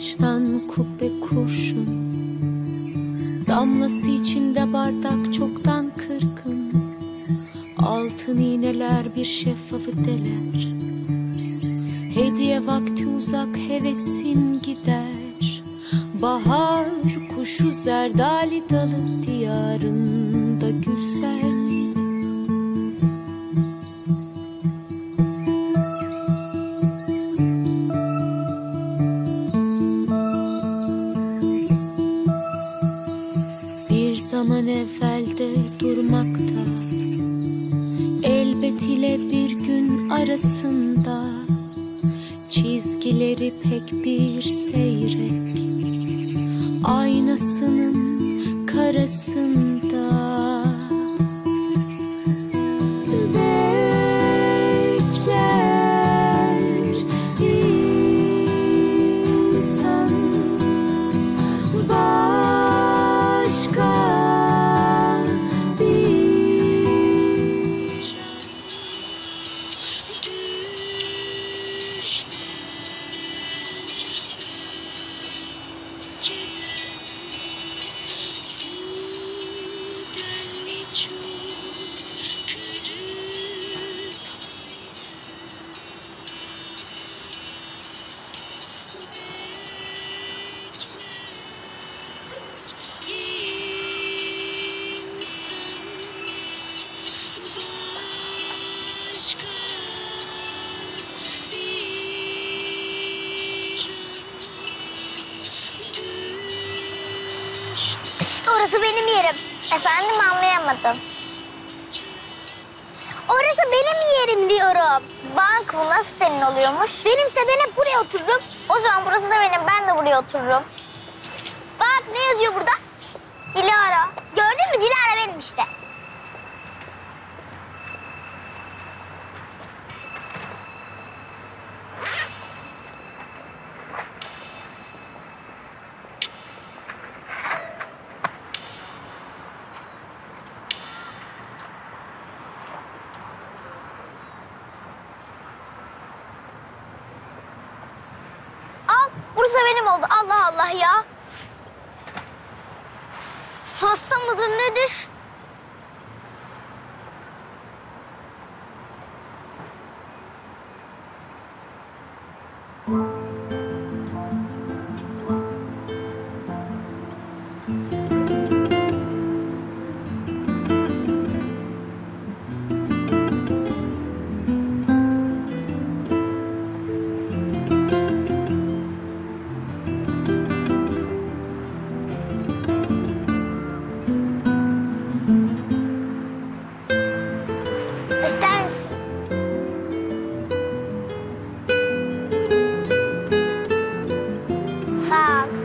taştan kubbe kurşun, damlası içinde bardak çoktan kırgın. Altın iğneler bir şeffafı deler. Hediye vakti uzak, hevesim gider. Bahar kuşu zerdali dalı diyarında güzel. Bir zaman evvelde durmakta, elbet ile bir gün arasında, çizgileri pek bir seyrek, aynasının karasında. Bekler insan başka bir Orası benim yerim. Efendim, anlayamadım. Orası benim yerim diyorum. Bank mı, nasıl senin oluyormuş? Benimse ben hep buraya otururum. O zaman burası da benim, ben de buraya otururum. Bak ne yazıyor burada? Dilara. Gördün mü? Dilara benim işte. Burası benim oldu. Allah Allah ya. Hasta mıdır nedir? İster misin? Sağ ol.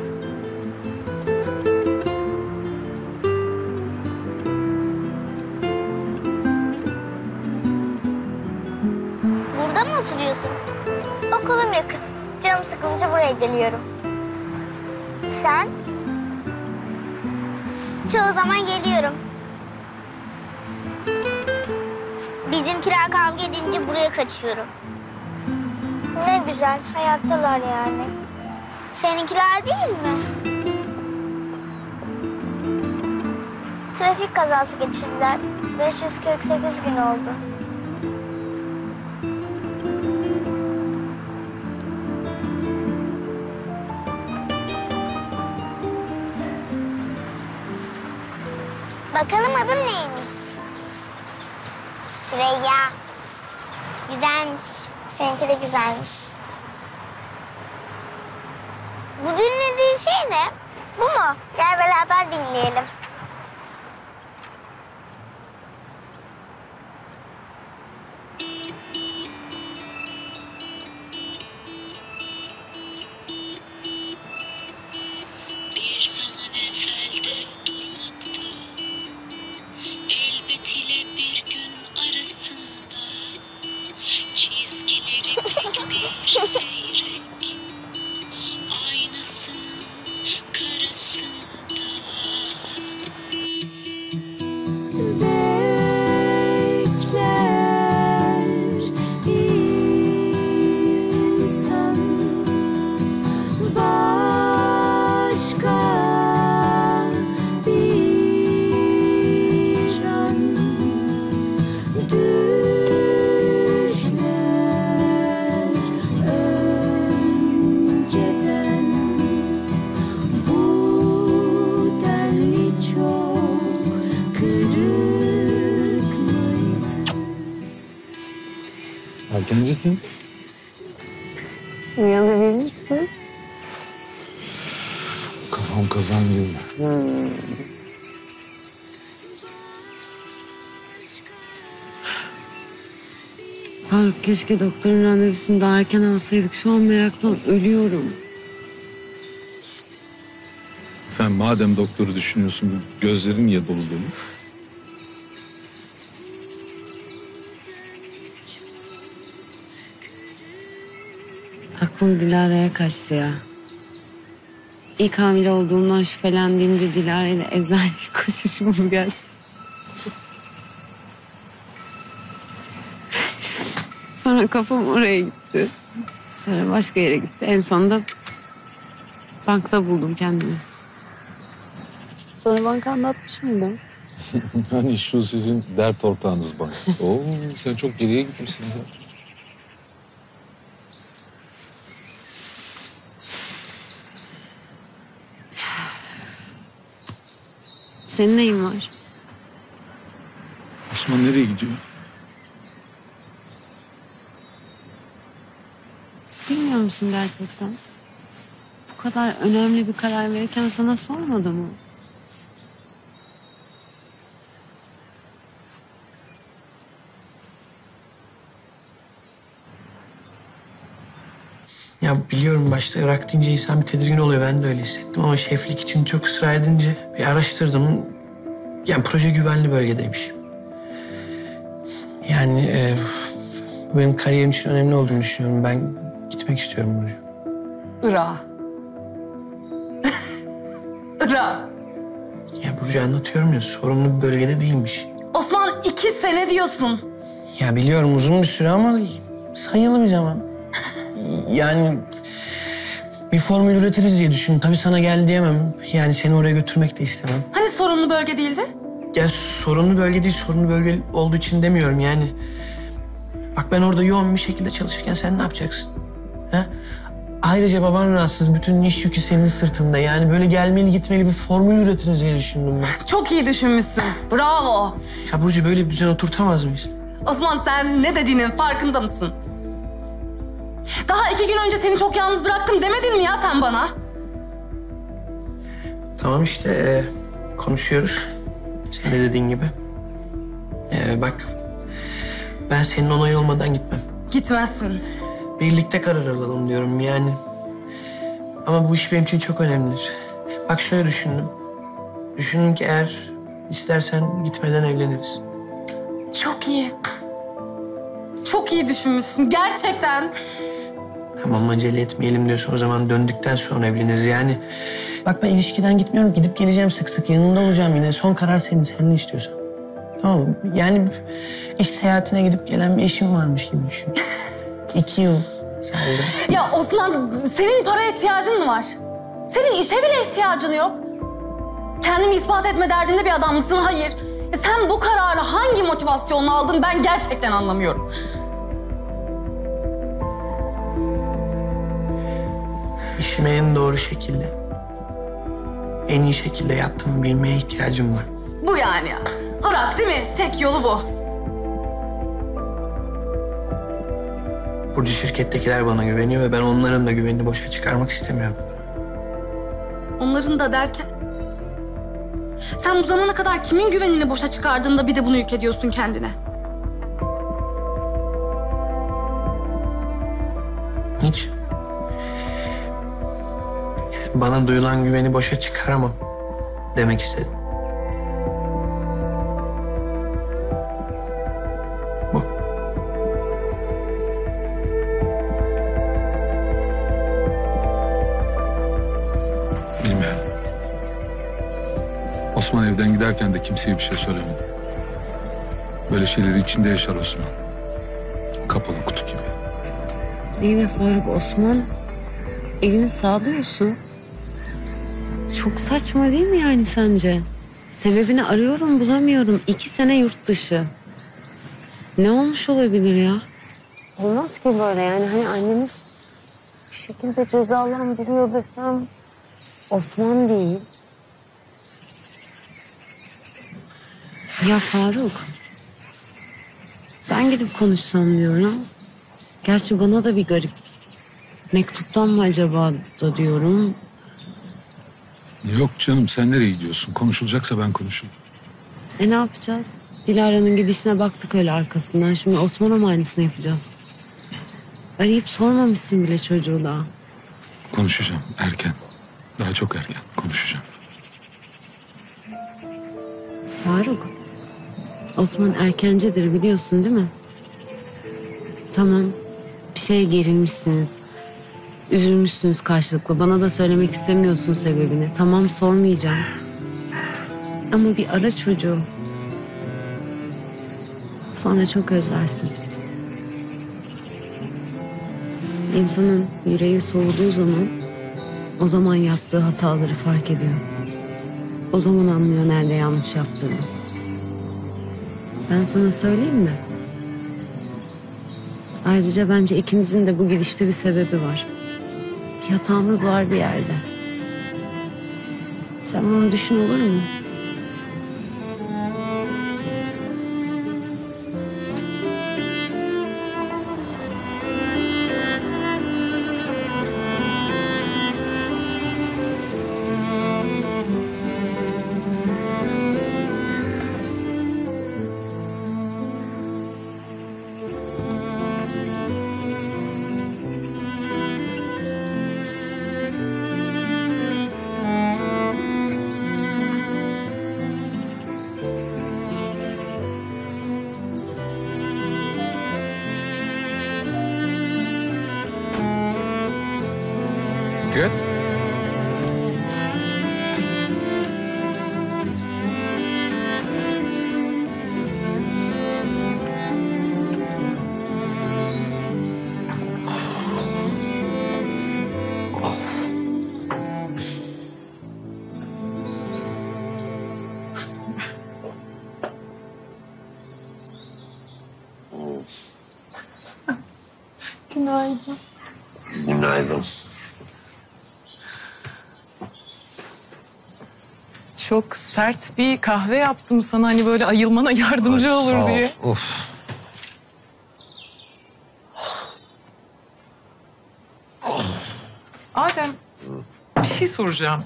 Burada mı oturuyorsun? Okulum yakın. Canım sıkılınca buraya geliyorum. Sen? Çoğu zaman geliyorum. Bizimkiler kavga edince buraya kaçıyorum. Ne güzel, hayattalar yani. Seninkiler değil mi? Trafik kazası geçirdiler. 548 gün oldu. Bakalım adın neymiş? Süreyya. Güzelmiş. Seninki de güzelmiş. Bu dinlediğin şey ne? Bu mu? Gel beraber dinleyelim. Bir zaman evvelde durmakta, elbet ile bir gün arasında, çizgileri pek bir seyrek, aynasının karasında. Erkencisin. Uyanabilmişsin. Kafam kazan gibi. Faruk, keşke doktorun randevusunu daha erken alsaydık. Şu an meraktan ölüyorum. Sen madem doktoru düşünüyorsun, bu gözlerin niye dolu dolu? Aklım Dilara'ya kaçtı ya. İlk hamile olduğumdan şüphelendiğimde Dilara ile eczaneye koşuşumuz geldi. Sonra kafam oraya gitti. Sonra başka yere gitti. En sonunda bankta buldum kendimi. Sana banka anlatmış mıydım? Hani şu sizin dert ortağınız bana. Oo, sen çok geriye gitmişsin ya. Senin neyin var? Osman nereye gidiyor? Bilmiyor musun gerçekten? Bu kadar önemli bir karar verirken sana sormadı mı? Ya biliyorum başta Irak deyince insan bir tedirgin oluyor. Ben de öyle hissettim ama şeflik için çok ısrar edince bir araştırdım. Yani proje güvenli bölgedeymiş. Yani benim kariyerim için önemli olduğunu düşünüyorum. Ben gitmek istiyorum Burcu. Irak'a. Irak. Ya Burcu anlatıyorum ya sorunlu bir bölgede değilmiş. Osman 2 sene diyorsun. Ya biliyorum uzun bir süre ama sayılı bir zaman. Yani bir formül üretiriz diye düşündüm. Tabii sana gel diyemem. Yani seni oraya götürmek de istemem. Hani sorunlu bölge değildi? Ya sorunlu bölge değil, sorunlu bölge olduğu için demiyorum yani. Bak ben orada yoğun bir şekilde çalışırken sen ne yapacaksın? Ha? Ayrıca baban rahatsız, bütün iş yükü senin sırtında. Yani böyle gelmeli gitmeli bir formül üretiriz diye düşündüm ben. Çok iyi düşünmüşsün. Bravo. Ya Burcu böyle bir düzen oturtamaz mıyız? Osman sen ne dediğinin farkında mısın? Daha 2 gün önce seni çok yalnız bıraktım demedin mi ya sen bana? Tamam işte konuşuyoruz. Senin de dediğin gibi. Bak ben senin onayın olmadan gitmem. Gitmezsin. Birlikte karar alalım diyorum yani. Ama bu iş benim için çok önemlidir. Bak şöyle düşündüm. Düşündüm ki eğer istersen gitmeden evleniriz. Çok iyi. Çok iyi düşünmüşsün gerçekten. Tamam acele etmeyelim diyorsun o zaman döndükten sonra evleniriz yani. Bak ben ilişkiden gitmiyorum, gidip geleceğim sık sık yanında olacağım yine. Son karar senin, sen ne istiyorsan. Tamam mı? Yani iş seyahatine gidip gelen bir eşim varmış gibi düşün. 2 yıl sadece. Ya Osman senin paraya ihtiyacın mı var? Senin işe bile ihtiyacın yok. Kendimi ispat etme derdinde bir adam mısın? Hayır. Sen bu kararı hangi motivasyonla aldın ben gerçekten anlamıyorum. İşimi en doğru şekilde, en iyi şekilde yaptığımı bilmeye ihtiyacım var. Bu yani ya. Irak değil mi? Tek yolu bu. Burcu şirkettekiler bana güveniyor ve ben onların da güvenini boşa çıkarmak istemiyorum. Onların da derken... Sen bu zamana kadar kimin güvenini boşa çıkardığında bir de bunu yük ediyorsun kendine. Hiç. Yani bana duyulan güveni boşa çıkaramam demek istedim. Bu. Bilmiyorum. Osman evden giderken de kimseye bir şey söylemedi. Böyle şeyleri içinde yaşar Osman. Kapalı kutu gibi. İyi de Faruk, Osman evinin sağduyusu. Çok saçma değil mi yani sence? Sebebini arıyorum bulamıyorum. 2 sene yurt dışı. Ne olmuş olabilir ya? Olmaz ki böyle yani. Hani annemiz bir şekilde cezalandırıyor desem Osman değil. Ya Faruk, ben gidip konuşsam diyorum. Gerçi bana da bir garip. Mektuptan mı acaba da diyorum. Yok canım, sen nereye gidiyorsun? Konuşulacaksa ben konuşurum. Ne yapacağız? Dilara'nın gidişine baktık öyle arkasından. Şimdi Osman'a mı aynısını yapacağız? Arayıp sormamışsın bile çocuğu daha. Konuşacağım erken. Daha çok erken konuşacağım. Faruk, Osman erkencidir biliyorsun değil mi? Tamam, bir şeye gerilmişsiniz. Üzülmüşsünüz karşılıklı. Bana da söylemek istemiyorsun sebebini. Tamam, sormayacağım. Ama bir ara çocuğu. Sonra çok özlersin. İnsanın yüreği soğuduğu zaman o zaman yaptığı hataları fark ediyor. O zaman anlıyor nerede yanlış yaptığını. Ben sana söyleyeyim mi? Ayrıca bence ikimizin de bu gidişte bir sebebi var. Bir hatamız var bir yerde. Sen bunu düşün, olur mu? Fikret. Günaydın. Günaydın. Çok sert bir kahve yaptım sana, hani böyle ayılmana yardımcı olur Sağ ol. diye. Of. Adem, bir şey soracağım.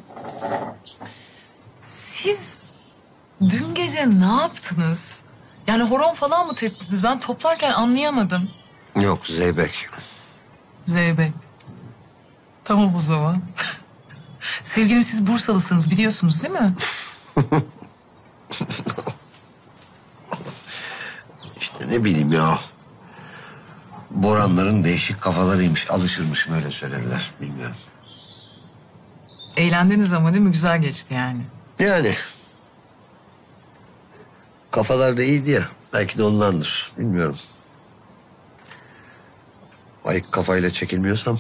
Siz dün gece ne yaptınız? Yani horon falan mı teptiniz? Ben toplarken anlayamadım. Yok Zeybek. Zeybek. Tamam o zaman. Sevgilim, siz Bursalısınız biliyorsunuz değil mi? İşte ne bileyim ya. Boranların değişik kafalarıymış. Alışırmışım, öyle söylediler. Bilmiyorum. Eğlendiniz ama değil mi? Güzel geçti yani. Yani. Kafalar da iyiydi ya. Belki de ondandır. Bilmiyorum. Ayık kafayla çekilmiyorsam.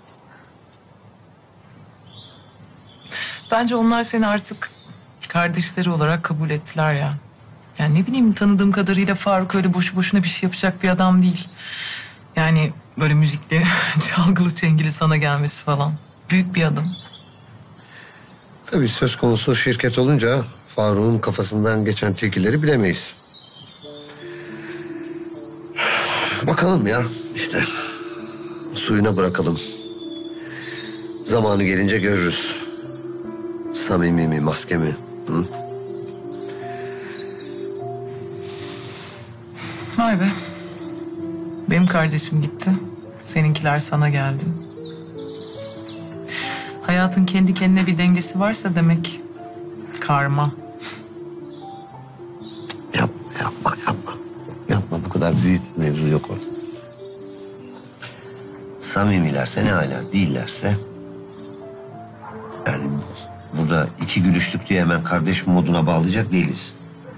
Bence onlar seni artık kardeşleri olarak kabul ettiler ya. Yani ne bileyim, tanıdığım kadarıyla Faruk öyle boşu boşuna bir şey yapacak bir adam değil. Yani böyle müzikli, çalgılı çengili sana gelmesi falan. Büyük bir adım. Tabii söz konusu şirket olunca Faruk'un kafasından geçen tilkileri bilemeyiz. Bakalım ya işte. Suyuna bırakalım. Zamanı gelince görürüz. Samimi mi, maske mi? Hı? Vay be. Benim kardeşim gitti. Seninkiler sana geldi. Hayatın kendi kendine bir dengesi varsa demek karma. Yapma. Yapma, bu kadar büyük bir mevzu yok orada. Samimilerse ne hala, değillerse... Yani burada iki gülüşlük diye hemen kardeş moduna bağlayacak değiliz.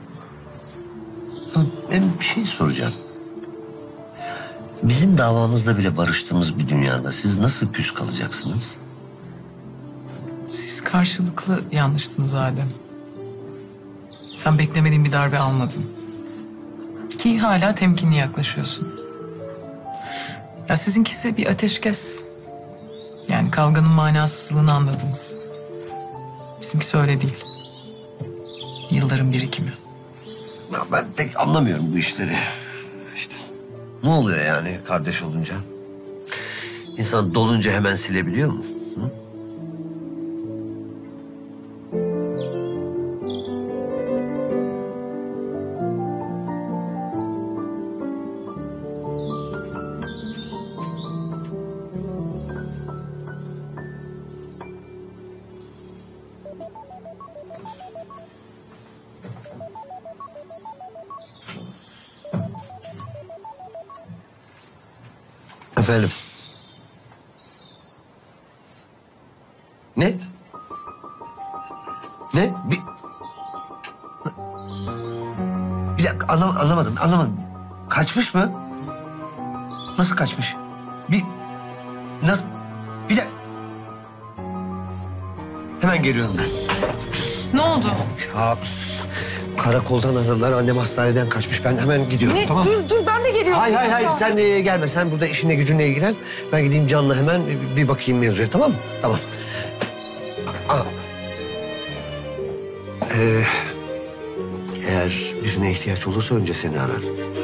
Ben bir şey soracağım. Bizim davamızda bile barıştığımız bir dünyada siz nasıl küs kalacaksınız? Siz karşılıklı yanlıştınız Adem. Sen beklemediğin bir darbe almadın. Ki hala temkinli yaklaşıyorsun. Ya sizinkisi bir ateşkes. Yani kavganın manasızlığını anladınız. Bizimkisi öyle değil. Yılların birikimi. Ya ben pek anlamıyorum bu işleri. İşte Ne oluyor yani kardeş olunca? İnsan dolunca hemen silebiliyor mu? Hı? Efendim? Ne? Ne? Bir dakika anlamadım. Kaçmış mı? Nasıl kaçmış? Nasıl? Bir dakika. Hemen geliyorum ben. Ne oldu? Ya karakoldan aradılar. Annem hastaneden kaçmış. Ben hemen gidiyorum. Ne? Tamam. Dur ben de geliyorum. Hayır sen gelme. Sen burada işinle gücünle ilgilen. Ben gideyim Can'la hemen bir bakayım mevzuya, tamam mı? Tamam. Aa. Eğer birine ihtiyaç olursa önce seni arar.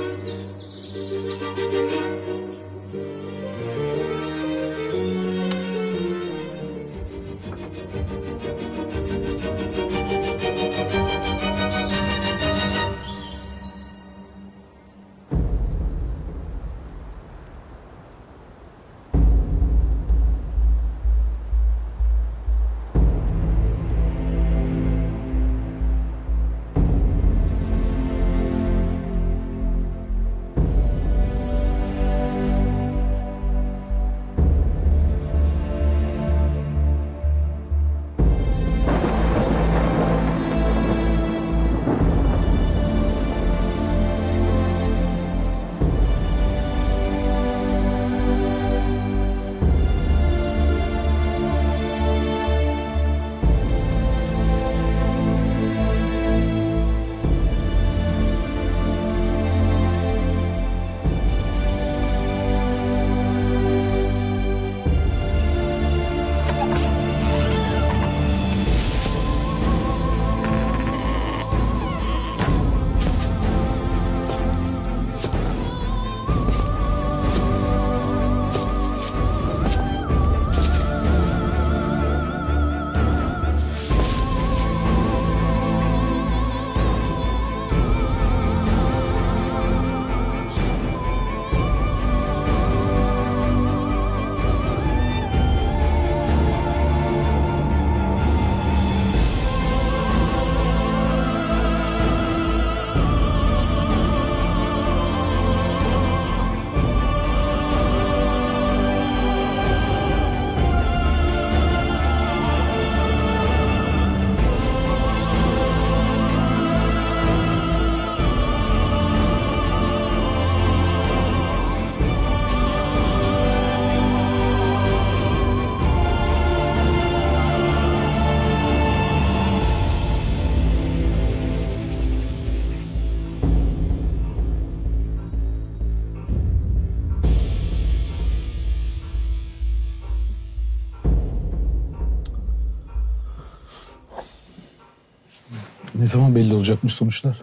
Ne zaman belli olacakmış sonuçlar?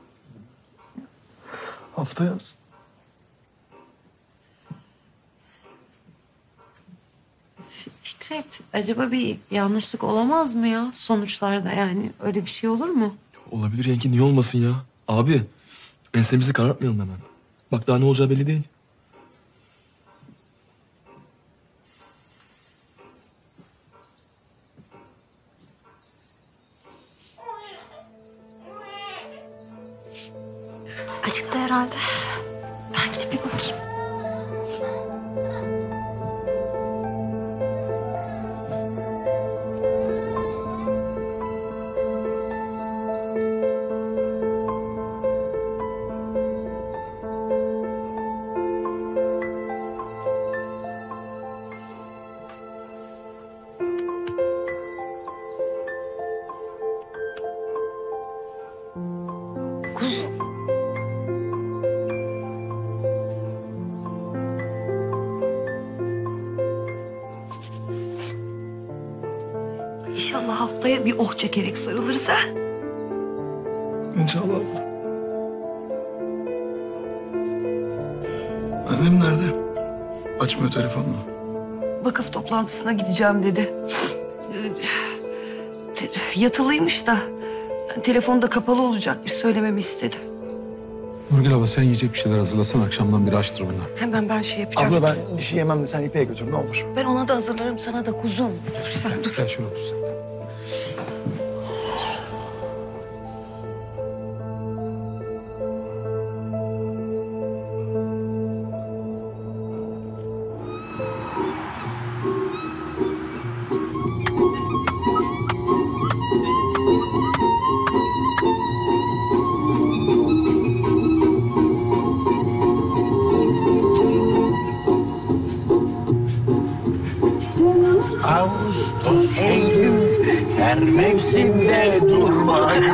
Haftaya. Fikret, acaba bir yanlışlık olamaz mı ya sonuçlarda, yani öyle bir şey olur mu? Olabilir Yenge, niye olmasın ya? Abi ensemizi karartmayalım hemen. Bak daha ne olacağı belli değil. Acıktı herhalde. Ben gidip bir bakayım. İnşallah haftaya bir oh çekerek sarılırız ha. İnşallah. Annem nerede? Açmıyor telefonunu. Vakıf toplantısına gideceğim dedi. Yatılıymış da. Yani telefonu da kapalı olacakmış, söylememi istedi. Nurgül abla sen yiyecek bir şeyler hazırlasan akşamdan biri açtır bunlar. Hemen ben şey yapacağım. Abla ben bir şey yemem de sen İpek'e götür ne olur. Ben ona da hazırlarım, sana da kuzum. Dur sen dur. Gel şöyle otur sen. Ağustos, Eylül, her mevsimde durmayız.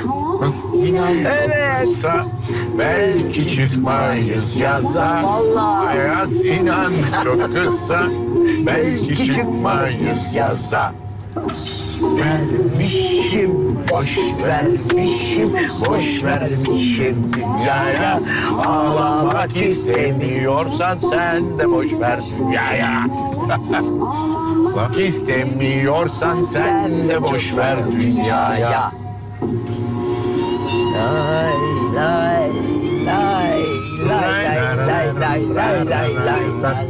Evet. Belki çıkmayız yaza. Hayat inan çok kısa. Belki çıkmayız yaza. Vermişim, boş vermişim, boş vermişim dünyaya. Ağlamak istemiyorsan sen de boş ver dünyaya. Bak istemiyorsan sen de boş ver dünyaya. Lay lay lay lay lay lay lay lay lay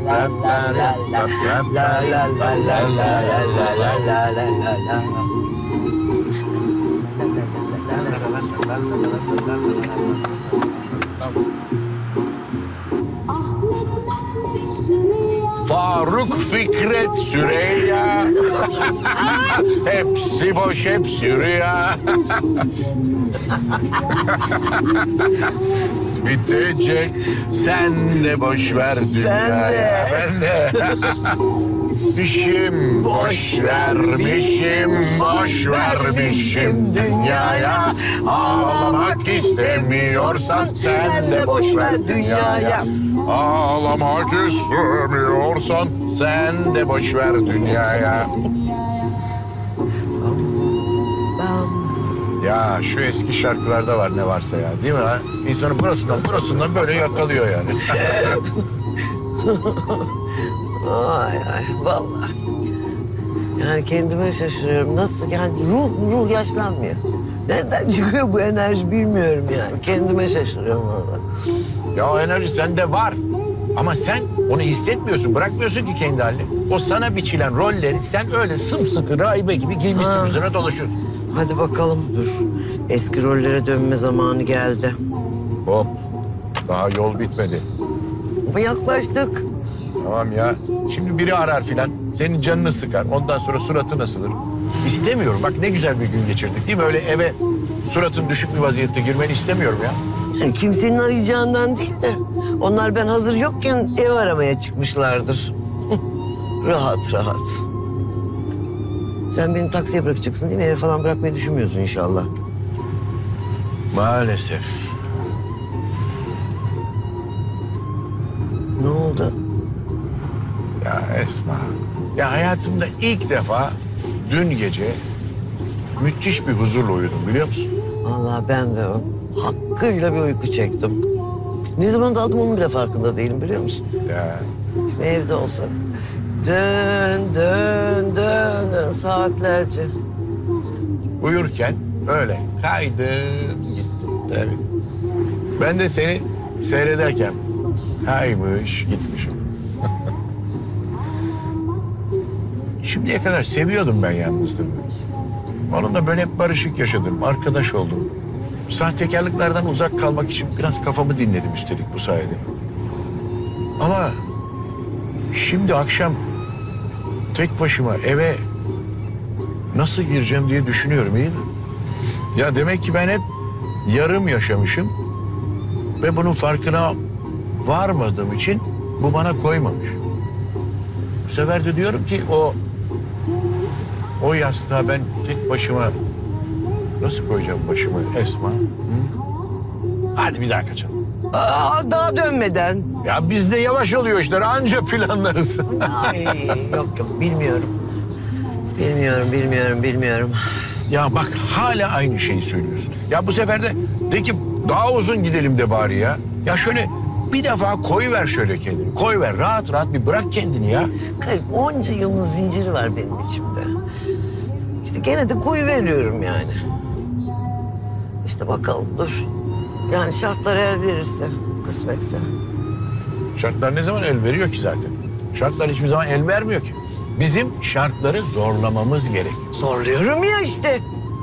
Faruk, Fikret, Süreyya. Hepsi boş, hepsi rüya. Bitecek, sen de boş ver dünyaya. Ben de. İşim boş vermişim, boş vermişim dünyaya. Ağlamak istemiyorsan sen de boş ver dünyaya. Ağlamak istemiyorsan sen de boş ver dünyaya. Ya şu eski şarkılarda var ne varsa ya, değil mi ha? İnsanı burasından böyle yakalıyor yani. Ay ay vallahi. Yani kendime şaşırıyorum. Nasıl yani ruh yaşlanmıyor. Nereden çıkıyor bu enerji bilmiyorum yani. Kendime şaşırıyorum vallahi. Ya o enerji sende var. Ama sen onu hissetmiyorsun, bırakmıyorsun ki kendi haline. O sana biçilen rolleri sen öyle sımsıkı rahibe gibi giymişsin üzerine dolaşıyorsun. Hadi bakalım dur. Eski rollere dönme zamanı geldi. Hop, daha yol bitmedi. Ama yaklaştık. Tamam ya, şimdi biri arar filan, senin canını sıkar, ondan sonra suratın asılır. İstemiyorum, bak ne güzel bir gün geçirdik değil mi? Öyle eve suratın düşük bir vaziyette girmeni istemiyorum ya. Yani kimsenin arayacağından değil de onlar ben hazır yokken ev aramaya çıkmışlardır. Rahat rahat. Sen beni taksiye bırakacaksın değil mi? Eve falan bırakmayı düşünmüyorsun inşallah. Maalesef. Ne oldu? Ya Esma, ya hayatımda ilk defa dün gece müthiş bir huzurla uyudum biliyor musun? Vallahi ben de hakkıyla bir uyku çektim. Ne zaman daldım onun bile farkında değilim biliyor musun? Ya. Şimdi evde olsak dön saatlerce. Uyurken öyle kaydım gittim tabii. Ben de seni seyrederken kaymış gitmişim. Şimdiye kadar seviyordum ben yalnızlığı. Onunla böyle hep barışık yaşadım, arkadaş oldum. Sahtekarlıklardan uzak kalmak için biraz kafamı dinledim üstelik bu sayede. Ama şimdi akşam tek başıma eve nasıl gireceğim diye düşünüyorum, iyi mi? Ya demek ki ben hep yarım yaşamışım ve bunun farkına varmadığım için bu bana koymamış. Bu sefer de diyorum ki o yastığa ben tek başıma nasıl koyacağım başımı Esma? Hı? Hadi bir daha kaçalım. Daha dönmeden. Ya bizde yavaş oluyor işler, anca planlarız. Ay, yok bilmiyorum. Bilmiyorum. Ya bak hala aynı şeyi söylüyorsun. Ya bu sefer de ki daha uzun gidelim de bari ya. Ya şöyle Bir defa koyver şöyle kendini. Koyver rahat rahat bir bırak kendini ya. Garip onca yılın zinciri var benim içimde. İşte gene de koyu veriyorum yani. İşte bakalım dur. Yani şartlar el verirse, kısmetse. Şartlar ne zaman el veriyor ki zaten? Şartlar hiçbir zaman el vermiyor ki. Bizim şartları zorlamamız gerekiyor. Zorluyorum ya işte.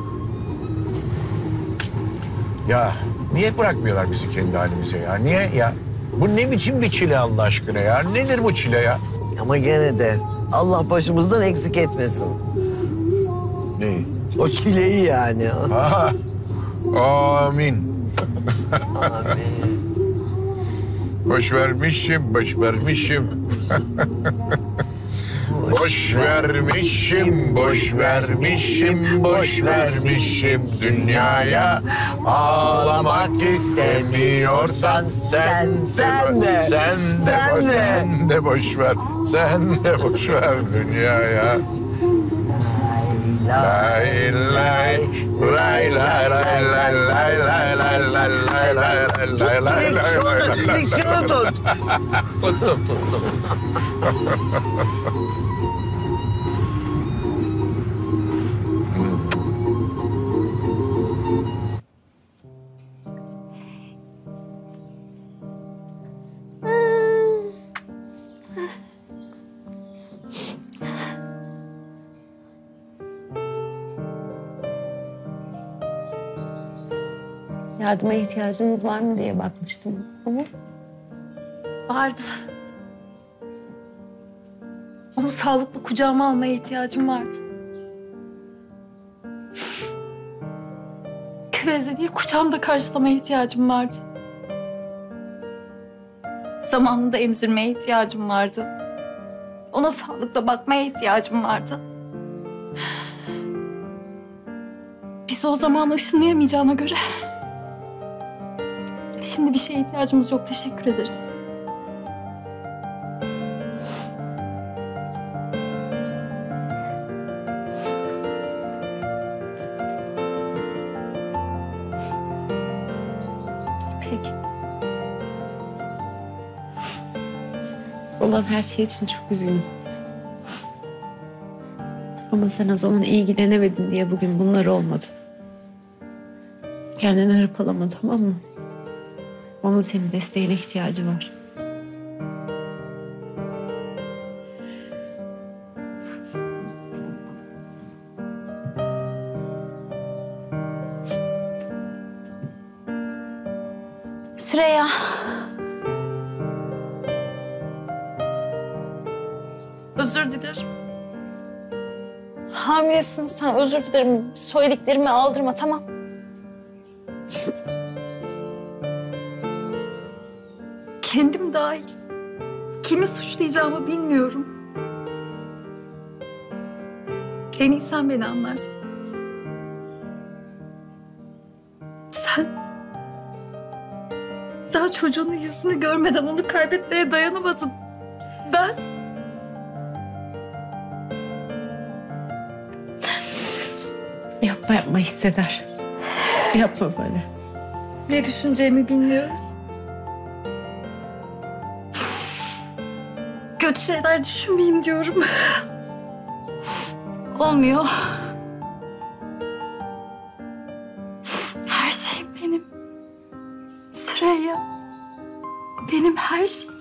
Ya niye bırakmıyorlar bizi kendi halimize ya? Niye ya? Bu ne biçim bir çile Allah aşkına ya? Nedir bu çile ya? Ama gene de Allah başımızdan eksik etmesin. Neyi? O çileyi yani. Aha. Amin. Amin. Boş vermişim, boş vermişim. Boş vermişim, boş vermişim, boş vermişim dünyaya. Ağlamak istemiyorsan sen de, sen de boş ver, sen de boş ver dünyaya. Lay lay lay lay lay lay lay lay lay lay lay lay lay lay. Direksiyonu tut. Tuttum. Yardıma ihtiyacınız var mı diye bakmıştım ama Vardı. Onu sağlıklı kucağıma almaya ihtiyacım vardı. Küvezde değil, kucağımda karşılamaya ihtiyacım vardı. Zamanında emzirmeye ihtiyacım vardı. Ona sağlıkla bakmaya ihtiyacım vardı. Biz o zaman ışınlayamayacağına göre... Şimdi bir şeye ihtiyacımız yok. Teşekkür ederiz. peki. Olan her şey için çok üzgünüm. Ama sen o zaman ilgilenemedin diye bugün bunlar olmadı. Kendini hırpalama, tamam mı? Onun senin desteğine ihtiyacı var. Süreyya. Özür dilerim. Hamilesin sen, özür dilerim. Söylediklerimi aldırma, tamam. Kendim dahil. Kimi suçlayacağımı bilmiyorum. En iyi sen beni anlarsın. Sen daha çocuğunun yüzünü görmeden onu kaybetmeye dayanamadın. Ben Yapma hisseder. Yapma böyle. ne düşüneceğimi bilmiyorum. Kötü şeyler düşünmeyeyim diyorum. Olmuyor. Her şey benim. Süreyya. Benim her şeyim.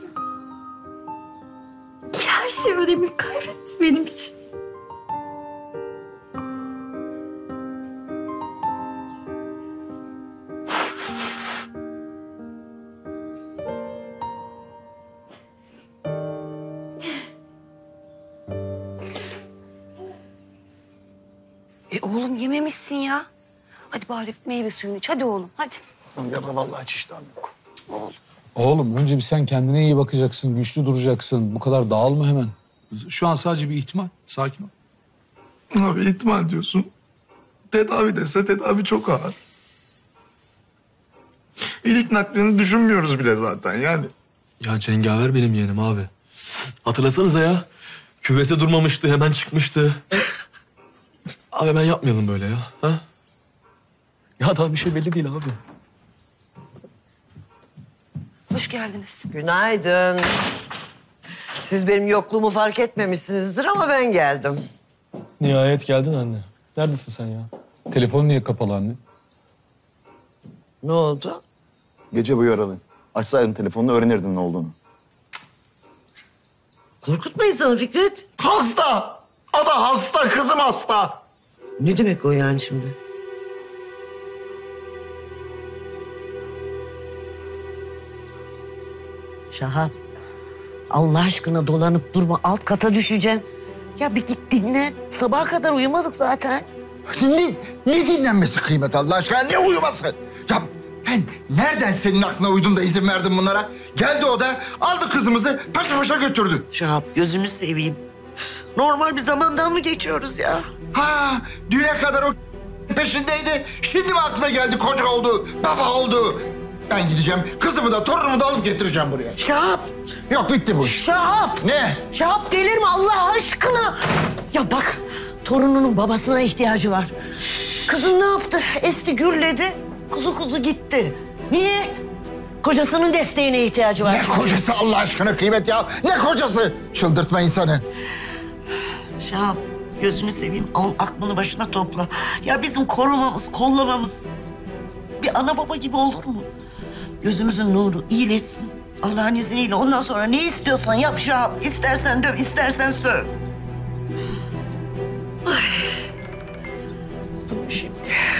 Her şey önemini kaybetti benim için. Oğlum yememişsin ya. Hadi bari meyve suyunu iç. Hadi oğlum hadi. Ya vallahi hiç iştahım yok. Oğlum. Oğlum önce bir sen kendine iyi bakacaksın, güçlü duracaksın. Bu kadar dağılma hemen. Şu an sadece bir ihtimal. Sakin ol. Abi ihtimal diyorsun. Tedavi dese tedavi çok ağır. İlik naklini düşünmüyoruz bile zaten yani. Ya cengaver benim yeğenim abi. Hatırlasanıza ya. Küvese durmamıştı, hemen çıkmıştı. Abi hemen yapmayalım böyle ya. Ha? Ya daha bir şey belli değil abi. hoş geldiniz. Günaydın. Siz benim yokluğumu fark etmemişsinizdir ama ben geldim. Nihayet geldin anne. Neredesin sen ya? Telefon niye kapalı anne? Ne oldu? Gece boyu aradın. Açsaydın telefonunu öğrenirdin ne olduğunu. Korkutma insanı Fikret. Hasta! Ada hasta, kızım hasta. Ne demek o yani şimdi? Şahap, Allah aşkına dolanıp durma. Alt kata düşeceksin. Ya bir git dinlen. Sabaha kadar uyumadık zaten. Ne dinlenmesi Kıymet Allah aşkına? Ne uyuması? Ya ben nereden senin aklına uydum da izin verdim bunlara? Geldi o da aldı kızımızı paşa paşa götürdü. Şahap gözünü seveyim. Normal bir zamandan mı geçiyoruz ya? Ha, düne kadar o peşindeydi. Şimdi mi aklına geldi, koca oldu, baba oldu? Ben gideceğim, kızımı da torunumu da alıp getireceğim buraya. Şahap! Yok bitti bu. Şahap! Ne? Şahap delirme Allah aşkına! Ya bak, torununun babasına ihtiyacı var. Kızın ne yaptı? Esti gürledi, kuzu kuzu gitti. Niye? Kocasının desteğine ihtiyacı var. Ne kocası Allah aşkına Kıymet ya? Ne kocası? Çıldırtma insanı. Şahap, gözünü seveyim, al aklını başına topla. Ya bizim korumamız, kollamamız bir ana baba gibi olur mu? Gözümüzün nuru iyileşsin. Allah'ın izniyle ondan sonra ne istiyorsan yap Şahap. İstersen döv, istersen söv. Ay. Şimdi.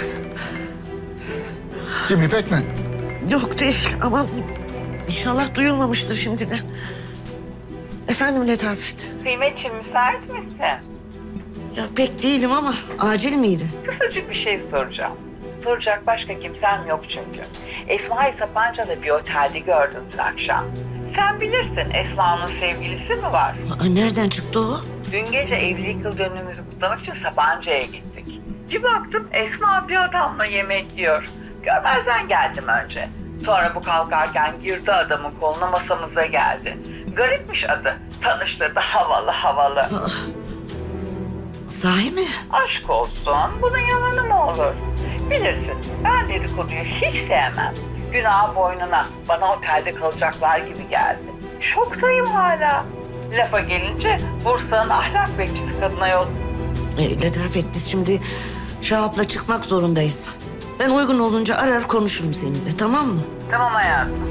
Kim İpek mi? Yok değil ama inşallah duyulmamıştır şimdiden. Efendim Letafet? Kıymetciğim müsait misin? Ya pek değilim ama acil miydi? Kısacık bir şey soracağım. Soracak başka kimsem yok çünkü. Esma'yı Sapanca'da bir otelde gördüm dün akşam. Sen bilirsin Esma'nın sevgilisi mi var? Aa, nereden çıktı o? Dün gece evlilik yıl dönümümüzü kutlamak için Sapanca'ya gittik. Bir baktım Esma bir adamla yemek yiyor. Görmezden geldim önce. Sonra bu kalkarken girdi adamın koluna, masamıza geldi. Garipmiş adı. Tanıştırdı havalı havalı. Sahi mi? Aşk olsun. Bunun yalanı mı olur? Bilirsin ben dedikoduyu hiç sevmem. Günah boynuna, bana otelde kalacaklar gibi geldi. Şoktayım hala. Lafa gelince Bursa'nın ahlak bekçisi kadına yol... Letafet biz şimdi Şahap'la çıkmak zorundayız. Ben uygun olunca arar konuşurum seninle, tamam mı? Tamam hayatım.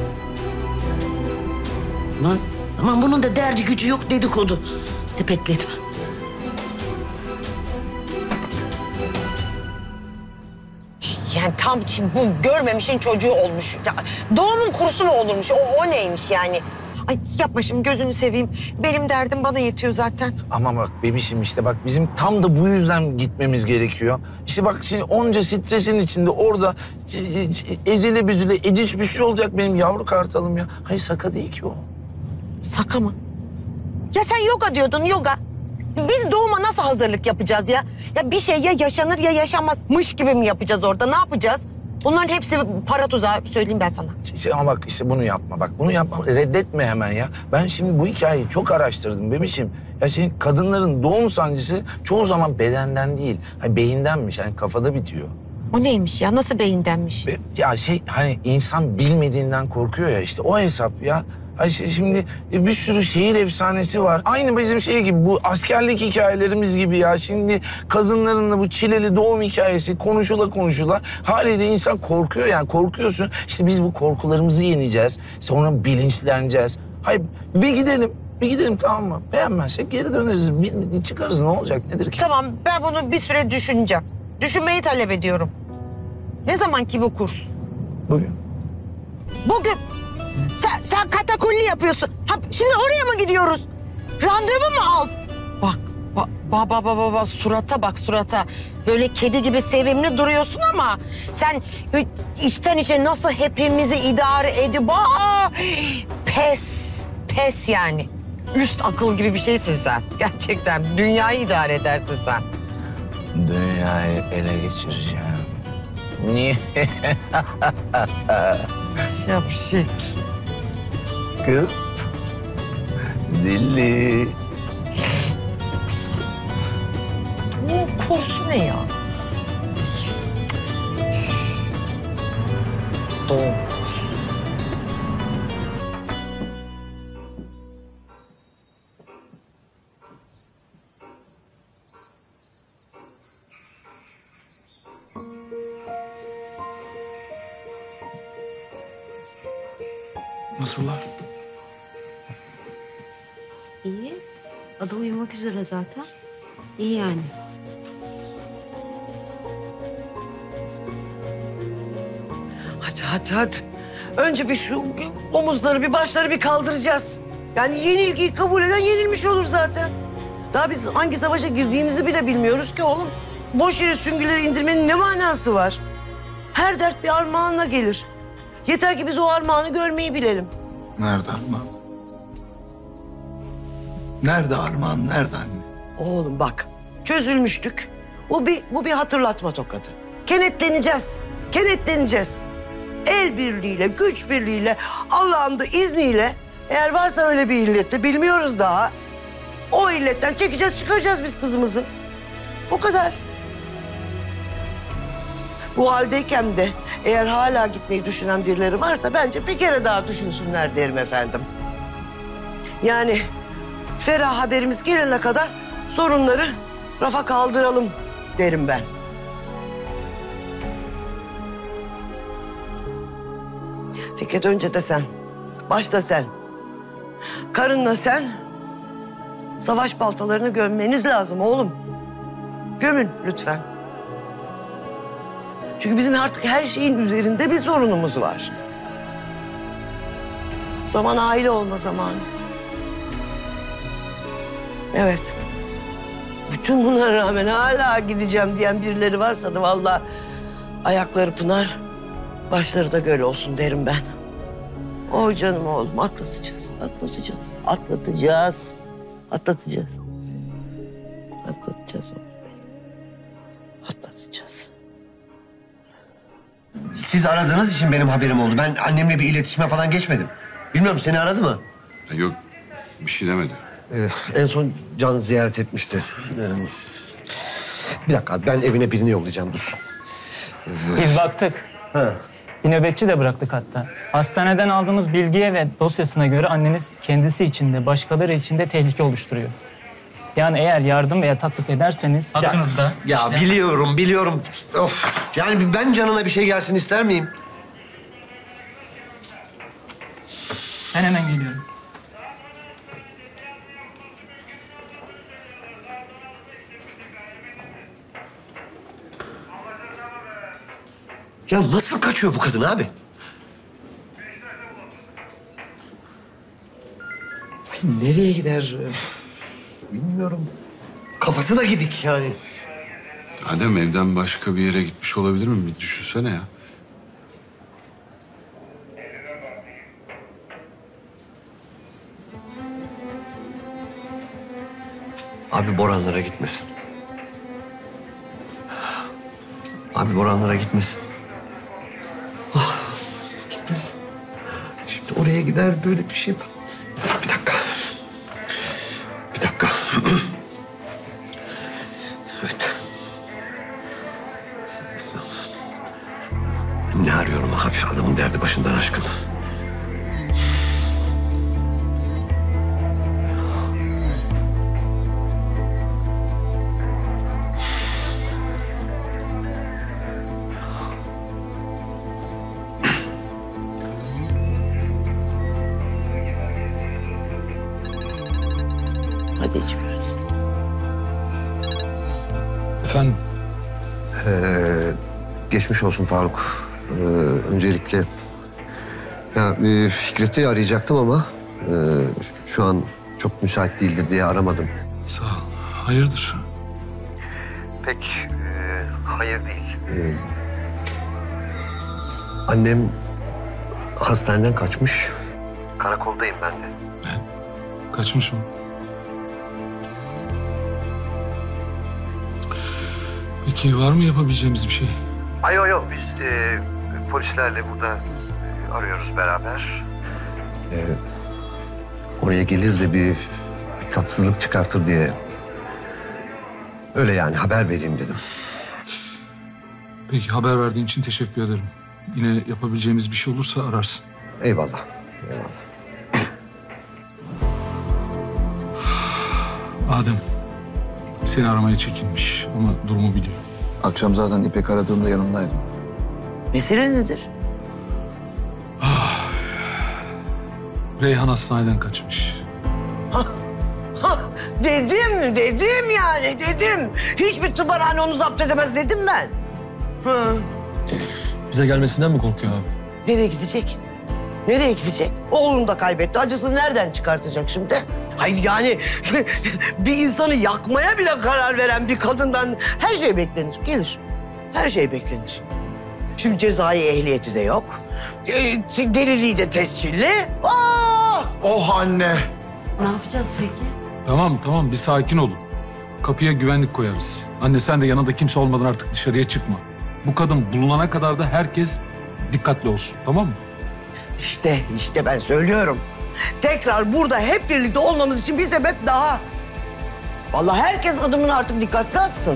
Aman bunun da derdi gücü yok dedikodu. Sepetledim. Yani tam şimdi bu görmemişin çocuğu olmuş. Ya, doğumun kurusu mu olurmuş? O neymiş yani? Ay yapma şimdi gözünü seveyim. Benim derdim bana yetiyor zaten. Ama bak bebişim işte bak bizim tam da bu yüzden gitmemiz gerekiyor. İşte bak şimdi onca stresin içinde orada ezile büzüle eciş bir şey olacak benim yavru kartalım ya. Hayır Saka değil ki o. Saka mı? Ya sen yoga diyordun yoga. Biz doğuma nasıl hazırlık yapacağız ya? Ya bir şey ya yaşanır ya yaşanmazmış gibi mi yapacağız orada? Ne yapacağız? Bunların hepsi para tuzağı söyleyeyim ben sana. Ama bak işte bunu yapma bak bunu yapma reddetme hemen ya. Ben şimdi bu hikayeyi çok araştırdım bebişim. Ya şimdi kadınların doğum sancısı çoğu zaman bedenden değil beyindenmiş yani kafada bitiyor. O neymiş ya nasıl beyindenmiş? Ya hani insan bilmediğinden korkuyor ya işte o hesap ya. Ay şimdi bir sürü şehir efsanesi var. Aynı bizim şey gibi bu askerlik hikayelerimiz gibi ya. Şimdi kadınların da bu çileli doğum hikayesi konuşula haliyle insan korkuyor yani korkuyorsun. İşte biz bu korkularımızı yeneceğiz. Sonra bilinçleneceğiz. Hayır bir gidelim tamam mı? Beğenmezsek geri döneriz. Çıkarız ne olacak nedir ki? Tamam ben bunu bir süre düşüneceğim. Düşünmeyi talep ediyorum. Ne zaman ki bu kurs? Bugün. Bugün. Sen katakulli yapıyorsun. Ha, şimdi oraya mı gidiyoruz? Randevu mu al? Bak surata bak surata. Böyle kedi gibi sevimli duruyorsun ama sen içten içe nasıl hepimizi idare edip pes yani. Üst akıl gibi bir şeysin sen. Gerçekten dünyayı idare edersin sen. Dünyayı ele geçireceğim. Niye? Şapşik. Kız. Dilli. Bu kursu ne ya? Doğum kursu. Nasıllar? İyi. Ada uyumak üzere zaten. İyi yani. Hadi. Önce bir şu omuzları, bir başları bir kaldıracağız. Yani yenilgiyi kabul eden yenilmiş olur zaten. Daha biz hangi savaşa girdiğimizi bile bilmiyoruz ki oğlum. Boş yere süngüleri indirmenin ne manası var? Her dert bir armağanla gelir. Yeter ki biz o armağanı görmeyi bilelim. Nerede Armağan? Nerede Armağan? Nerede anne? Oğlum bak, çözülmüştük. Bu bir hatırlatma tokadı. Kenetleneceğiz. El birliğiyle, güç birliğiyle, Allah'ın da izniyle, eğer varsa öyle bir illeti bilmiyoruz daha. O illetten çekeceğiz, çıkaracağız biz kızımızı. O kadar. Bu haldeyken de eğer hala gitmeyi düşünen birileri varsa bence bir kere daha düşünsünler derim efendim. Yani ferah haberimiz gelene kadar sorunları rafa kaldıralım derim ben. Fikret önce de sen, başta sen. Karınla sen savaş baltalarını gömmeniz lazım oğlum. Gömün lütfen. Çünkü bizim artık her şeyin üzerinde bir sorunumuz var. Zaman aile olma zamanı. Evet. Bütün buna rağmen hala gideceğim diyen birileri varsa da vallahi ayakları pınar, başları da göl olsun derim ben. O canım oğlum, atlatacağız. Atlatacağız oğlum. Atlatacağız. Siz aradığınız için benim haberim oldu. Ben annemle bir iletişime falan geçmedim. Bilmiyorum, seni aradı mı? Yok, bir şey demedi. En son Can ziyaret etmişti. Bir dakika abi, ben evine birini yollayacağım, dur. Biz baktık. Ha. Bir nöbetçi de bıraktık hatta. Hastaneden aldığımız bilgiye ve dosyasına göre anneniz kendisi için de başkaları için de tehlike oluşturuyor. Yani eğer yardım ve yataklık ederseniz hakkınızda... Ya biliyorum. Of. Yani ben canına bir şey gelsin ister miyim? Ben hemen geliyorum. Ya nasıl kaçıyor bu kadın abi? Ay, nereye gider? Bilmiyorum. Kafası da gidik yani. Adem evden başka bir yere gitmiş olabilir mi? Bir düşünsene ya. Abi Boranlara gitmesin. Ah, gitmesin. Şimdi oraya gider böyle bir şey. Bir dakika. Evet. Ne arıyorum abi? Adamın derdi başından aşkın. Hadi iç biraz. Efendim? Geçmiş olsun Faruk. Öncelikle ya, Fikret'i arayacaktım ama şu an çok müsait değildir diye aramadım. Sağ ol. Hayırdır? Pek hayır değil. Annem hastaneden kaçmış. Karakoldayım ben de. Kaçmış mı? Peki var mı yapabileceğimiz bir şey? Yok biz polislerle burada arıyoruz beraber. Oraya gelir de bir tatsızlık çıkartır diye öyle yani haber vereyim dedim. Peki haber verdiğin için teşekkür ederim. Yine yapabileceğimiz bir şey olursa ararsın. Eyvallah. Adem seni aramaya çekinmiş ama durumu biliyor. Akşam zaten İpek aradığında yanındaydım. Mesele nedir? Reyhan hastaneden kaçmış. Dedim yani dedim. Hiçbir tımarhane onu zapt edemez dedim ben. Hı. Bize gelmesinden mi korkuyor abi? Nereye gidecek? Nereye gidecek? Oğlunu da kaybetti. Acısını nereden çıkartacak şimdi? Hayır yani bir insanı yakmaya bile karar veren bir kadından her şey beklenir. Gelir. Her şey beklenir. Şimdi cezai ehliyeti de yok. Deliliği de tescilli. Oh! Oh anne. Ne yapacağız peki? Tamam bir sakin olun. Kapıya güvenlik koyarız. Anne sen de yanında kimse olmadan artık dışarıya çıkma. Bu kadın bulunana kadar da herkes dikkatli olsun, tamam mı? İşte ben söylüyorum. Tekrar burada hep birlikte olmamız için bir sebep daha. Vallahi herkes adımını artık dikkatli atsın.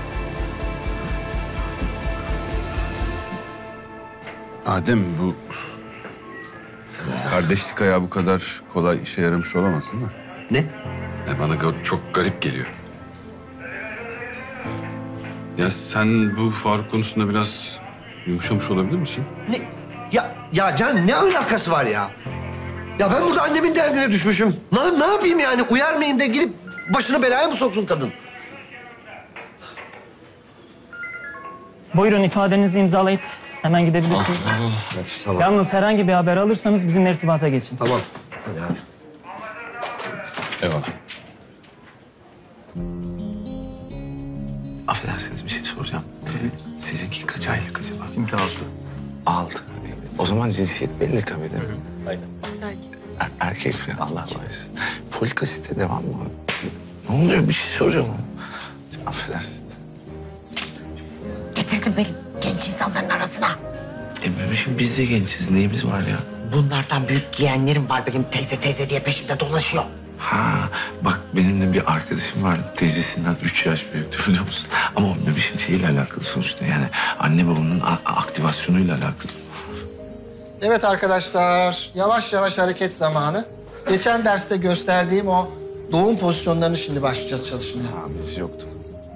Adem bu kardeşlik ayağı bu kadar kolay işe yaramış olamaz değil mi? Ne? Bana çok garip geliyor. Ya sen bu Faruk konusunda biraz yumuşamış olabilir misin? Ne? Ya Can ne alakası var ya? Ya ben burada annemin derdine düşmüşüm. Ne yapayım yani? Uyarmayayım da gidip başını belaya mı soksun kadın? Buyurun ifadenizi imzalayıp hemen gidebilirsiniz. Tamam. Yalnız herhangi bir haber alırsanız bizimle irtibata geçin. Tamam. Hadi abi. Eyvallah. Affedersiniz bir şey soracağım. Sizinki kaç aylık acaba? Sizinki 6. O zaman cinsiyet belli tabii değil mi? Aynen. Erkek falan Allah bağışlasın. Folik asite devamlı. Ne oluyor bir şey soracağım. Affedersiniz. Getirdim benim genç insanların arasına. Bebişim biz de gençiz. Neyimiz var ya? Bunlardan büyük yeğenlerim var benim teyze diye peşimde dolaşıyor. Ha bak benim de bir arkadaşım var. Teyzesinden 3 yaş büyüktü biliyor musun? Ama o bebişin şeyle alakalı sonuçta. Yani anne babanın aktivasyonuyla alakalı. Evet arkadaşlar, yavaş yavaş hareket zamanı. Geçen derste gösterdiğim o doğum pozisyonlarını şimdi başlayacağız çalışmaya. Biz yoktu.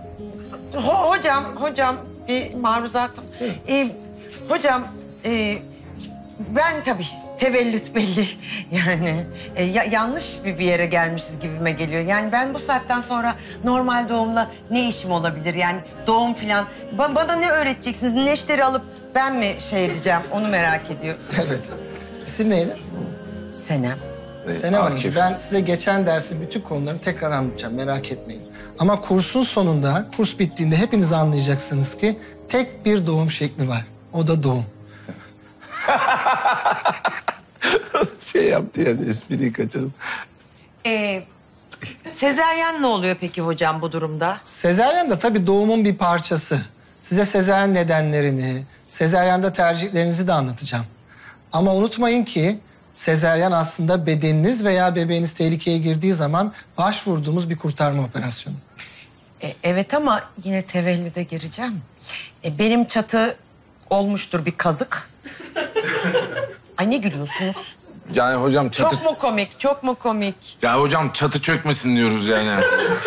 Hocam bir maruzatım. Hocam ben tabii tevellüt belli yani yanlış bir yere gelmişiz gibime geliyor. Yani ben bu saatten sonra normal doğumla ne işim olabilir yani doğum filan. Bana ne öğreteceksiniz? Neşteri alıp ben mi şey edeceğim onu merak ediyorum. Evet. İsim neydi? Senem. Senem Hanımcığım, ben size geçen dersin bütün konularını tekrar anlatacağım, merak etmeyin. Ama kursun sonunda, kurs bittiğinde hepiniz anlayacaksınız ki tek bir doğum şekli var. O da doğum. Şey yaptı yani espriyi kaçırdım. Sezaryen ne oluyor peki hocam bu durumda? Sezaryen de tabii doğumun bir parçası. Size sezaryen nedenlerini, sezaryanda tercihlerinizi de anlatacağım. Ama unutmayın ki sezaryen aslında bedeniniz veya bebeğiniz tehlikeye girdiği zaman başvurduğumuz bir kurtarma operasyonu. Evet ama yine tevellüde gireceğim. Benim çatı olmuştur bir kazık. Ay ne gülüyorsunuz? Yani hocam çatı... Çok mu komik? Ya hocam çatı çökmesin diyoruz yani.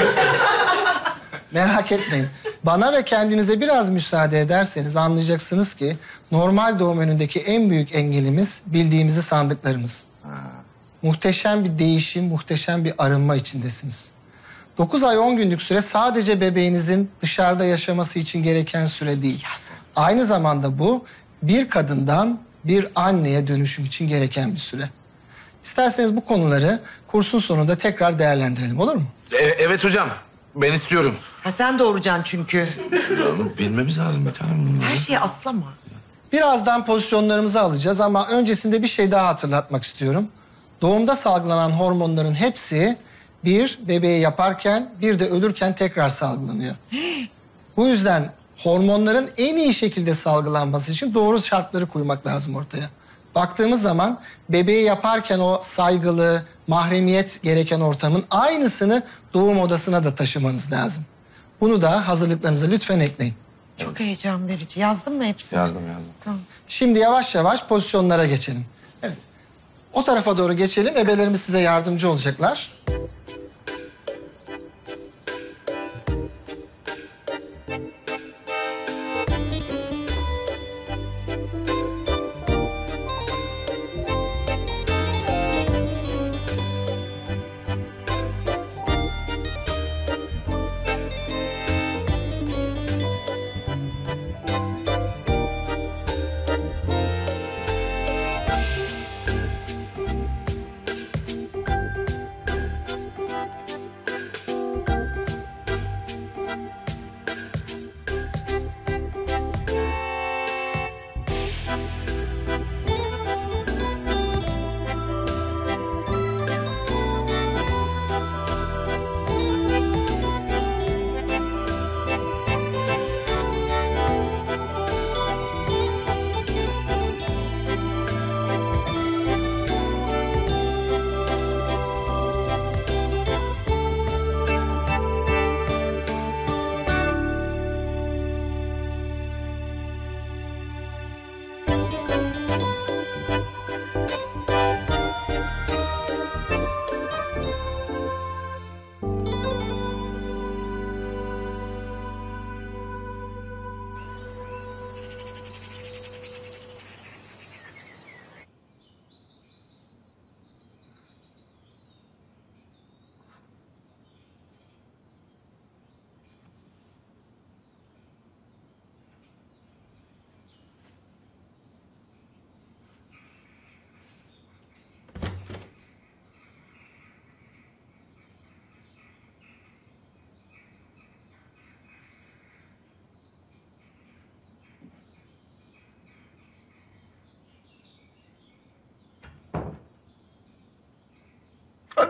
Merak etmeyin. Bana ve kendinize biraz müsaade ederseniz anlayacaksınız ki normal doğum önündeki en büyük engelimiz bildiğimizi sandıklarımız. Muhteşem bir değişim, muhteşem bir arınma içindesiniz. 9 ay 10 günlük süre sadece bebeğinizin dışarıda yaşaması için gereken süre değil. Aynı zamanda bu bir kadından bir anneye dönüşüm için gereken bir süre. İsterseniz bu konuları kursun sonunda tekrar değerlendirelim, olur mu? Evet hocam. Ben istiyorum. Ha sen doğuracaksın çünkü. Bilmemiz lazım bir tanem. Her şeyi atlama. Birazdan pozisyonlarımızı alacağız ama öncesinde bir şey daha hatırlatmak istiyorum. Doğumda salgılanan hormonların hepsi bir bebeği yaparken bir de ölürken tekrar salgılanıyor. Bu yüzden hormonların en iyi şekilde salgılanması için doğru şartları koymak lazım ortaya. Baktığımız zaman bebeği yaparken o saygılı, mahremiyet gereken ortamın aynısını doğum odasına da taşımanız lazım. Bunu da hazırlıklarınıza lütfen ekleyin. Çok heyecan verici. Yazdın mı hepsini? Yazdım. Tamam. Şimdi yavaş yavaş pozisyonlara geçelim. Evet. O tarafa doğru geçelim. Ebelerimiz size yardımcı olacaklar.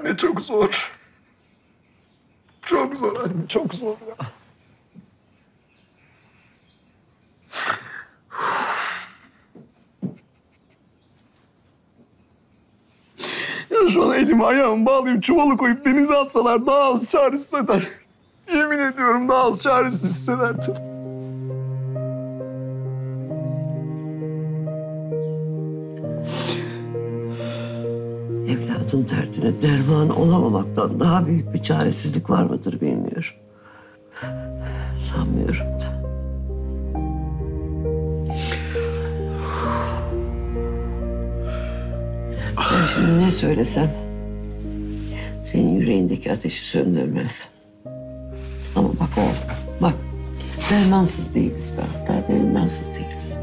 Anne çok zor. Çok zor anne, çok zor ya. Ya şu an elimi ayağımı bağlayıp çuvalı koyup denize atsalar daha az çaresiz hisseder. Yemin ediyorum daha az çaresiz hissederdim. Evladın derdine derman olamamaktan daha büyük bir çaresizlik var mıdır bilmiyorum. Sanmıyorum da. Ben şimdi ne söylesem senin yüreğindeki ateşi söndürmez. Ama bak oğlum, bak dermansız değiliz daha dermansız değiliz.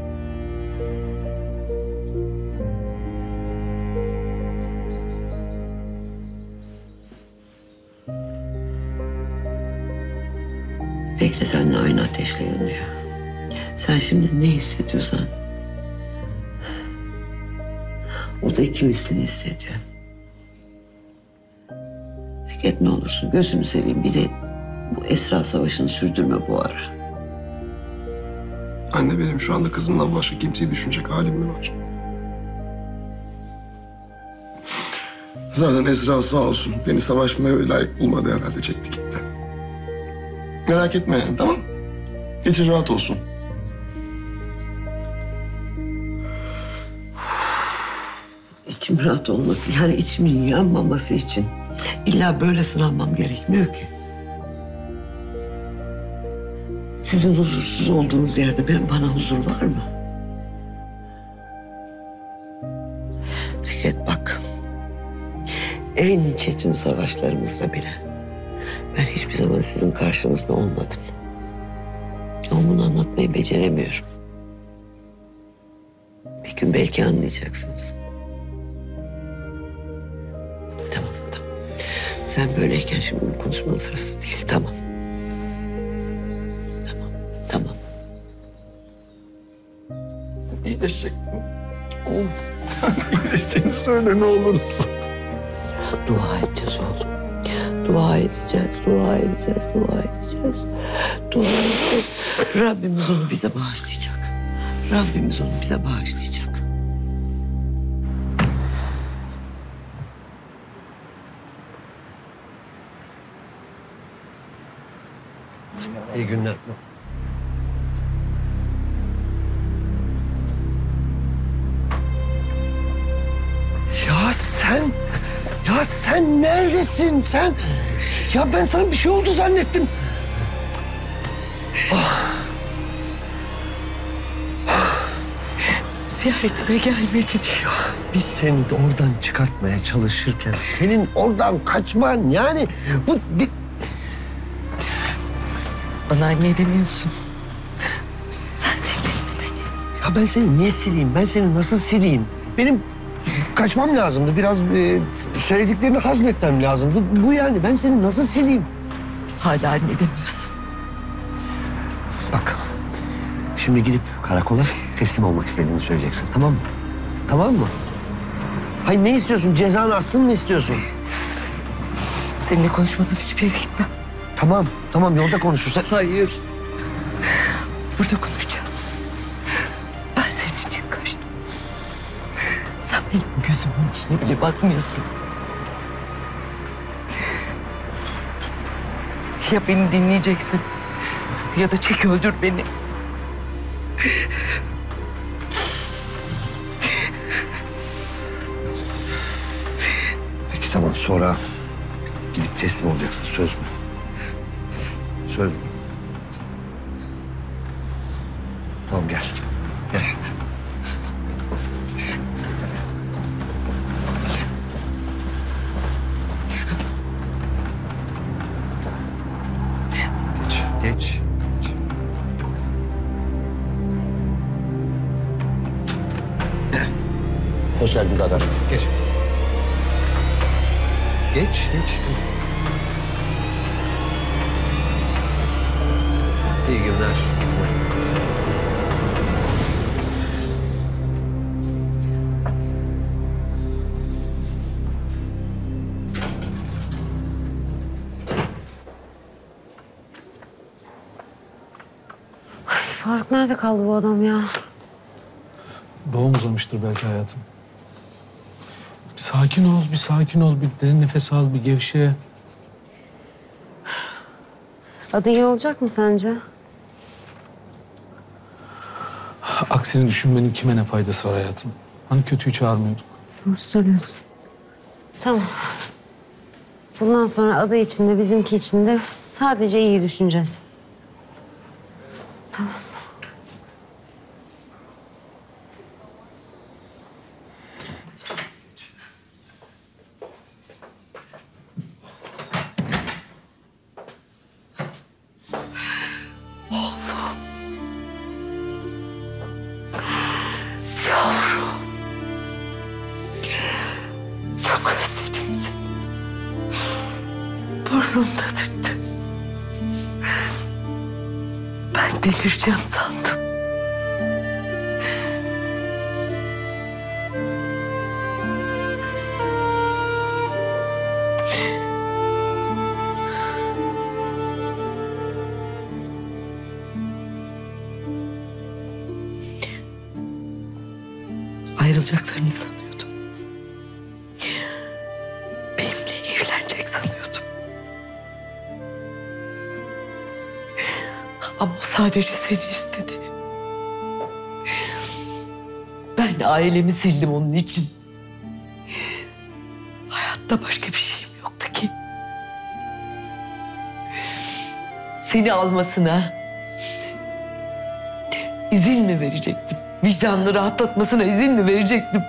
Belki de seninle aynı ateşle yanıyor. Sen şimdi ne hissediyorsan o da ikimisini hissediyor. Fikret ne olursun gözünü seveyim bir de bu Esra Savaşı'nı sürdürme bu ara. Anne benim şu anda kızımdan başka kimseyi düşünecek halim mi var? Zaten Esra sağ olsun beni savaşmaya layık bulmadı herhalde çekti gitti. Merak etme yani tamam. İçin rahat olsun. İçim rahat olması yani içimin yanmaması için illa böyle sınanmam gerekmiyor ki. Sizin huzursuz olduğunuz yerde bana huzur var mı? Fikret bak. En çetin savaşlarımızda bile ben hiçbir zaman sizin karşınızda olmadım. Ama bunu anlatmayı beceremiyorum. Bir gün belki anlayacaksınız. Tamam. Sen böyleyken şimdi bunun konuşmanın sırası değil. Tamam. İyileşecektim. İyileşeceğini söyle ne olursa. Dua edeceğiz oğlum. Dua edeceğiz. Rabbimiz onu bize bağışlayacak. İyi günler. Ya sen neredesin sen? Ya ben sana bir şey oldu zannettim. Ziyaretime gelmedin. Biz seni de oradan çıkartmaya çalışırken senin oradan kaçman yani bu... Bana anne demiyorsun. Sen sildin mi beni? Ya ben seni niye sileyim? Ben seni nasıl sileyim? Benim kaçmam lazımdı. Biraz söylediklerini hazmetmem lazımdı. Bu yani ben seni nasıl sileyim? Hala anne demiyorsun. Bak şimdi gidip karakola teslim olmak istediğini söyleyeceksin tamam mı? Tamam mı? Hayır ne istiyorsun? Cezan artsın mı istiyorsun? Seninle konuşmadan hiçbir yere gitmem. Tamam yolda konuşursak. Hayır. Burada konuşacağız. Ben senin için kaçtım. Sen benim gözümün içine bile bakmıyorsun. Ya beni dinleyeceksin ya da çek öldür beni. Peki tamam sonra gidip teslim olacaksın söz mü? Söz mü? Tamam gel. Geç. Hoş geldin zaten. Geç. Geç. İyi günler. Faruk nerede kaldı bu adam ya? Doğum uzamıştır belki hayatım. Bir sakin ol, bir sakin ol. Bir derin nefes al, bir gevşe. Adı iyi olacak mı sence? Aksini düşünmenin kime ne faydası var hayatım? Hani kötüyü çağırmıyorduk. Doğru söylüyorsun. Tamam. Bundan sonra adı için de bizimki için de sadece iyi düşüneceğiz. Tamam. Çok özledim seni. Burnumda tüttü. Ben delireceğim sandım. Ayrılacaklarını sanıyordum. Benimle evlenecek sanıyordum. Ama o sadece seni istedi. Ben ailemi sildim onun için. Hayatta başka bir şeyim yoktu ki. Seni almasına izin mi verecektim? Vicdanını rahatlatmasına izin mi verecektim?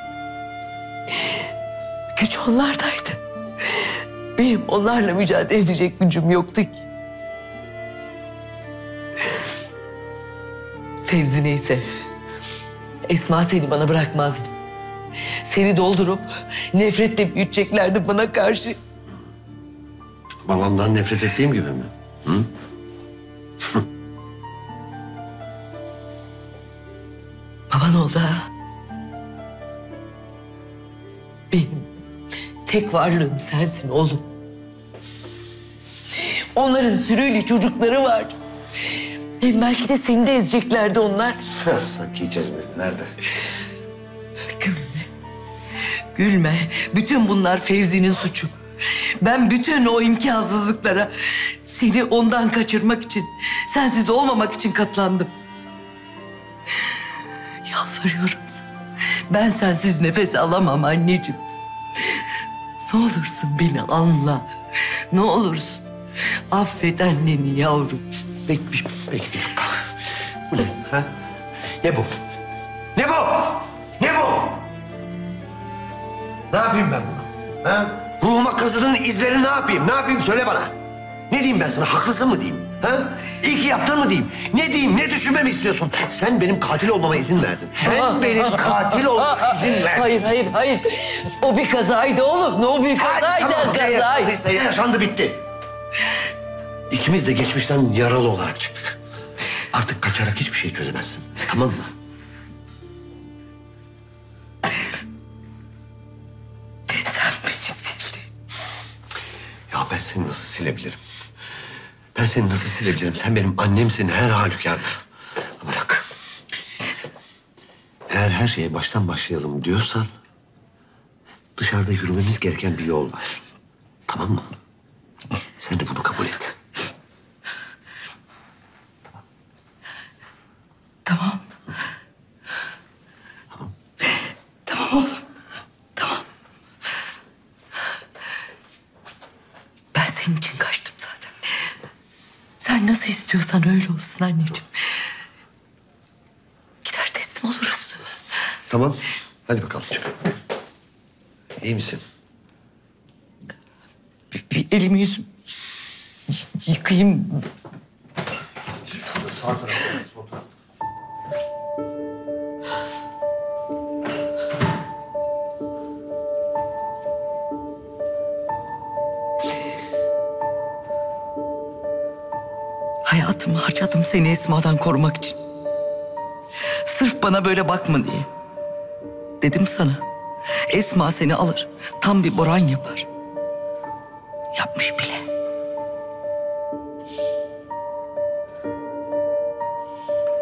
Güç onlardaydı. Benim onlarla mücadele edecek gücüm yoktu ki. Fevzi neyse, Esma seni bana bırakmazdı. Seni doldurup nefretle büyüteceklerdi bana karşı. Babamdan nefret ettiğim gibi mi? Hı? Baban oldu ha. Benim tek varlığım sensin oğlum. Onların sürüyle çocukları var. Hem belki de seni de ezeceklerdi onlar. Sanki hiç ezmedi. Nerede? Gülme. Bütün bunlar Fevzi'nin suçu. Ben bütün o imkansızlıklara seni ondan kaçırmak için, sensiz olmamak için katlandım. Yalvarıyorum sana. Ben sensiz nefes alamam anneciğim. Ne olursun beni anla. Ne olursun. Affet anneni yavrum. Peki. Bu ne? Ha? Ne bu? Ne bu? Ne bu? Ne yapayım ben bunu? Ha? Ruhuma kazıdığın izleri ne yapayım? Ne yapayım söyle bana. Ne diyeyim ben sana? Haklısın mı diyeyim? Ha? İyi ki yaptın mı diyeyim? Ne diyeyim? Ne düşünmemi istiyorsun? Sen benim katil olmama izin verdin. Sen benim katil olmama izin verdin. Hayır. O bir kazaydı oğlum. O bir kazaydı. Kazaydı. Yaşandı bitti. İkimiz de geçmişten yaralı olarak çıktık. Artık kaçarak hiçbir şey çözemezsin. Tamam mı? Sen beni sildin. Ya ben seni nasıl silebilirim? Ben seni nasıl silebilirim? Sen benim annemsin her halükarda. Ama bak. Eğer her şeye baştan başlayalım diyorsan... dışarıda yürümemiz gereken bir yol var. Tamam mı? Sen de bunu kabul et. Tamam. Tamam oğlum. Tamam. Ben senin için kaçtım zaten. Sen nasıl istiyorsan öyle olsun anneciğim. Gider teslim oluruz. Tamam. Hadi bakalım çık. İyi misin? Bir elimi yüzümü yıkayayım. Sağ tarafa, sol tarafa. Hayatımı harcadım seni Esma'dan korumak için. Sırf bana böyle bakma diye. Dedim sana. Esma seni alır. Tam bir Boran yapar. Yapmış bile.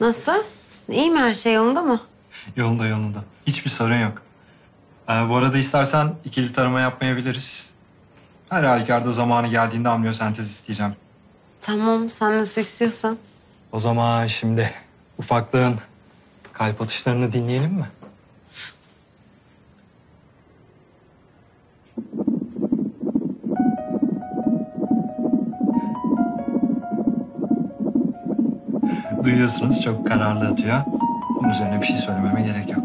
Nasıl? İyi mi, her şey yolunda mı? Yolunda yolunda. Hiçbir sorun yok. Bu arada istersen ikili tarama yapmayabiliriz. Her halükarda zamanı geldiğinde amniyosentez isteyeceğim. Tamam, sen nasıl istiyorsan. O zaman şimdi ufaklığın kalp atışlarını dinleyelim mi? Duyuyorsunuz, çok kararlı atıyor. Bunun üzerine bir şey söylememe gerek yok.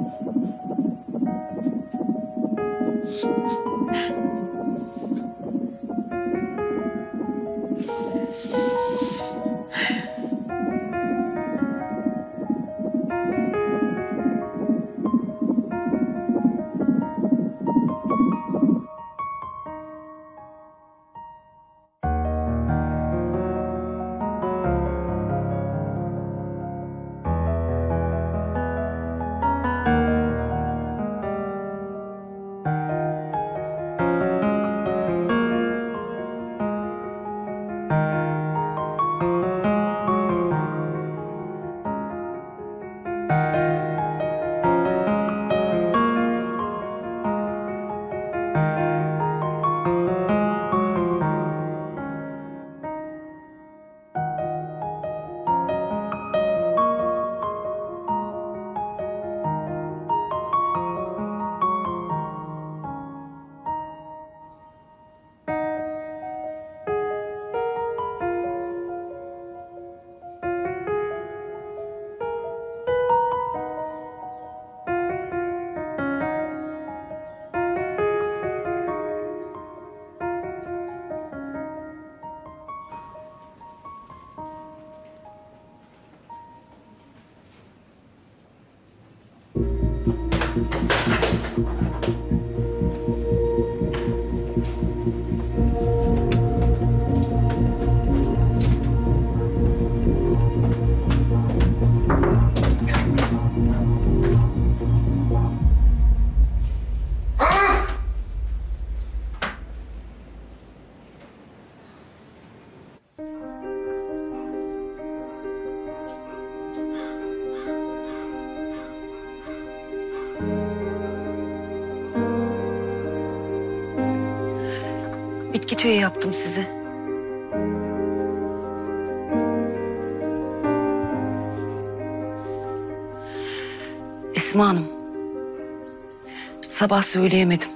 Bitki çayı yaptım size. Esma Hanım, sabah söyleyemedim.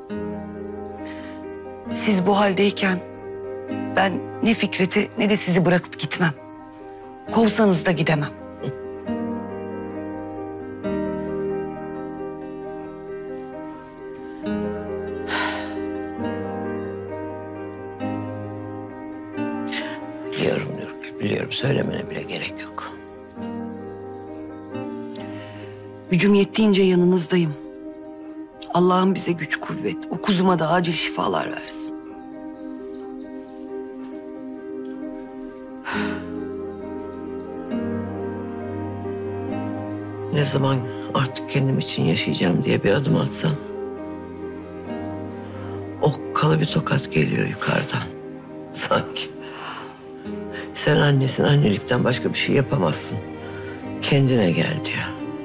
Siz bu haldeyken ben ne Fikret'i ne de sizi bırakıp gitmem. Kovsanız da gidemem. Biliyorum Nurgül, biliyorum. Söylemene bile gerek yok. Gücüm yettiğince yanınızdayım. Allah'ım bize güç kuvvet, o kuzuma da acil şifalar versin. Ne zaman artık kendim için yaşayacağım diye bir adım atsam... okkalı bir tokat geliyor yukarıdan. Sanki. Sen annesin, annelikten başka bir şey yapamazsın. Kendine gel diyor.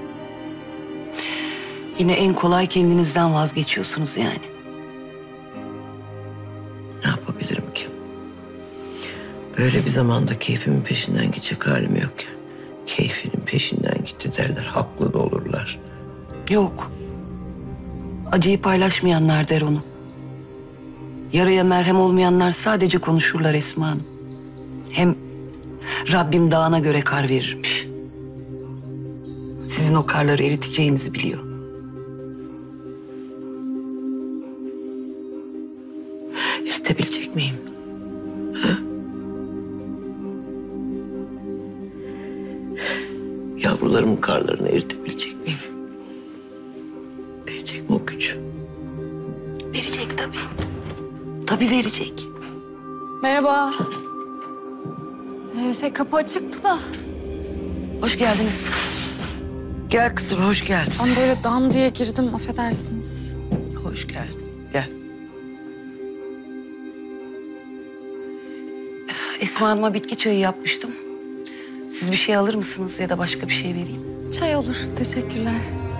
Yine en kolay kendinizden vazgeçiyorsunuz yani. Ne yapabilirim ki? Böyle bir zamanda keyfimin peşinden gidecek halim yok ya. Keyfinin peşinden gitti derler, haklı da olurlar. Yok. Acıyı paylaşmayanlar der onu. Yaraya merhem olmayanlar sadece konuşurlar Esma Hanım. Hem Rabbim dağına göre kar verirmiş. Sizin o karları eriteceğinizi biliyor. Eritebilecek miyim? Ha? Yavrularımın karlarını eritebilecek miyim? Verecek mi o gücü? Verecek tabii. Tabii verecek. Merhaba. Kapı açıktı da. Hoş geldiniz. Gel kızım, hoş geldin. Ben böyle dam diye girdim, affedersiniz. Hoş geldin, gel. Esma Hanım'a bitki çayı yapmıştım. Siz bir şey alır mısınız ya da başka bir şey vereyim? Çay olur. Teşekkürler.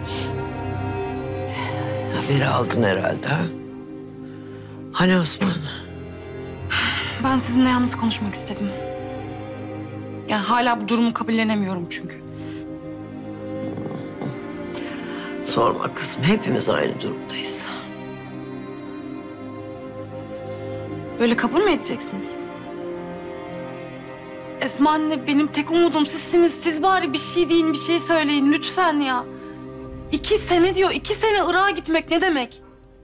Haberi aldın herhalde ha? Hani Osman? Ben sizinle yalnız konuşmak istedim. Yani hala bu durumu kabullenemiyorum çünkü. Sorma kızım. Hepimiz aynı durumdayız. Böyle kabul mü edeceksiniz? Esma anne, benim tek umudum sizsiniz. Siz bari bir şey deyin, bir şey söyleyin lütfen ya. 2 sene diyor. 2 sene Irak'a gitmek ne demek?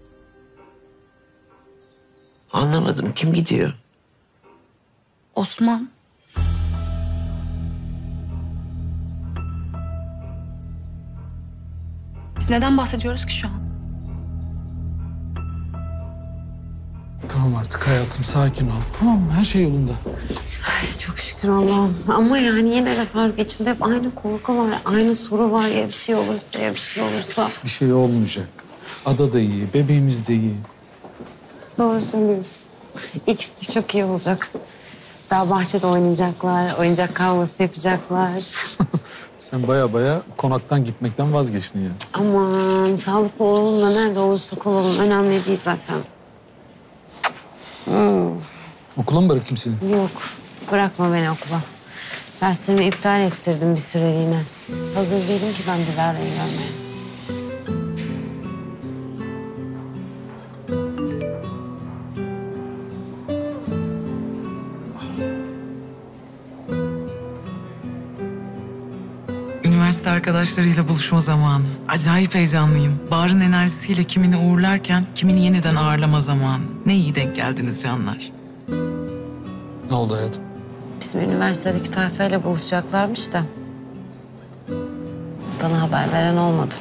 Anlamadım. Kim gidiyor? Osman. Biz neden bahsediyoruz ki şu an? Tamam artık hayatım, sakin ol. Tamam mı? Her şey yolunda. Ay çok şükür Allah'ım. Ama yani yine de Faruk, içimde hep aynı korku var. Aynı soru var. Ya bir şey olursa, ya bir şey olursa. Bir şey olmayacak. Ada da iyi, bebeğimiz de iyi. Doğru söylüyorsun. İkisi de çok iyi olacak. Daha bahçede oynayacaklar, oyuncak kavgası yapacaklar. Sen baya konaktan gitmekten vazgeçtin ya. Aman sağlıklı olalım da nerede olursak olalım. Önemli değil zaten. Okula mı bırakayım seni? Yok, bırakma beni okula. Derslerimi iptal ettirdim bir süreliğine. Hazır değilim ki ben Dilara'yı görmeye. Üniversite arkadaşlarıyla buluşma zamanı. Acayip heyecanlıyım. Bahar'ın enerjisiyle kimini uğurlarken kimini yeniden ağırlama zamanı. Ne iyi denk geldiniz canlar. Ne oldu hayatım? Bizim üniversitedeki tayfayla buluşacaklarmış da. Bana haber veren olmadı.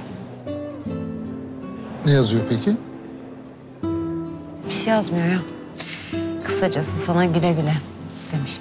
Ne yazıyor peki? Bir şey yazmıyor ya. Kısacası sana güle güle demiş.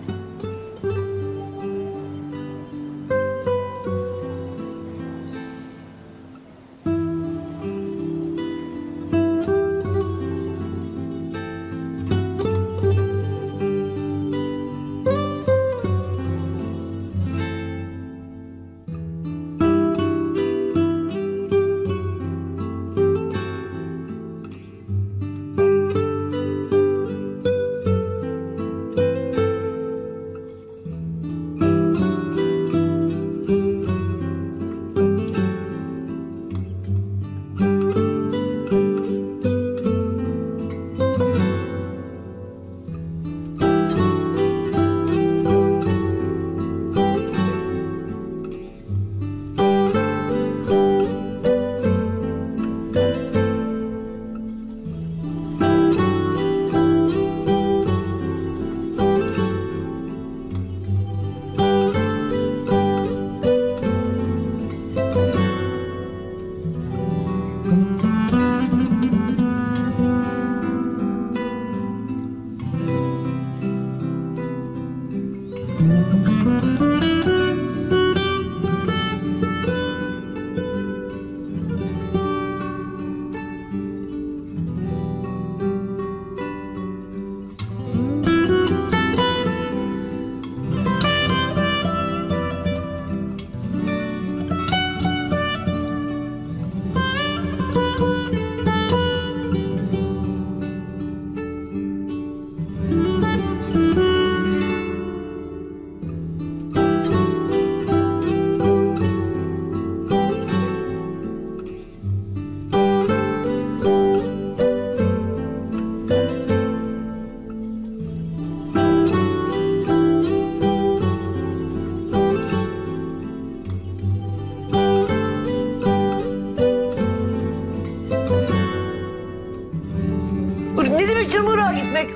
Ne demek canım Irak'a gitmek?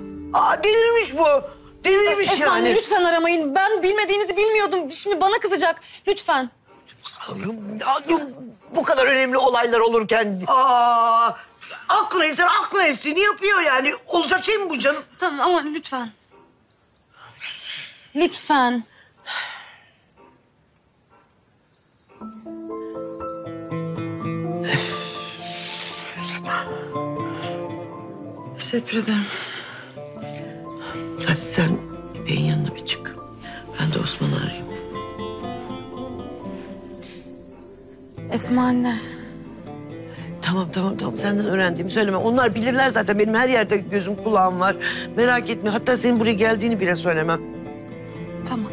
Delirmiş bu. Delirmiş Esma yani. lütfen aramayın. Ben bilmediğinizi bilmiyordum. Şimdi bana kızacak. Lütfen. Bu kadar önemli olaylar olurken... aklına estiğini yapıyor yani. Olacak şey mi bu canım? Tamam ama lütfen. Lütfen. Teşekkür ederim. Hadi sen beyin yanına bir çık. Ben Ben de Osman'ı arayayım. Esma anne. Tamam. Senden öğrendiğimi söyleme. Onlar bilirler zaten. Benim her yerde gözüm kulağım var. Merak etme. Hatta senin buraya geldiğini bile söylemem. Tamam.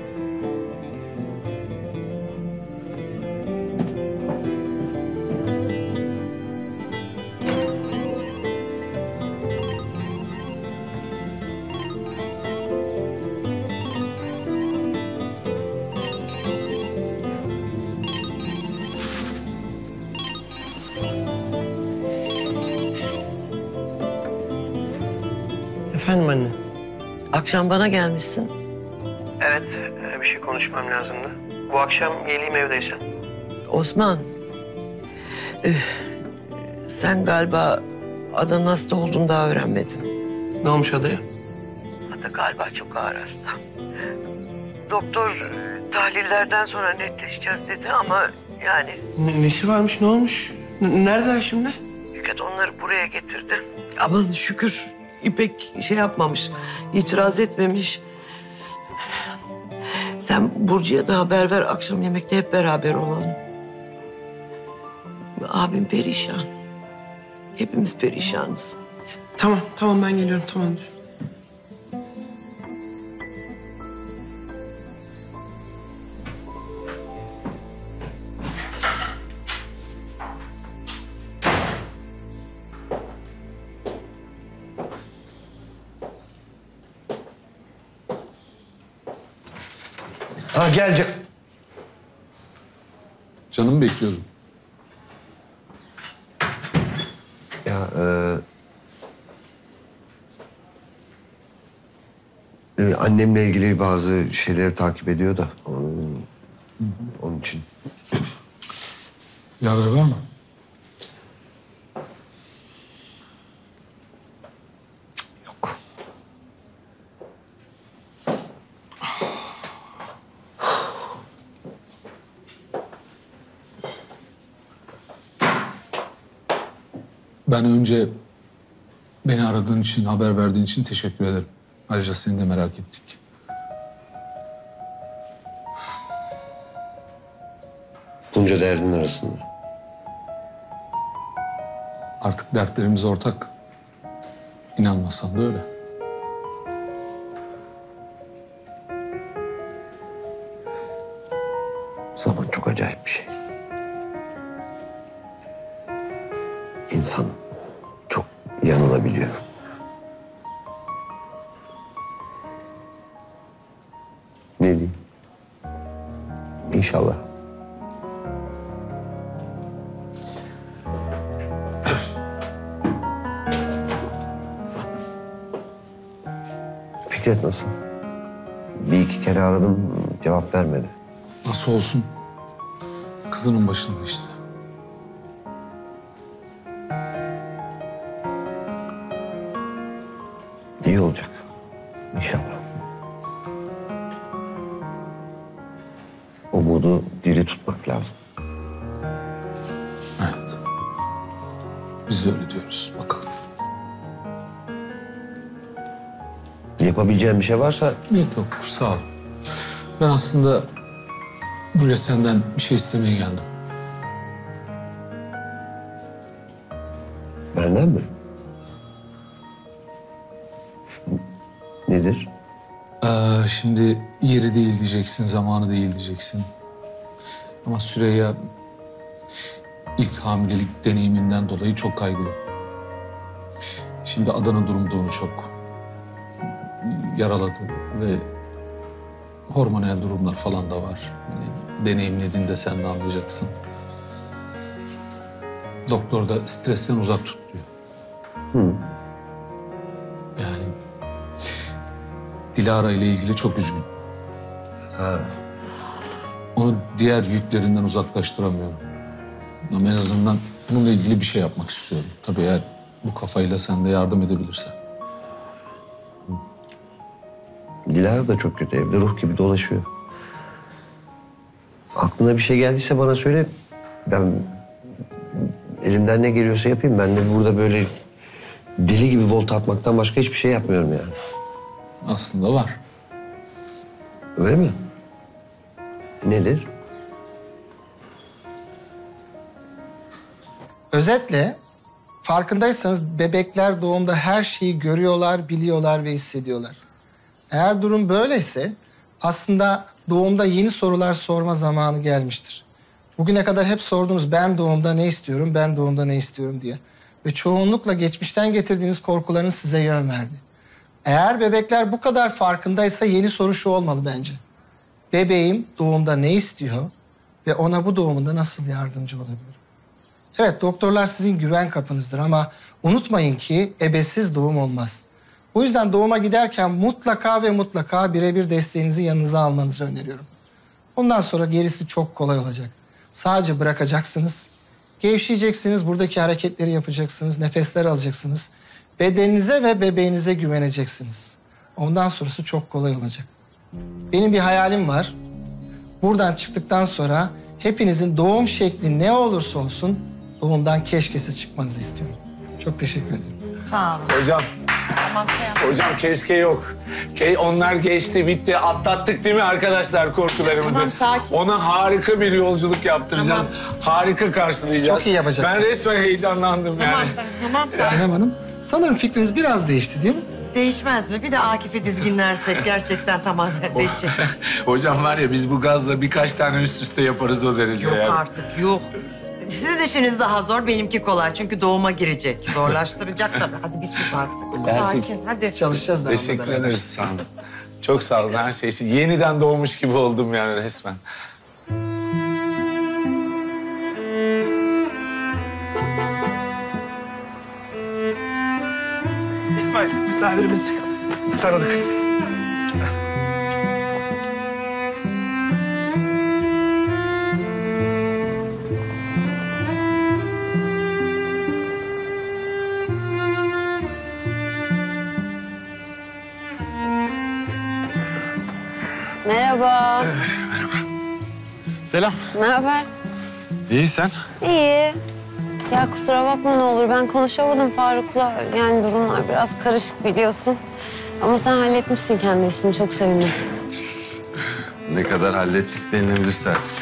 Efendim anne? Akşam bana gelmişsin. Evet, bir şey konuşmam lazımdı. Bu akşam geleyim evdeysen. Osman. Sen galiba Adanın hasta olduğunu daha öğrenmedin. Ne olmuş adaya? Ada galiba çok ağır hasta. Doktor tahlillerden sonra netleşeceğiz dedi ama yani... Nesi varmış, ne olmuş? Neredeler şimdi? Şükret onları buraya getirdi. Aman şükür İpek şey yapmamış, itiraz etmemiş. Sen Burcu'ya da haber ver, akşam yemekte hep beraber olalım. Abim perişan. Hepimiz perişanız. Tamam ben geliyorum, tamamdır. Ha gel. Canım bekliyordum. Ya annemle ilgili bazı şeyleri takip ediyor da onun için. Bir haber var mı? Ben önce beni aradığın için, haber verdiğin için teşekkür ederim. Ayrıca seni de merak ettik. Bunca derdin arasında. Artık dertlerimiz ortak. İnanmasan da öyle. Zaman çok acayip bir şey. İnsan çok yanılabiliyor. Ne diyeyim? İnşallah. Fikret nasıl? Bir iki kere aradım, cevap vermedi. Nasıl olsun? Kızının başında işte. İyi olacak. İnşallah. Umudu diri tutmak lazım. Evet. Biz de öyle diyoruz. Bakalım. Yapabileceğim bir şey varsa... Yok sağ ol. Ben aslında buraya senden bir şey istemeye geldim. Benden mi? Nedir? Şimdi yeri değil diyeceksin, zamanı değil diyeceksin. Ama Süreyya ilk hamilelik deneyiminden dolayı çok kaygılı. Şimdi Ada'nın durumu da onu çok yaraladı ve hormonal durumlar falan da var. Yani deneyimlediğinde sen de anlayacaksın. Doktor da stresten uzak tut diyor. Yani Dilara ile ilgili çok üzgün. Onu diğer yüklerinden uzaklaştıramıyorum. Ama en azından bununla ilgili bir şey yapmak istiyorum. Tabii eğer bu kafayla sen de yardım edebilirsen. Dilara da çok kötü. Evde ruh gibi dolaşıyor. Aklına bir şey geldiyse bana söyle. Ben elimden ne geliyorsa yapayım. Ben de burada böyle deli gibi volta atmaktan başka hiçbir şey yapmıyorum yani. Aslında var. Öyle mi? Nedir? Özetle farkındaysanız bebekler doğumda her şeyi görüyorlar, biliyorlar ve hissediyorlar. Eğer durum böyleyse aslında doğumda yeni sorular sorma zamanı gelmiştir. Bugüne kadar hep sordunuz ben doğumda ne istiyorum, ben doğumda ne istiyorum diye. Ve çoğunlukla geçmişten getirdiğiniz korkularınız size yön verdi. Eğer bebekler bu kadar farkındaysa yeni soru şu olmalı bence. Bebeğim doğumda ne istiyor ve ona bu doğumunda nasıl yardımcı olabilirim? Evet, doktorlar sizin güven kapınızdır ama unutmayın ki ebesiz doğum olmaz. Bu yüzden doğuma giderken mutlaka ve mutlaka birebir desteğinizi yanınıza almanızı öneriyorum. Ondan sonra gerisi çok kolay olacak. Sadece bırakacaksınız, gevşeyeceksiniz, buradaki hareketleri yapacaksınız, nefesler alacaksınız. Bedeninize ve bebeğinize güveneceksiniz. Ondan sonrası çok kolay olacak. Benim bir hayalim var. Buradan çıktıktan sonra hepinizin doğum şekli ne olursa olsun doğumdan keşkesiz çıkmanızı istiyorum. Çok teşekkür ederim. Sağ olun. Hocam, Tamam, şey hocam keşke yok. Onlar geçti, bitti. Atlattık değil mi arkadaşlar korkularımızı? Tamam, sakin. Ona harika bir yolculuk yaptıracağız. Harika karşılayacağız. Çok iyi yapacaksınız. Ben resmen heyecanlandım yani. Tamam, sakin. Sinem Hanım, sanırım fikriniz biraz değişti değil mi? Değişmez mi? Bir de Akif'i dizginlersek gerçekten tamamen değişecek. Hocam var ya biz bu gazla birkaç tane üst üste yaparız o derece Yok yani. artık, yok. Sizin işiniz daha zor, benimki kolay. Çünkü doğuma girecek. Zorlaştıracak tabii. Hadi bir sus artık. Sakin, hadi. Çalışacağız daha. Teşekkür ederiz, sağ olun. Çok sağ olun her şey için. Yeniden doğmuş gibi oldum yani resmen. İsmail, misafirimiz tanıdık. Merhaba. Selam. Ne haber? İyi sen? İyi. Ya kusura bakma ne olur ben konuşamadım Faruk'la. Yani durumlar biraz karışık biliyorsun. Ama sen halletmişsin kendi işini çok sevindim. Ne kadar hallettik denilebilirse artık.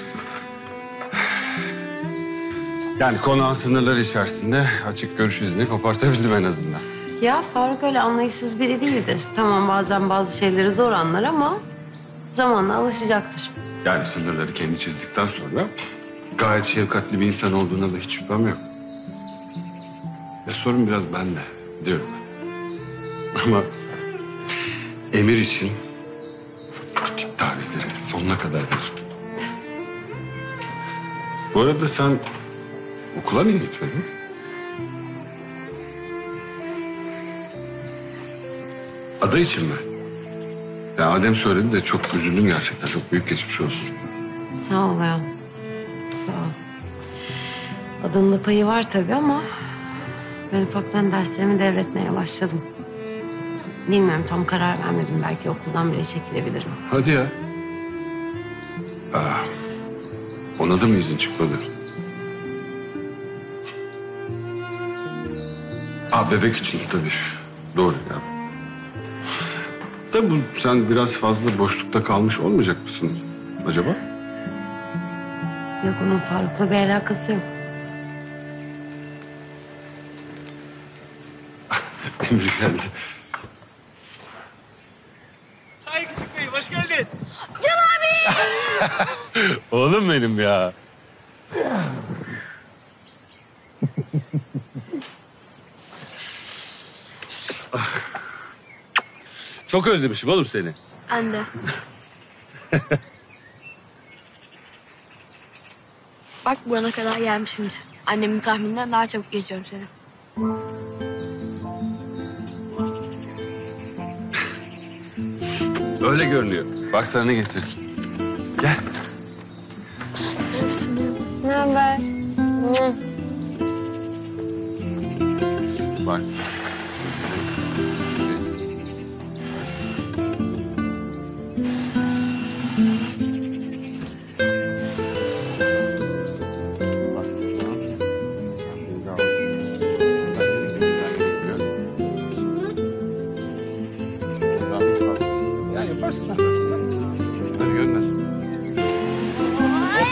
Yani konağın sınırları içerisinde açık görüş izni kopartabildim en azından. Ya Faruk öyle anlayışsız biri değildir. Tamam bazen bazı şeyleri zor anlar ama zamanla alışacaktır. Yani sınırları kendi çizdikten sonra gayet şefkatli bir insan olduğuna da hiç şüphem yok. Ya sorun biraz bende diyorum. Ama emir için bu tip tavizleri sonuna kadar veririm. Bu arada sen okula niye gitmedin? Ada için mi? Ya Adem söyledi de çok üzüldüm gerçekten. Çok büyük geçmiş olsun. Sağ ol ya. Sağ ol. Adının da payı var tabii ama ben ufaktan derslerimi devretmeye başladım. Bilmiyorum tam karar vermedim. Belki okuldan bile çekilebilirim. Hadi ya. Ona da mı izin çıkmadı? Bebek için tabii. Doğru ya. Da bu sen biraz fazla boşlukta kalmış olmayacak mısın acaba? Yok onun Faruk'la bir alakası yok. Emir geldi. Ay küçük beyim, hoş geldin. Can abi! Oğlum benim ya. Çok özlemişim oğlum seni. Ben de. Bak burana kadar gelmişimdir. Annemin tahmininden daha çabuk geçiyorum seni. Öyle görünüyor. Bak sana ne getirdim. Gel. Ne haber? Bak. Ya yaparsın. Hadi gönder.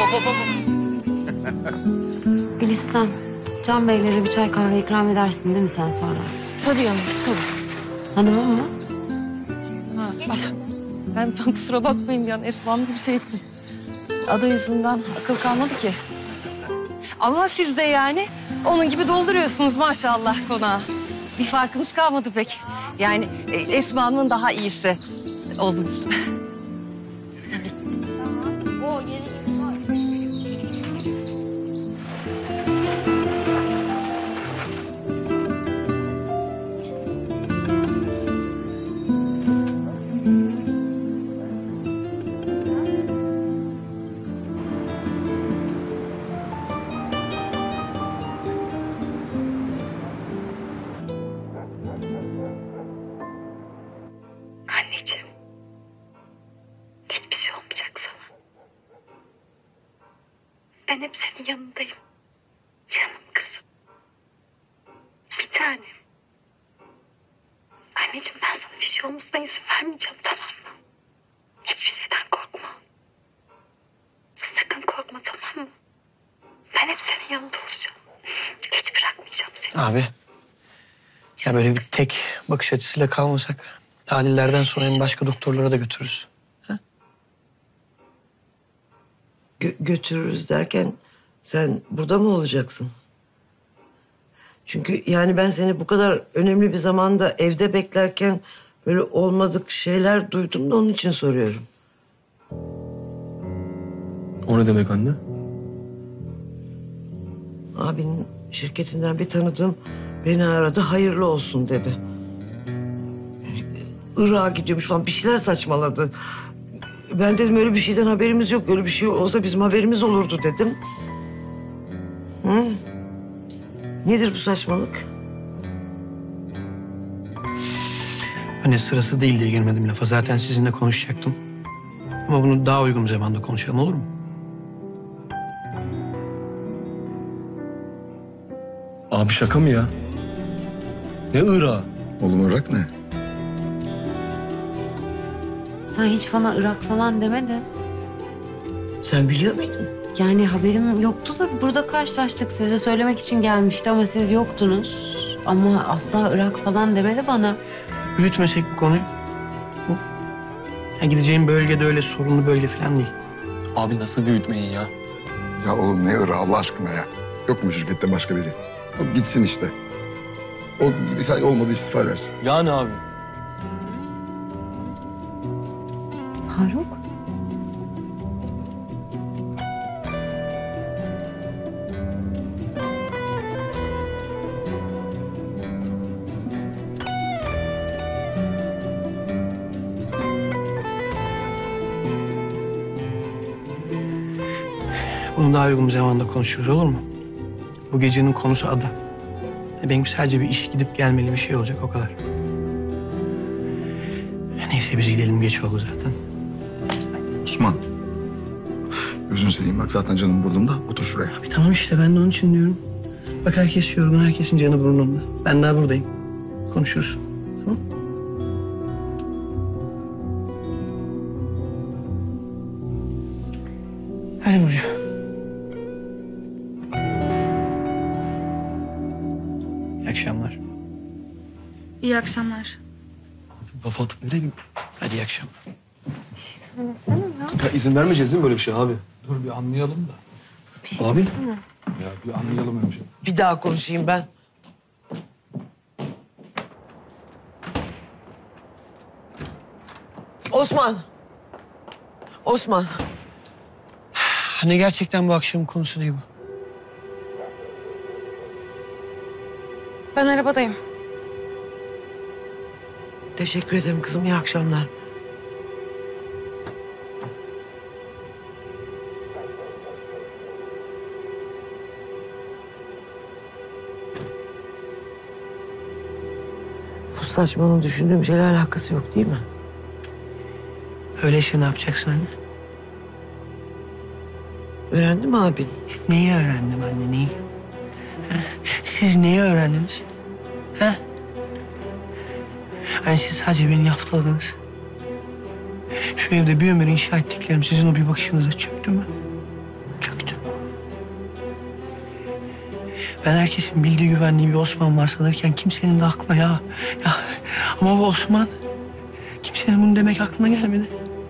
Gülistan, Can Beylere bir çay kahve ikram edersin değil mi sen sonra? Tabii hanım, tabii. Hanımım mı? Ha, ben kusura bakmayın yani Esma'm gibi şey ettim. Adı yüzünden akıl kalmadı ki. Ama siz de yani onun gibi dolduruyorsunuz maşallah konağı. Bir farkınız kalmadı pek. Yani Esma'nın daha iyisi oldunuz. Anneciğim, hiçbir şey olmayacak sana. Ben hep senin yanındayım. Canım kızım. Bir tanem. Anneciğim ben sana bir şey olmasına izin vermeyeceğim, tamam mı? Hiçbir şeyden korkma. Sakın korkma, tamam mı? Ben hep senin yanında olacağım. Hiç bırakmayacağım seni. Abi. Ya böyle bir tek bakış açısıyla kalmasak tahlillerden sonra en başka doktorlara da götürürüz. Götürürüz derken sen burada mı olacaksın? Çünkü yani ben seni bu kadar önemli bir zamanda evde beklerken böyle olmadık şeyler duydum da onun için soruyorum. O ne demek anne? Abinin şirketinden bir tanıdığım beni aradı, hayırlı olsun dedi. Irak'a gidiyormuş falan bir şeyler saçmaladı. Ben dedim öyle bir şeyden haberimiz yok. Öyle bir şey olsa bizim haberimiz olurdu dedim. Hı? Nedir bu saçmalık? Hani sırası değil diye girmedim lafa. Zaten sizinle konuşacaktım. Ama bunu daha uygun bir zamanda konuşalım, olur mu? Abi şaka mı ya? Ne Irak'ı? Oğlum Irak ne? Sen hiç bana Irak falan demedin. Sen biliyor muydun? Yani haberim yoktu da burada karşılaştık. Size söylemek için gelmişti ama siz yoktunuz. Ama asla Irak falan demedi bana. Büyütmesek bu konuyu. Ya gideceğim bölge de öyle sorunlu bölge falan değil. Abi nasıl büyütmeyin ya? Ya oğlum ne Irak Allah aşkına ya. Yok mu şirkette başka biri? O gitsin işte. O bir olmadı istifa edersin. Yani abi. Faruk? Bunu daha uygun bir zamanda konuşuruz, olur mu? Bu gecenin konusu ada. Benim sadece bir iş gidip gelmeli bir şey olacak, o kadar. Neyse biz gidelim, geç oldu zaten. Osman. Gözünü seveyim bak zaten canım burnumda. Otur şuraya. Abi tamam işte ben de onun için diyorum. Bak herkes yorgun, herkesin canı burnunda. Ben daha buradayım. Konuşuruz. Tamam? Hadi Burcu. İyi akşamlar. İyi akşamlar. Laf atıp nereye gidiyorsun? Hadi iyi akşamlar. Ya izin vermeyeceğiz değil mi böyle bir şey abi? Dur bir anlayalım da. Abi. Ya bir anlayalım önce. Bir daha konuşayım ben. Osman. Osman. Hani gerçekten bu akşamın konusu değil bu. Ben arabadayım. Teşekkür ederim kızım. İyi akşamlar. Bu saçmalığın düşündüğüm şeyle alakası yok değil mi? Öyleyse ne yapacaksın anne? Öğrendin mi abin? Neyi öğrendim anne, neyi? Ha? Siz neyi öğrendiniz? Ha? Hani siz sadece beni yaptıladınız. Şu evde bir ömür inşa ettiklerim sizin o bir bakışınıza çöktü mü? Ben herkesin bildiği güvenliği bir Osman var sanırken kimsenin de aklına ya. Ama bu Osman kimsenin bunu demek aklına gelmedi.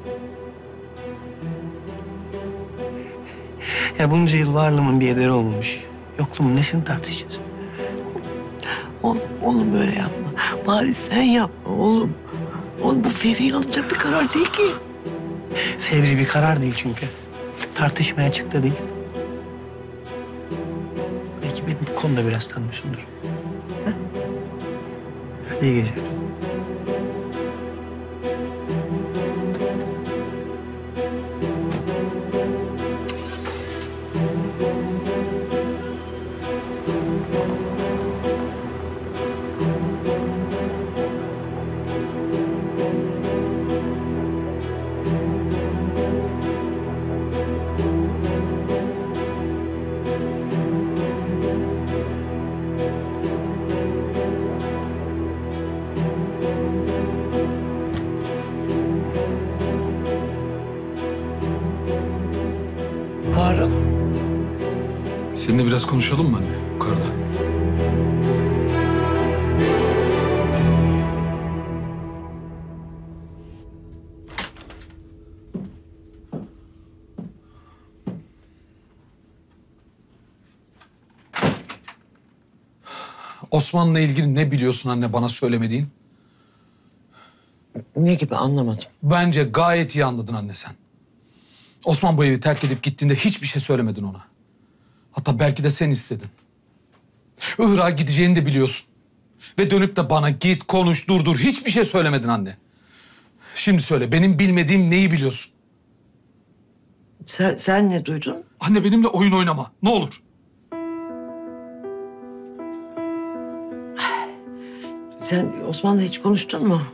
Ya bunca yıl varlığımın bir ederi olmamış. Yokluğumun nesini tartışacağız? Oğlum böyle yapma. Bari sen yapma oğlum. Oğlum bu Fevri'yi alacak bir karar değil ki. Fevri bir karar değil çünkü. Tartışmaya açık da değil. Belki beni bu konuda biraz tanıyorsundur. Ha? Hadi iyi geceler. Faruk. Seninle biraz konuşalım mı anne yukarıda? Osman'la ilgili ne biliyorsun anne bana söylemediğin? Ne gibi anlamadım. Bence gayet iyi anladın anne sen. Osman bu evi terk edip gittiğinde hiçbir şey söylemedin ona. Hatta belki de sen istedin. Irak'a gideceğini de biliyorsun. Ve dönüp de bana git, konuş, durdur hiçbir şey söylemedin anne. Şimdi söyle, benim bilmediğim neyi biliyorsun? Sen ne duydun? Anne benimle oyun oynama, ne olur. Sen Osman'la hiç konuştun mu?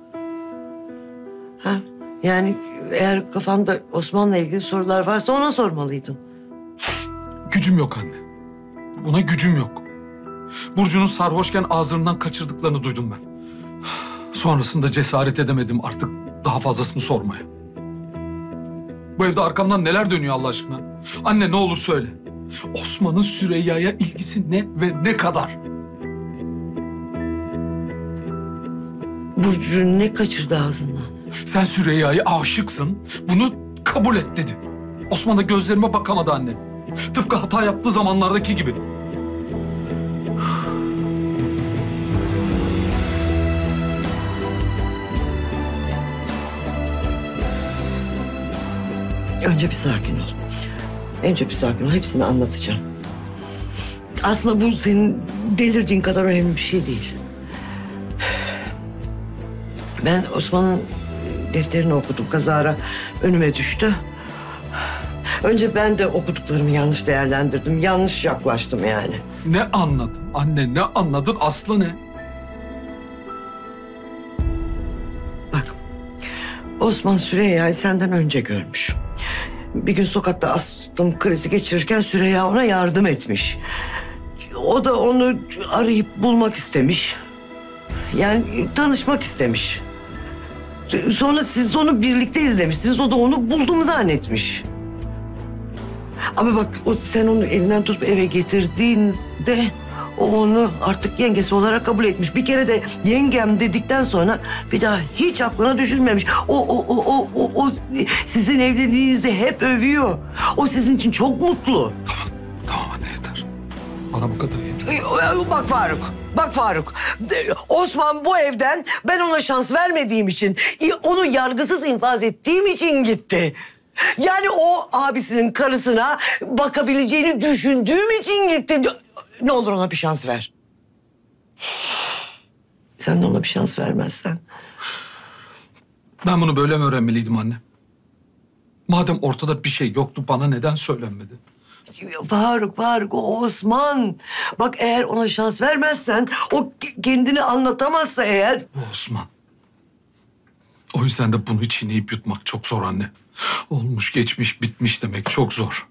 Ha? Yani eğer kafanda Osman'la ilgili sorular varsa ona sormalıydın. Gücüm yok anne. Buna gücüm yok. Burcu'nun sarhoşken ağzından kaçırdıklarını duydum ben. Sonrasında cesaret edemedim artık daha fazlasını sormaya. Bu evde arkamdan neler dönüyor Allah aşkına? Anne ne olur söyle. Osman'ın Süreyya'ya ilgisi ne ve ne kadar? Burcu ne kaçırdı ağzından? Sen Süreyya'ya aşıksın. Bunu kabul et dedi. Osman da gözlerime bakamadı anne. Tıpkı hata yaptığı zamanlardaki gibi. Önce bir sakin ol. Önce bir sakin ol. Hepsini anlatacağım. Aslında bu senin delirdiğin kadar önemli bir şey değil. Ben Osman'ın defterini okudum. Kazara önüme düştü. Önce ben de okuduklarımı yanlış değerlendirdim. Yanlış yaklaştım yani. Ne anladın anne, ne anladın? Aslı ne? Osman Süreyya'yı senden önce görmüş. Bir gün sokakta astım krizi geçirirken Süreyya ona yardım etmiş. O da onu arayıp bulmak istemiş. Yani tanışmak istemiş. Sonra siz onu birlikte izlemişsiniz. O da onu buldum zannetmiş. Ama bak sen onu elinden tutup eve getirdiğinde o onu artık yengesi olarak kabul etmiş. Bir kere de yengem dedikten sonra bir daha hiç aklına düşünmemiş. O sizin evliliğinizi hep övüyor. O sizin için çok mutlu. Tamam anne yeter. Bana bu kadar yeter. Bak Faruk. Osman bu evden ben ona şans vermediğim için, onu yargısız infaz ettiğim için gitti. Yani o abisinin karısına bakabileceğini düşündüğüm için gitti. Ne olur ona bir şans ver. Sen de ona bir şans vermezsen. Ben bunu böyle mi öğrenmeliydim anne? Madem ortada bir şey yoktu bana neden söylenmedi? Faruk o Osman. Bak eğer ona şans vermezsen o kendini anlatamazsa eğer. Bu Osman. O yüzden de bunu çiğneyip yutmak çok zor anne. Olmuş geçmiş bitmiş demek çok zor.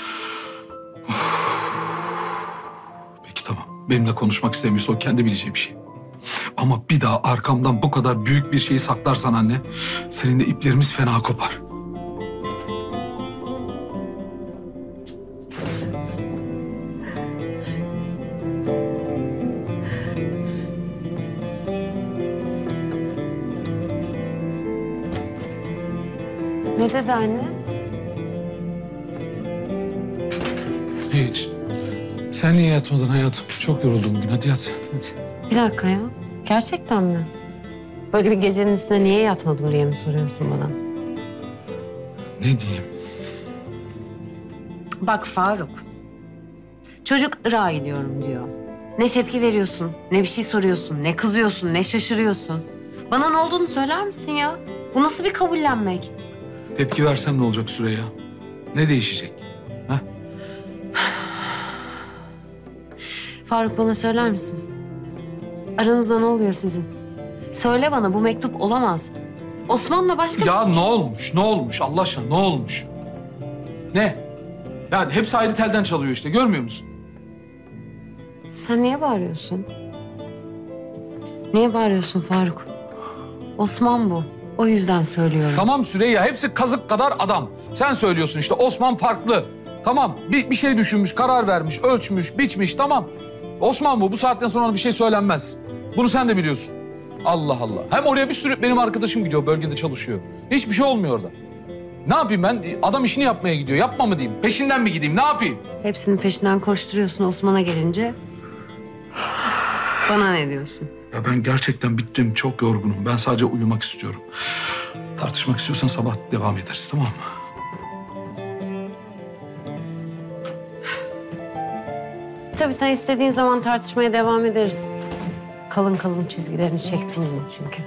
Peki tamam. Benimle konuşmak istemiyorsa o kendi bileceği bir şey. Ama bir daha arkamdan bu kadar büyük bir şeyi saklarsan anne, seninle iplerimiz fena kopar. Ne dedi anne? Hiç. Sen niye yatmadın hayatım? Çok yoruldum bugün. Hadi yat. Hadi. Bir dakika ya. Gerçekten mi? Böyle bir gecenin üstüne niye yatmadım diye mi soruyorsun bana? Ne diyeyim? Bak Faruk. Çocuk Irak'a gidiyorum diyor. Ne tepki veriyorsun, ne bir şey soruyorsun, ne kızıyorsun, ne şaşırıyorsun. Bana ne olduğunu söyler misin ya? Bu nasıl bir kabullenmek? Tepki versem ne olacak Süreyya? Ne değişecek? Ha? Faruk bana söyler misin? Aranızda ne oluyor sizin? Söyle bana, bu mektup olamaz. Osman'la başka bir Ya şey... ne olmuş? Ne olmuş? Allah aşkına ne olmuş? Ne? Yani hepsi ayrı telden çalıyor işte. Görmüyor musun? Sen niye bağırıyorsun? Niye bağırıyorsun Faruk? Osman bu. O yüzden söylüyorum. Tamam Süreyya. Hepsi kazık kadar adam. Sen söylüyorsun işte Osman farklı. Tamam. Bir şey düşünmüş, karar vermiş, ölçmüş, biçmiş. Tamam. Osman bu. Bu saatten sonra bir şey söylenmez. Bunu sen de biliyorsun. Allah Allah. Hem oraya bir sürü benim arkadaşım gidiyor. Bölgede çalışıyor. Hiçbir şey olmuyor orada. Ne yapayım ben? Adam işini yapmaya gidiyor. Yapma mı diyeyim? Peşinden mi gideyim? Ne yapayım? Hepsinin peşinden koşturuyorsun, Osman'a gelince... Bana ne diyorsun? Ya ben gerçekten bittim. Çok yorgunum. Ben sadece uyumak istiyorum. Tartışmak istiyorsan sabah devam ederiz, tamam mı? Tabii sen istediğin zaman tartışmaya devam ederiz. Kalın kalın çizgilerini çektin yine çünkü.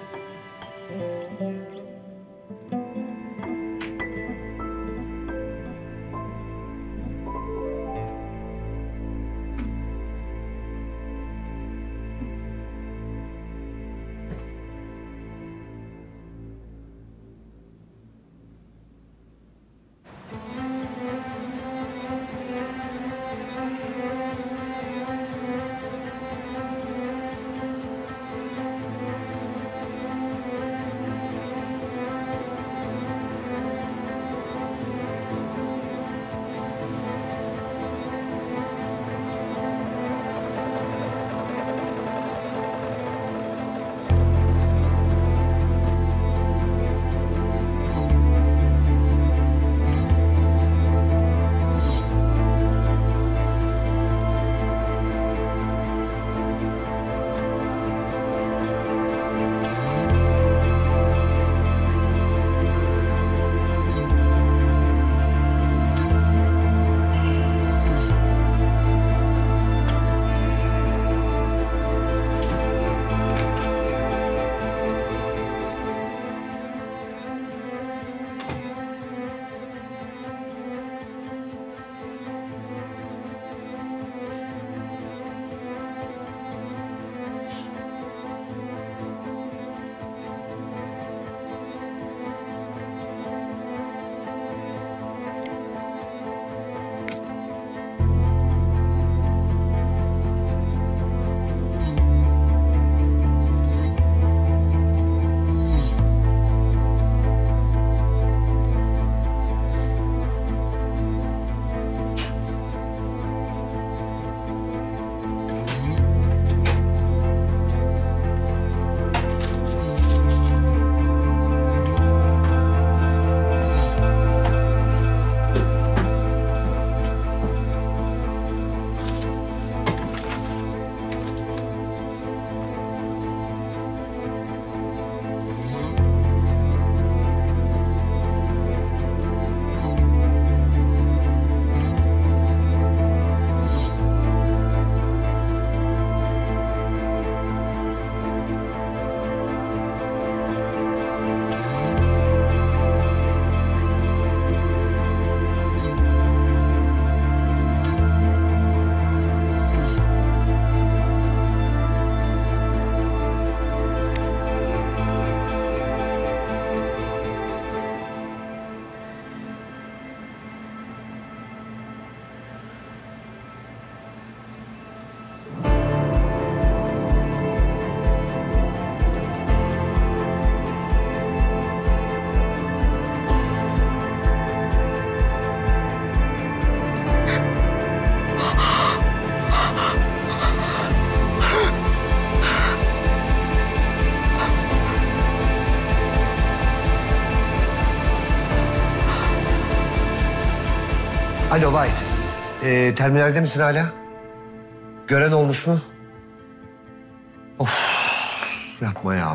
Alo Vahit. Terminalde misin hala? Gören olmuş mu? Of, yapma ya.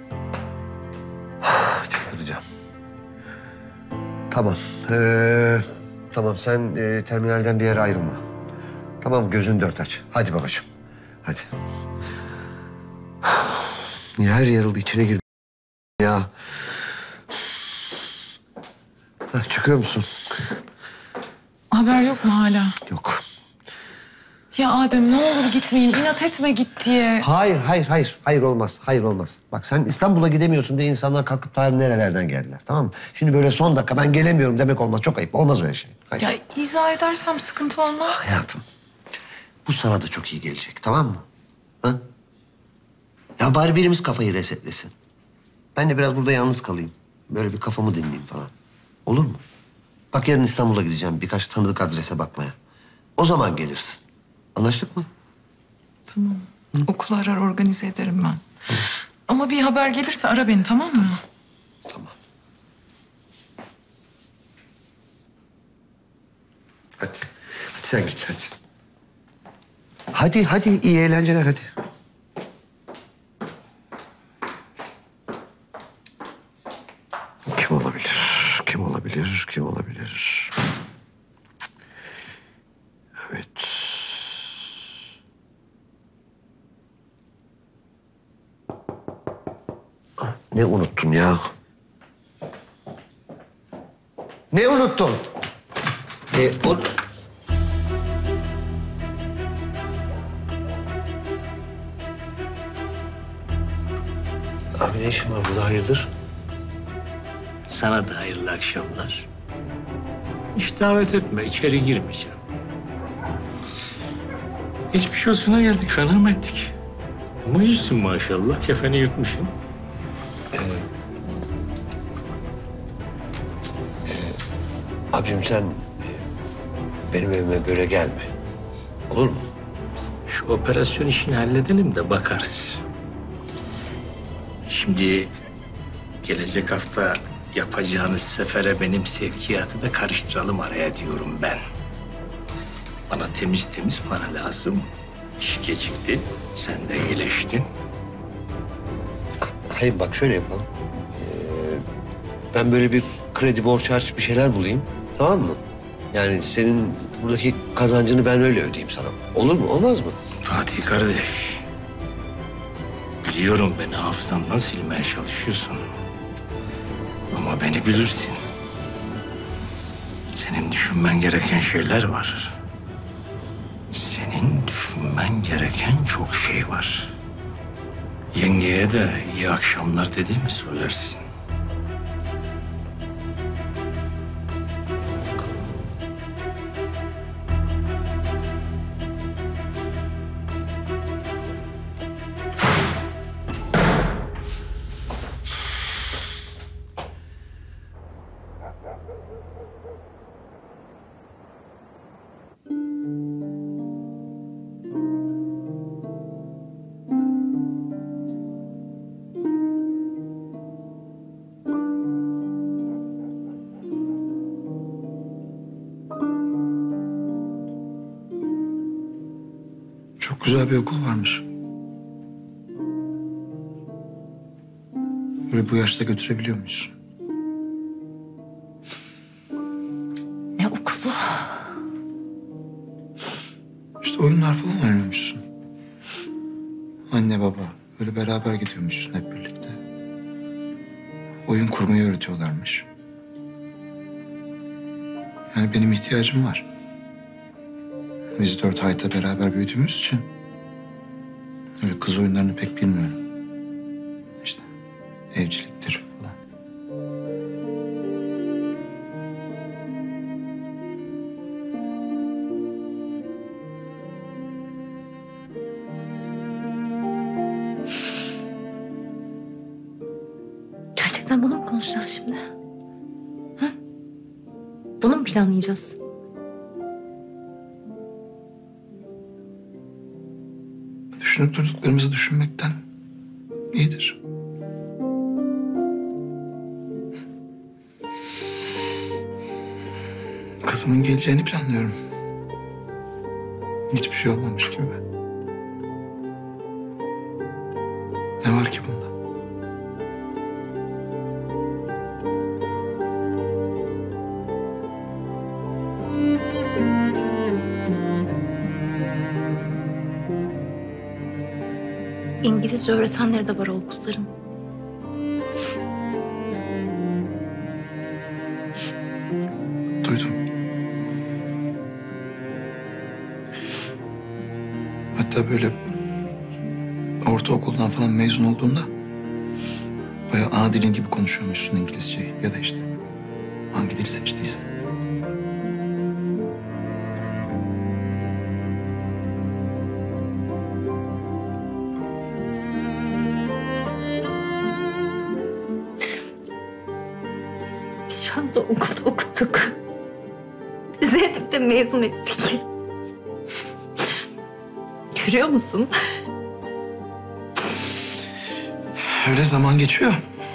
Çıldıracağım. Tamam. Tamam sen terminalden bir yere ayrılma. Tamam gözün dört aç. Hadi babacığım. Hadi. Niye her yarıldı içine girdi ya? Çıkıyor musun? Haber yok mu hala? Yok. Ya Adem ne olur gitmeyeyim. İnat etme git diye. Hayır olmaz. Hayır olmaz. Bak sen İstanbul'a gidemiyorsun diye insanlar kalkıp ta nerelerden geldiler. Tamam mı? Şimdi böyle son dakika ben gelemiyorum demek olmaz. Çok ayıp. Olmaz öyle şey. Hayır. Ya izah edersem sıkıntı olmaz. Hayatım. Bu sana da çok iyi gelecek. Tamam mı? Ha? Ya bari birimiz kafayı resetlesin. Ben de biraz burada yalnız kalayım. Böyle bir kafamı dinleyeyim falan. Olur mu? Bak yarın İstanbul'a gideceğim birkaç tanıdık adrese bakmaya. O zaman gelirsin. Anlaştık mı? Tamam. Okulu arar organize ederim ben. Ama bir haber gelirse ara beni tamam mı? Tamam. Hadi. Hadi sen git hadi. Hadi iyi eğlenceler hadi. Kim olabilir? Kim olabilir? Kim olabilir? Evet. Ne unuttun ya? Ne unuttun? Abi ne işin var burada hayırdır? Sana da hayırlı akşamlar. Hiç davet etme, içeri girmeyeceğim. Geçmiş olsuna geldik, fena mı ettik? Ama iyisin maşallah, kefeni yırtmışsın. Abicim sen benim evime böyle gelme. Olur mu? Şu operasyon işini halledelim de bakarız. Şimdi gelecek hafta yapacağınız sefere benim sevkiyatı da karıştıralım araya diyorum ben. Bana temiz para lazım. İş gecikti, sen de iyileştin. Hayır bak şöyle yapalım. Ben böyle bir kredi borç harç bir şeyler bulayım. Tamam mı? Yani senin buradaki kazancını ben öyle ödeyeyim sana. Olur mu? Olmaz mı? Fatih kardeş. Biliyorum beni hafızamdan silmeye çalışıyorsun. Ama beni bilirsin. Senin düşünmen gereken şeyler var. Senin düşünmen gereken çok şey var. Yengeye de iyi akşamlar dediğimi söylersin. Çok güzel bir okul varmış. Böyle bu yaşta götürebiliyor muyuz? Ne okulu? İşte oyunlar falan oynuyormuşsun. Anne baba böyle beraber gidiyormuşsun hep birlikte. Oyun kurmayı öğretiyorlarmış. Yani benim ihtiyacım var. Biz 4 ayda beraber büyüdüğümüz için öyle kız oyunlarını pek bilmiyorum. İşte evciliktir falan. Gerçekten bunu mu konuşacağız şimdi? Ha? Bunu mu planlayacağız? Düşünüp durduklarımızı düşünmekten iyidir. Kızımın geleceğini planlıyorum. Hiçbir şey olmamış gibi. Ne var ki bunda? İngilizce öğretmenleri de var o okulların. Duydum. Hatta böyle ortaokuldan falan mezun olduğunda bayağı ana dilin gibi konuşuyormuşsun İngilizceyi ya da işte hangi dili seçtiysen. Şu anda okulda okuttuk. Zeynep de mezun ettik. Görüyor musun? Öyle zaman geçiyor.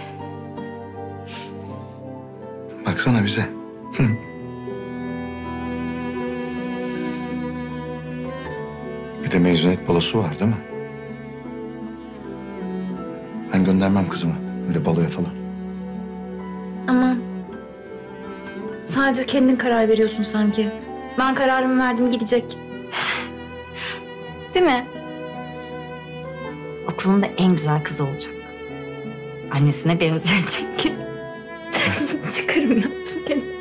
Baksana bize. Bir de mezuniyet balosu var değil mi? Ben göndermem kızımı öyle baloya falan. Aman. Sadece kendin karar veriyorsun sanki. Ben kararımı verdim, gidecek. Değil mi? Okulun da en güzel kızı olacak. Annesine benzeyecek. Çıkarım yaptım kendimi.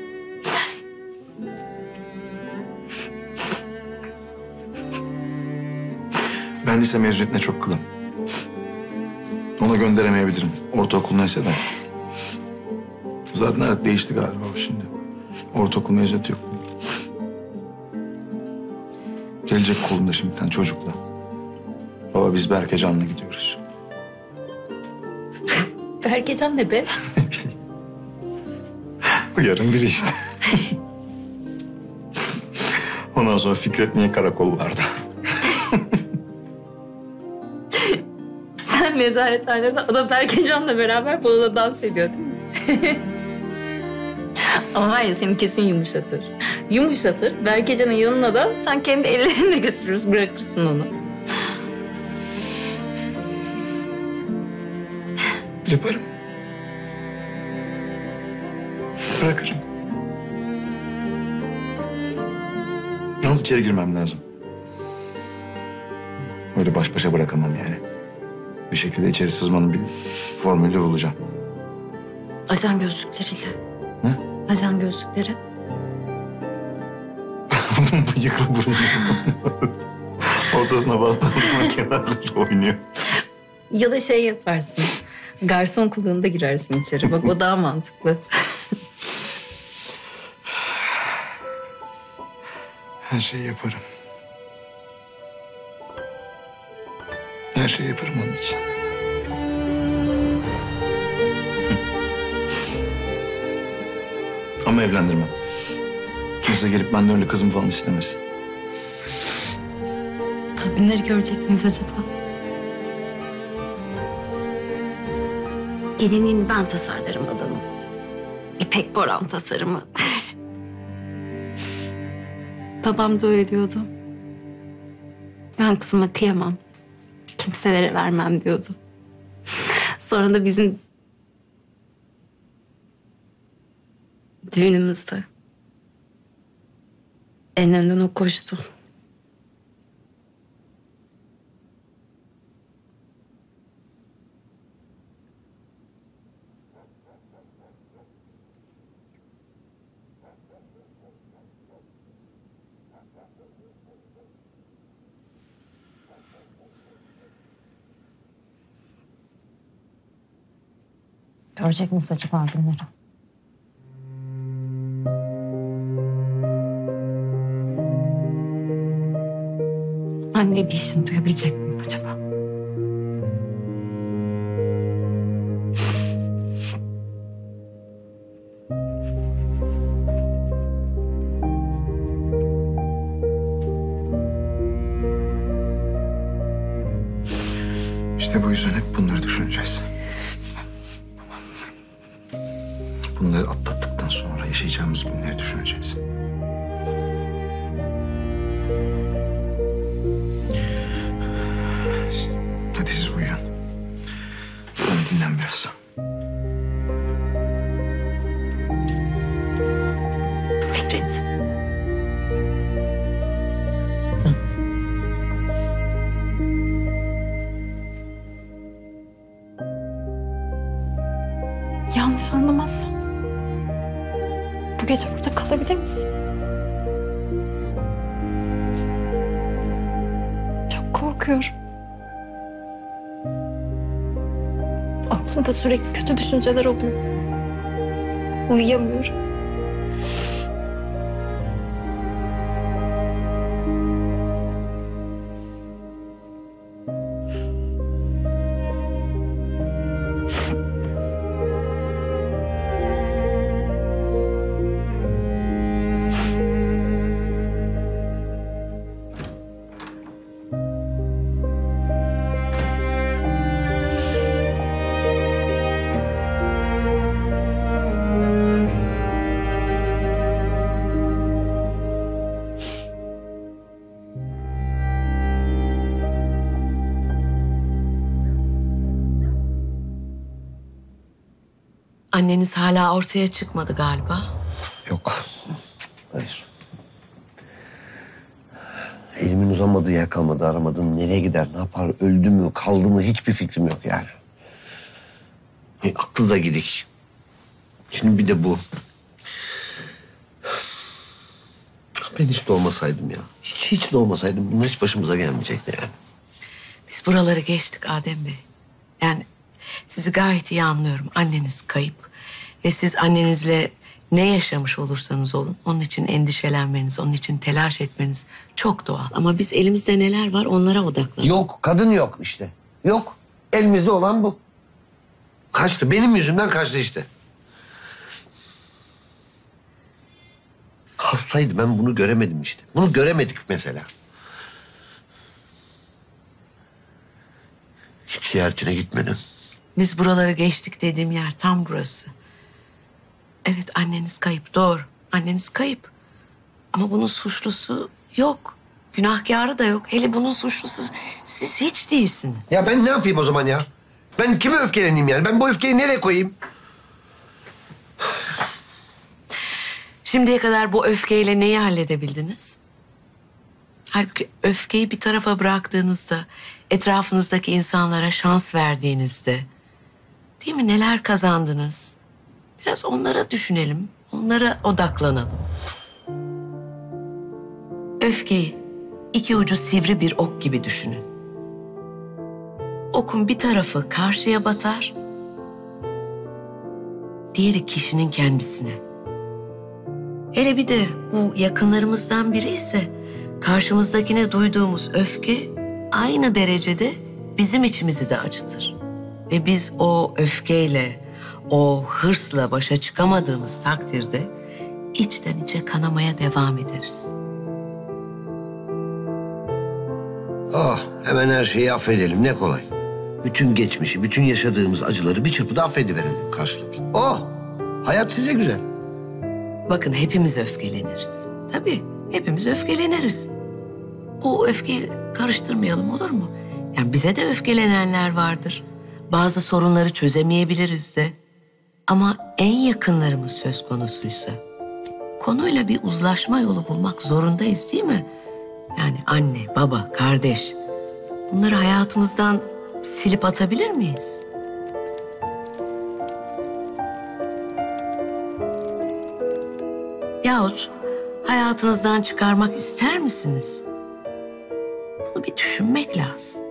Ben lise mezuniyetine çok kılım. Ona gönderemeyebilirim. Ortaokul neyse de. Zaten hayat değişti galiba o şimdi. Ortaokul mezuniyeti yok. Gelecek kolunda şimdi bir tane çocukla. Baba biz Berkecan'la gidiyoruz. Berkecan ne be? Yarın biri işte. Ondan sonra Fikret niye karakollarda? Sen nezarethanede ada Berkecan'la beraber balada dans ediyor değil mi? Ama var ya seni kesin yumuşatır. Yumuşatır. Berkecan'ın yanına da sen kendi ellerinle götürürsün, bırakırsın onu. Yaparım. Bırakırım. Yalnız içeri girmem lazım. Öyle baş başa bırakamam yani. Bir şekilde içeri sızmanın bir formülü bulacağım. Ajan gözlükleriyle. Ne? Ajan gözlükleri. Bıyıklı burunlu. Ortasına bastırma kenarları oynuyor. Ya da şey yaparsın. Garson kılığında girersin içeri. Bak o daha mantıklı. Her şeyi yaparım. Her şeyi yaparım onun için. Ama evlendirmem. Kimse gelip benden öyle kızım falan istemesin. O günleri görecek miyiz acaba? Gelinliğini ben tasarlarım adanın. İpek Boran tasarımı. Babam da öyle diyordu. Ben kızıma kıyamam. Kimselere vermem diyordu. Sonra da bizim düğünümüzde en önden o koştu. Görecek miyiz acaba günleri? Anne bir işini duyabilecek miyim acaba? İşte bu yüzden hep bunları düşüneceğiz. Bunları atlattıktan sonra yaşayacağımız günleri düşüneceğiz. Hadi siz uyuyun. Ben dinlen biraz. Fikret. Yanlış anlamazsam bu gece burada kalabilir misin? Çok korkuyorum. Aklımda sürekli kötü düşünceler oluyor. Uyuyamıyorum. Anneniz hala ortaya çıkmadı galiba. Yok. Hayır. Elimin uzanmadığı yer kalmadı. Aramadım. Nereye gider, ne yapar, öldü mü, kaldı mı hiçbir fikrim yok yani. Aklı da gidik. Şimdi bir de bu. Ben hiç doğmasaydım ya. Hiç doğmasaydım bunlar hiç başımıza gelmeyecekti yani. Biz buraları geçtik Adem Bey. Yani sizi gayet iyi anlıyorum. Anneniz kayıp. Ve siz annenizle ne yaşamış olursanız olun, onun için endişelenmeniz, onun için telaş etmeniz çok doğal. Ama biz elimizde neler var onlara odaklanıyoruz. Yok, kadın yok işte. Yok. Elimizde olan bu. Kaçtı. Benim yüzümden kaçtı işte. Hastaydı. Ben bunu göremedim işte. Bunu göremedik mesela. Hiç ziyaretine gitmedim. Biz buraları geçtik dediğim yer tam burası. Evet, anneniz kayıp, doğru. Anneniz kayıp. Ama bunun suçlusu yok. Günahkarı da yok. Hele bunun suçlusu siz hiç değilsiniz. Ya ben ne yapayım o zaman ya? Ben kime öfkeleneyim yani? Ben bu öfkeyi nereye koyayım? Şimdiye kadar bu öfkeyle neyi halledebildiniz? Halbuki öfkeyi bir tarafa bıraktığınızda, etrafınızdaki insanlara şans verdiğinizde, değil mi, neler kazandınız? Biraz onlara düşünelim, onlara odaklanalım. Öfkeyi iki ucu sivri bir ok gibi düşünün. Okun bir tarafı karşıya batar, diğeri kişinin kendisine. Hele bir de bu yakınlarımızdan biri ise karşımızdakine duyduğumuz öfke aynı derecede bizim içimizi de acıtır. Ve biz o öfkeyle, o hırsla başa çıkamadığımız takdirde içten içe kanamaya devam ederiz. Oh, hemen her şeyi affedelim. Ne kolay. Bütün geçmişi, bütün yaşadığımız acıları bir çırpıda affediverelim karşılıklı. Oh, hayat size güzel. Bakın hepimiz öfkeleniriz. Tabii hepimiz öfkeleniriz. O öfkeyi karıştırmayalım, olur mu? Yani bize de öfkelenenler vardır. Bazı sorunları çözemeyebiliriz de. Ama en yakınlarımız söz konusuysa konuyla bir uzlaşma yolu bulmak zorundayız, değil mi? Yani anne, baba, kardeş. Bunları hayatımızdan silip atabilir miyiz? Yahut hayatınızdan çıkarmak ister misiniz? Bunu bir düşünmek lazım.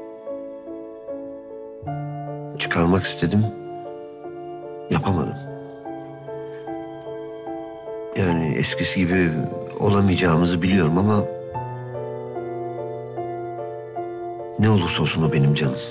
Çıkarmak istedim, yapamadım. Yani eskisi gibi olamayacağımızı biliyorum ama ne olursa olsun o benim canım.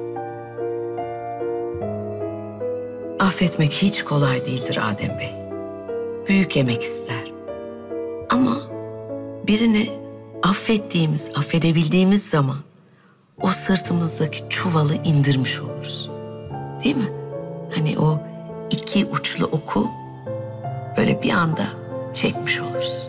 Affetmek hiç kolay değildir Adem Bey. Büyük emek ister. Ama birini affettiğimiz, affedebildiğimiz zaman o sırtımızdaki çuvalı indirmiş oluruz. Değil mi? Hani o iki uçlu oku böyle böyle bir anda çekmiş oluruz.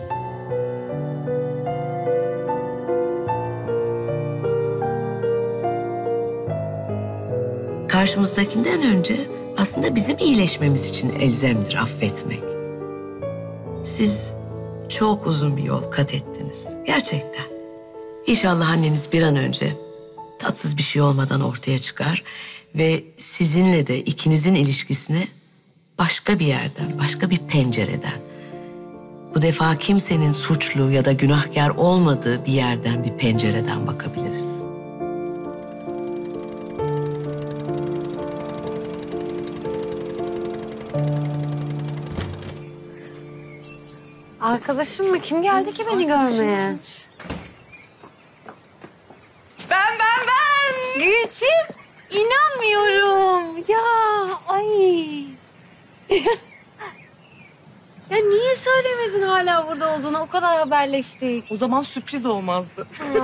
Karşımızdakinden önce aslında bizim iyileşmemiz için elzemdir affetmek. Siz çok uzun bir yol kat ettiniz. Gerçekten. İnşallah anneniz bir an önce tatsız bir şey olmadan ortaya çıkar ve sizinle de ikinizin ilişkisine başka bir yerden, başka bir pencereden, bu defa kimsenin suçlu ya da günahkar olmadığı bir yerden, bir pencereden bakabiliriz. Arkadaşım mı? Kim geldi ki beni görmeye? Ben. Gülçin, inanmıyorum. Ya ay. Ya niye söylemedin hala burada olduğunu? O kadar haberleştik. O zaman sürpriz olmazdı.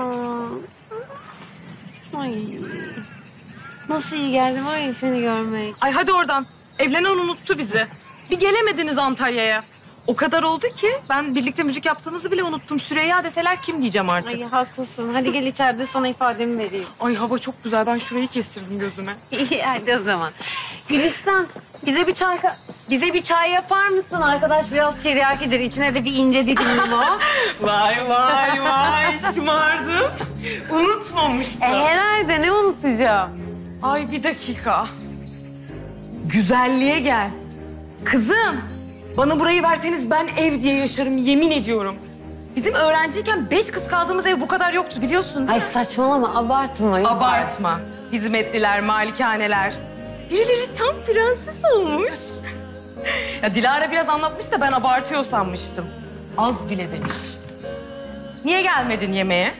Ay. Nasıl iyi geldi var ya seni görmek. Ay hadi oradan. Evlenen unuttu bizi. Bir gelemediniz Antalya'ya. O kadar oldu ki ben birlikte müzik yaptığımızı bile unuttum. Süreyya deseler kim diyeceğim artık. Ay haklısın. Hadi gel içeride sana ifademi vereyim. Ay hava çok güzel. Ben şurayı kestirdim gözüme. İyi hadi o zaman. Gülistan bize bir çay yapar mısın? Arkadaş biraz tiryakidir. İçine de bir ince dilim limon. Vay şımardım. Unutmamıştım. Herhalde ne unutacağım? Ay bir dakika. Güzelliğe gel. Kızım. Bana burayı verseniz ben ev diye yaşarım yemin ediyorum. Bizim öğrenciyken 5 kız kaldığımız ev bu kadar yoktu biliyorsun değil mi? Ay saçmalama abartma. Abartma. Hizmetliler, malikaneler. Birileri tam prenses olmuş. Ya Dilara biraz anlatmış da ben abartıyor sanmıştım. Az bile demiş. Niye gelmedin yemeğe?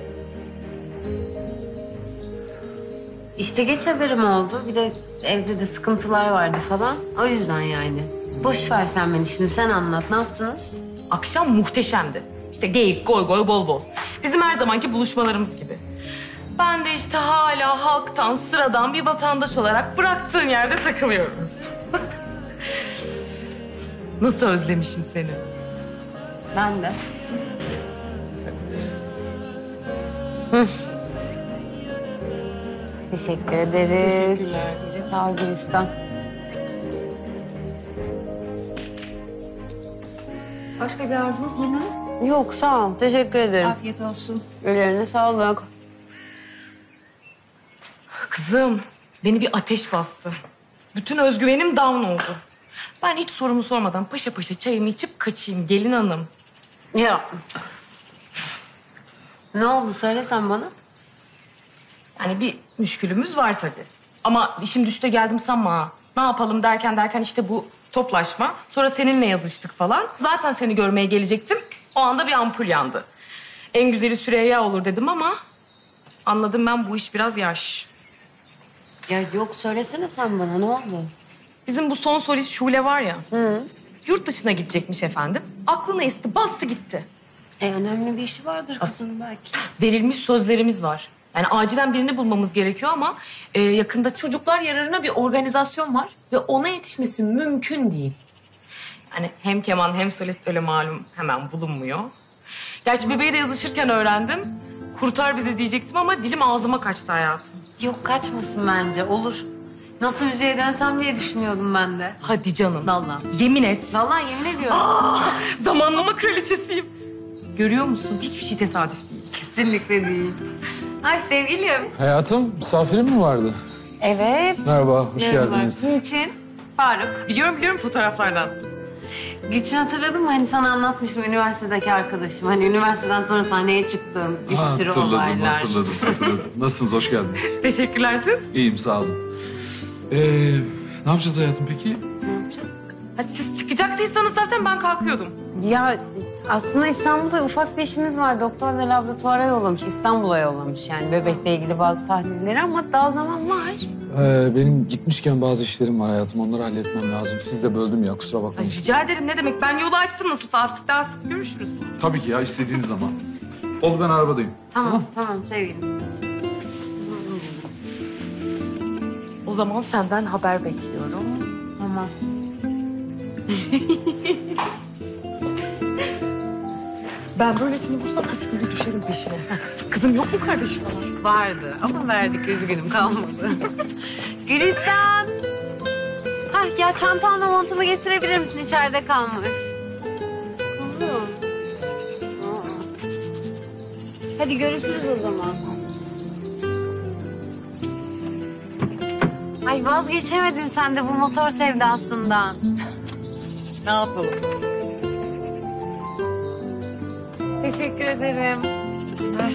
İşte geç haberim oldu. Bir de evde de sıkıntılar vardı falan. O yüzden yani. Boş ver sen beni şimdi. Sen anlat. Ne yaptınız? Akşam muhteşemdi. İşte geyik, goy goy, bol bol. Bizim her zamanki buluşmalarımız gibi. Ben de işte hala halktan, sıradan bir vatandaş olarak bıraktığın yerde takılıyorum. Nasıl özlemişim seni. Ben de. Teşekkür ederiz. Teşekkürler. Sağ ol Gülistan. Başka bir arzunuz yine? Yok sağ ol. Teşekkür ederim. Afiyet olsun. Ellerine sağlık. Kızım, beni bir ateş bastı. Bütün özgüvenim down oldu. Ben hiç sorumu sormadan paşa paşa çayımı içip kaçayım gelin hanım. Ya. Ne oldu söyle sen bana. Yani bir müşkülümüz var tabii. Ama işim düşte geldim sanma ha. Ne yapalım derken işte bu toplaşma. Sonra seninle yazıştık falan. Zaten seni görmeye gelecektim. O anda bir ampul yandı. En güzeli Süreyya olur dedim ama... anladım ben bu iş biraz yaş. Ya yok söylesene sen bana ne oldu? Bizim bu son solist Şule var ya. Yurt dışına gidecekmiş efendim. Aklını esti, bastı gitti. Önemli bir işi vardır kızım belki. Verilmiş sözlerimiz var. Yani acilen birini bulmamız gerekiyor ama... yakında çocuklar yararına bir organizasyon var. Ve ona yetişmesi mümkün değil. Yani hem keman hem solist öyle malum hemen bulunmuyor. Gerçi bebeği de yazışırken öğrendim. Kurtar bizi diyecektim ama dilim ağzıma kaçtı hayatım. Yok kaçmasın bence olur. Nasıl müziğe dönsem diye düşünüyordum ben de. Hadi canım. Vallahi. Yemin et. Vallahi yemin ediyorum. Zamanlama kraliçesiyim. Görüyor musun? Hiçbir şey tesadüf değil. Kesinlikle değil. Ay sevgilim. Hayatım, misafirin mi vardı? Evet. Merhaba, hoş geldiniz. Niçin? Faruk. Biliyorum fotoğraflardan. Gülçin hatırladın mı? Hani sana anlatmıştım üniversitedeki arkadaşım. Hani üniversiteden sonra sahneye çıktım. Bir sürü olaylar. Hatırladım. Nasılsınız, hoş geldiniz. Teşekkürler siz. İyiyim, sağ olun. Ne yapacağız hayatım peki? Ne yapacağız? Hadi siz çıkacaktıysanız zaten ben kalkıyordum. Ya aslında İstanbul'da ufak bir işimiz var. Doktor da laboratuvara yollamış, İstanbul'a yollamış yani bebekle ilgili bazı tahlilleri ama daha zaman var. Benim gitmişken bazı işlerim var hayatım. Onları halletmem lazım. Siz de böldüm ya, kusura bakmayın. Ay, rica ederim ne demek. Ben yolu açtım nasılsa artık daha sık görüşürüz. Tabii ki ya, istediğiniz zaman. Oldu, ben arabadayım. Tamam sevgilim. O zaman senden haber bekliyorum. Tamam. Ben böylesini bulsam 3 günde düşerim peşine. Kızım yok mu kardeşi falan? Vardı ama verdik, üzgünüm, kalmadı. Gülistan! Hah, ya çantamla montumu getirebilir misin? İçeride kalmış. Kuzum. Hadi görüşürüz o zaman. Ay vazgeçemedin sen de bu motor sevdasından. Ne yapalım? Teşekkür ederim. Ver.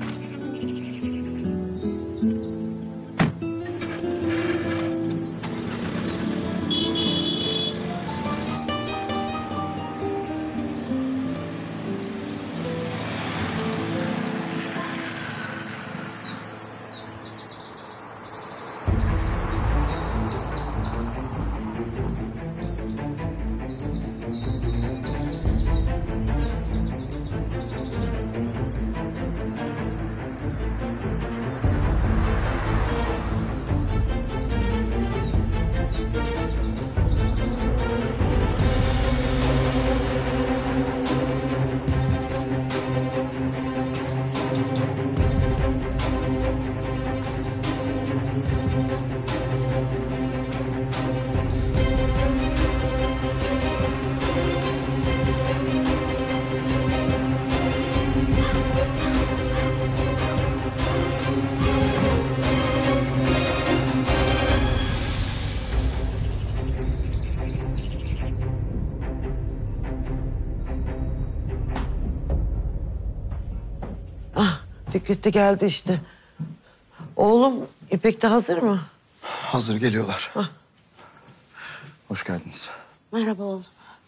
Fikret de geldi işte. Oğlum İpek de hazır mı? Hazır, geliyorlar. Hoş geldiniz. Merhaba oğlum.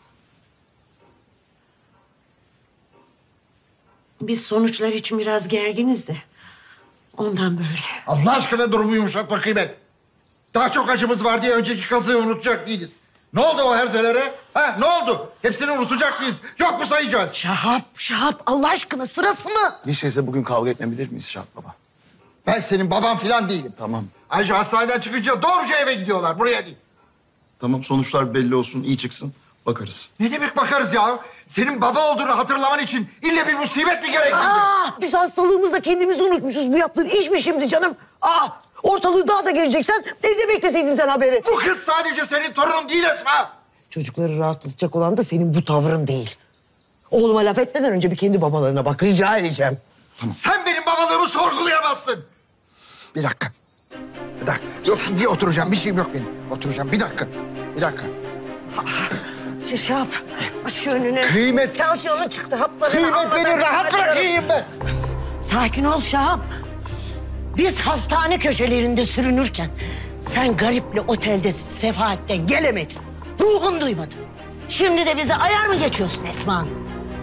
Biz sonuçlar için biraz gerginiz de. Ondan böyle. Allah aşkına durumu yumuşatma Kıymet. Daha çok acımız var diye önceki kazığı unutacak değiliz. Ne oldu o herzelere? Ha, ne oldu? Hepsini unutacak mıyız? Yok mu sayacağız? Şahap Allah aşkına sırası mı? Hiç değilse bugün kavga etmeyebilir miyiz Şahap baba? Ben senin baban falan değilim. Tamam. Ayrıca hastaneden çıkınca doğruca eve gidiyorlar. Buraya değil. Tamam, sonuçlar belli olsun, iyi çıksın. Bakarız. Ne demek bakarız ya? Senin baba olduğunu hatırlaman için ille bir musibet mi gerektirdi? Biz hastalığımızda kendimizi unutmuşuz. Bu yaptığın iş mi şimdi canım? Ortalığı daha da geleceksen evde bekleseydin sen haberi. Bu kız sadece senin torunun değil Esma. Çocukları rahatlatacak olan da senin bu tavrın değil. Oğluma laf etmeden önce bir kendi babalarına bak, rica edeceğim. Sen benim babalığımı sorgulayamazsın. Bir dakika. Bir dakika. Yok, bir oturacağım. Bir şeyim yok benim. Oturacağım. Bir dakika. Bir dakika. Şahap, aç şu önünü. Kıymet. Tansiyonu çıktı. Haplarını Kıymet, almadan beni rahat çıkarıyorum. bırakayım ben. Sakin ol Şahap. Biz hastane köşelerinde sürünürken sen gariple otelde sefaatten gelemedin. Ruhun duymadı. Şimdi de bize ayar mı geçiyorsun Esma Hanım?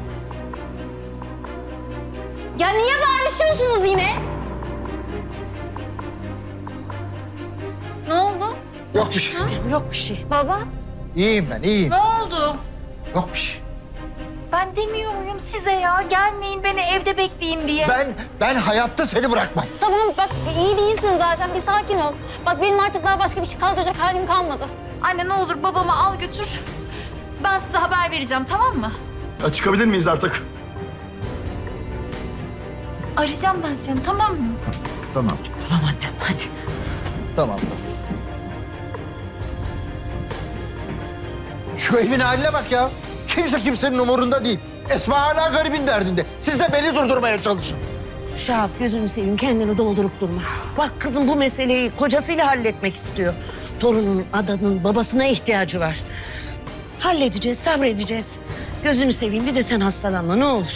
Ya niye bağırışıyorsunuz yine? Ne oldu? Yok bir şey. Yok bir şey. Baba, İyiyim ben, iyiyim. ne oldu? Yok bir şey. Ben demiyor muyum size ya? Gelmeyin beni evde bekleyin diye. Ben hayatta seni bırakmam. Tamam bak iyi değilsin zaten. Bir sakin ol. Bak benim artık daha başka bir şey kaldıracak halim kalmadı. Anne ne olur babamı al götür. Ben size haber vereceğim, tamam mı? Ya çıkabilir miyiz artık? Arayacağım ben seni, tamam mı? Tamam. Tamam annem, hadi. Tamam. Şu evin haline bak ya. Kimse kimsenin umurunda değil. Esma hala garibin derdinde. Siz de beni durdurmaya çalışın. Şahap gözünü seveyim, kendini doldurup durma. Bak kızım bu meseleyi kocasıyla halletmek istiyor. Torunun, adanın babasına ihtiyacı var. Halledeceğiz, sabredeceğiz. Gözünü seveyim, bir de sen hastalanma ne olur.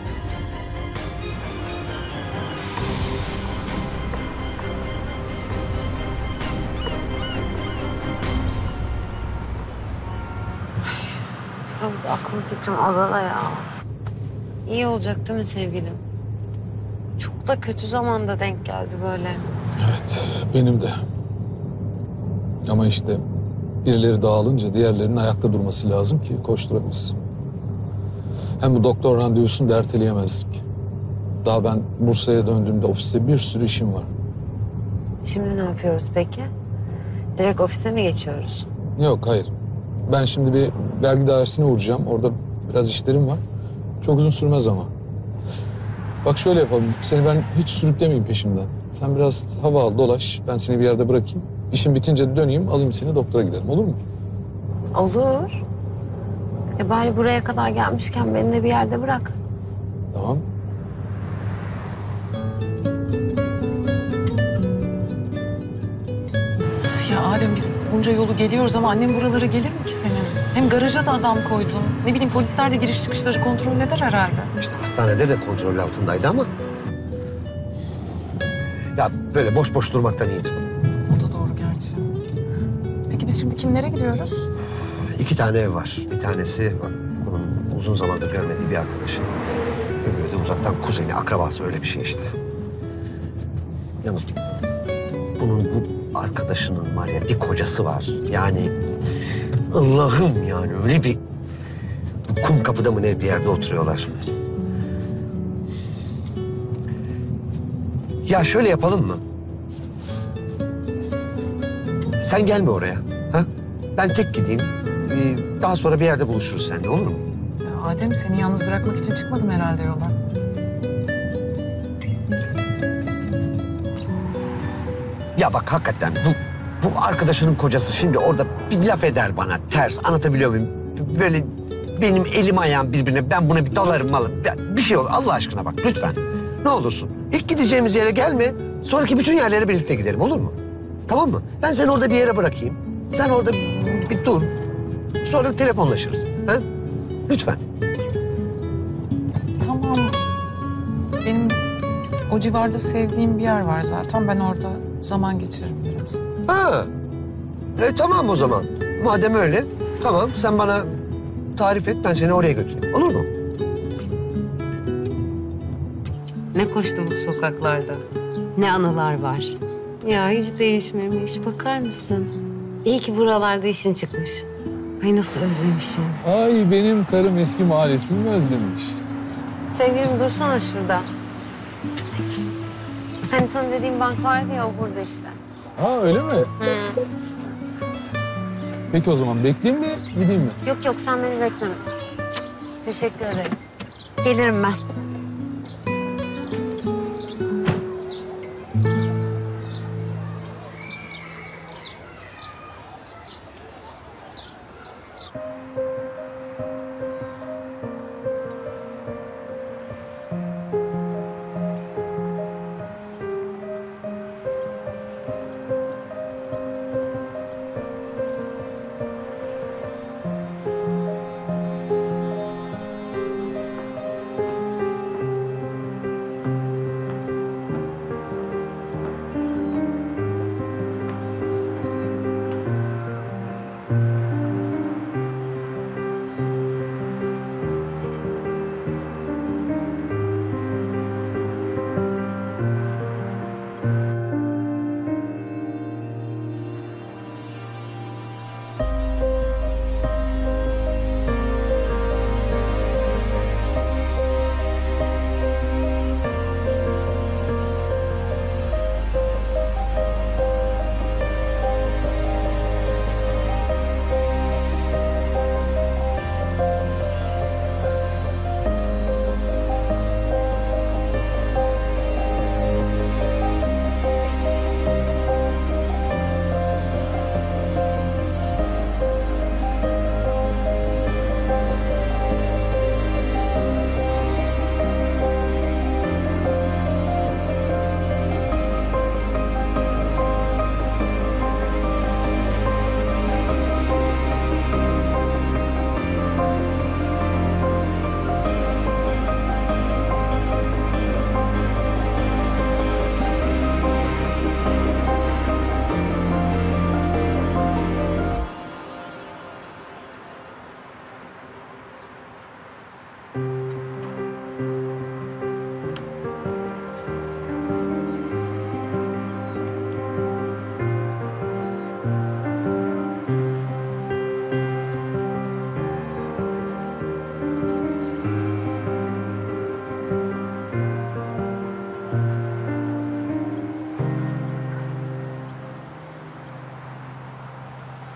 Abi aklım fikrim adada ya. İyi olacak değil mi sevgilim? Çok da kötü zamanda denk geldi böyle. Evet, benim de. Ama işte birileri dağılınca diğerlerinin ayakta durması lazım ki koşturabilsin. Hem bu doktor randevusunu da erteleyemezdik. Daha ben Bursa'ya döndüğümde ofiste bir sürü işim var. Şimdi ne yapıyoruz peki? Direkt ofise mi geçiyoruz? Yok, hayır. Ben şimdi bir vergi dairesine uğrayacağım. Orada biraz işlerim var. Çok uzun sürmez ama. Bak şöyle yapalım. Seni ben hiç sürüklemeyeyim peşimden. Sen biraz hava al, dolaş. Ben seni bir yerde bırakayım. İşin bitince de döneyim, alayım seni doktora gidelim. Olur mu? Olur. Bari buraya kadar gelmişken beni de bir yerde bırak. Tamam. Ya Adem biz bunca yolu geliyoruz ama annem buralara gelir mi ki senin? Hem garaja da adam koydun. Ne bileyim polisler de giriş çıkışları kontrol eder herhalde. İşte hastanede de kontrol altındaydı ama... Ya böyle boş boş durmaktan iyidir. O da doğru gerçi. Peki biz şimdi kimlere gidiyoruz? 2 tane ev var. Bir tanesi bunun uzun zamandır görmediği bir arkadaşı. Öbürü de uzaktan kuzeni, akrabası öyle bir şey işte. Yalnız bunun bu arkadaşının var ya bir kocası var. Yani Allah'ım yani öyle bir... Bu kum kapıda mı ne bir yerde oturuyorlar. Ya şöyle yapalım mı? Sen gelme oraya. Ha? Ben tek gideyim. Daha sonra bir yerde buluşuruz seninle, olur mu? Ya Adem seni yalnız bırakmak için çıkmadım herhalde yola. Ya bak hakikaten bu arkadaşının kocası şimdi orada bir laf eder bana ters, anlatabiliyor muyum? Böyle benim elim ayağım birbirine, ben buna bir dalarım malım. Bir şey olur Allah aşkına bak lütfen. Ne olursun ilk gideceğimiz yere gelme, sonraki bütün yerlere birlikte gidelim, olur mu? Tamam mı? Ben seni orada bir yere bırakayım. Sen orada bir dur. Sonra telefonlaşırız. Ha? Lütfen. Tamam. Benim o civarda sevdiğim bir yer var zaten. Ben orada zaman geçiririm biraz. Ha. Tamam o zaman. Madem öyle, tamam sen bana tarif et, ben seni oraya götüreyim. Olur mu? Ne koştum bu sokaklarda. Ne anılar var. Ya hiç değişmemiş. Bakar mısın? İyi ki buralarda işin çıkmış. Ay nasıl özlemişim. Ay benim karım eski mahallesini mi özlemiş? Sevgilim dursana şurada. Hani sana dediğim bank vardı ya o burada işte. Ha öyle mi? Hı. Peki o zaman bekleyeyim mi, gideyim mi? Yok sen beni bekleme. Teşekkür ederim. Gelirim ben.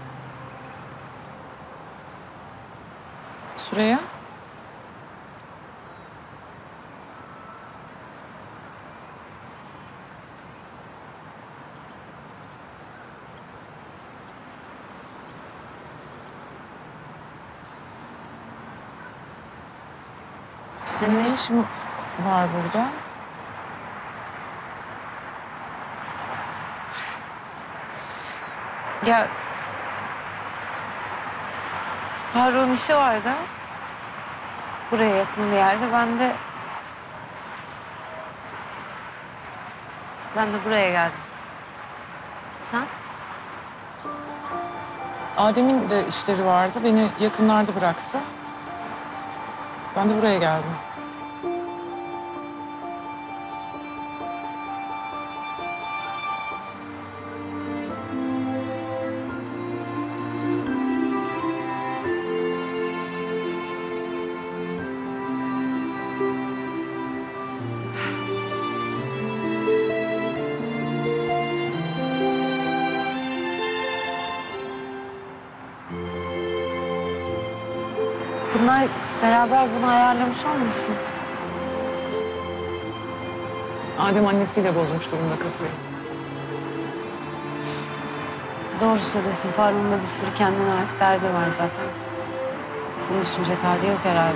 Süreyya. Senin ne işin var burada? Ya Faruk'un işi vardı. Buraya yakın bir yerde. Ben de buraya geldim. Sen? Adem'in de işleri vardı. Beni yakınlarda bıraktı. Ben de buraya geldim. Bunlar beraber bunu ayarlamış olmasın? Adem annesiyle bozmuş durumda kafayı. Doğru söylüyorsun. Faruk'un da bir sürü kendine ait derdi var zaten. Bunu düşünecek hali yok herhalde.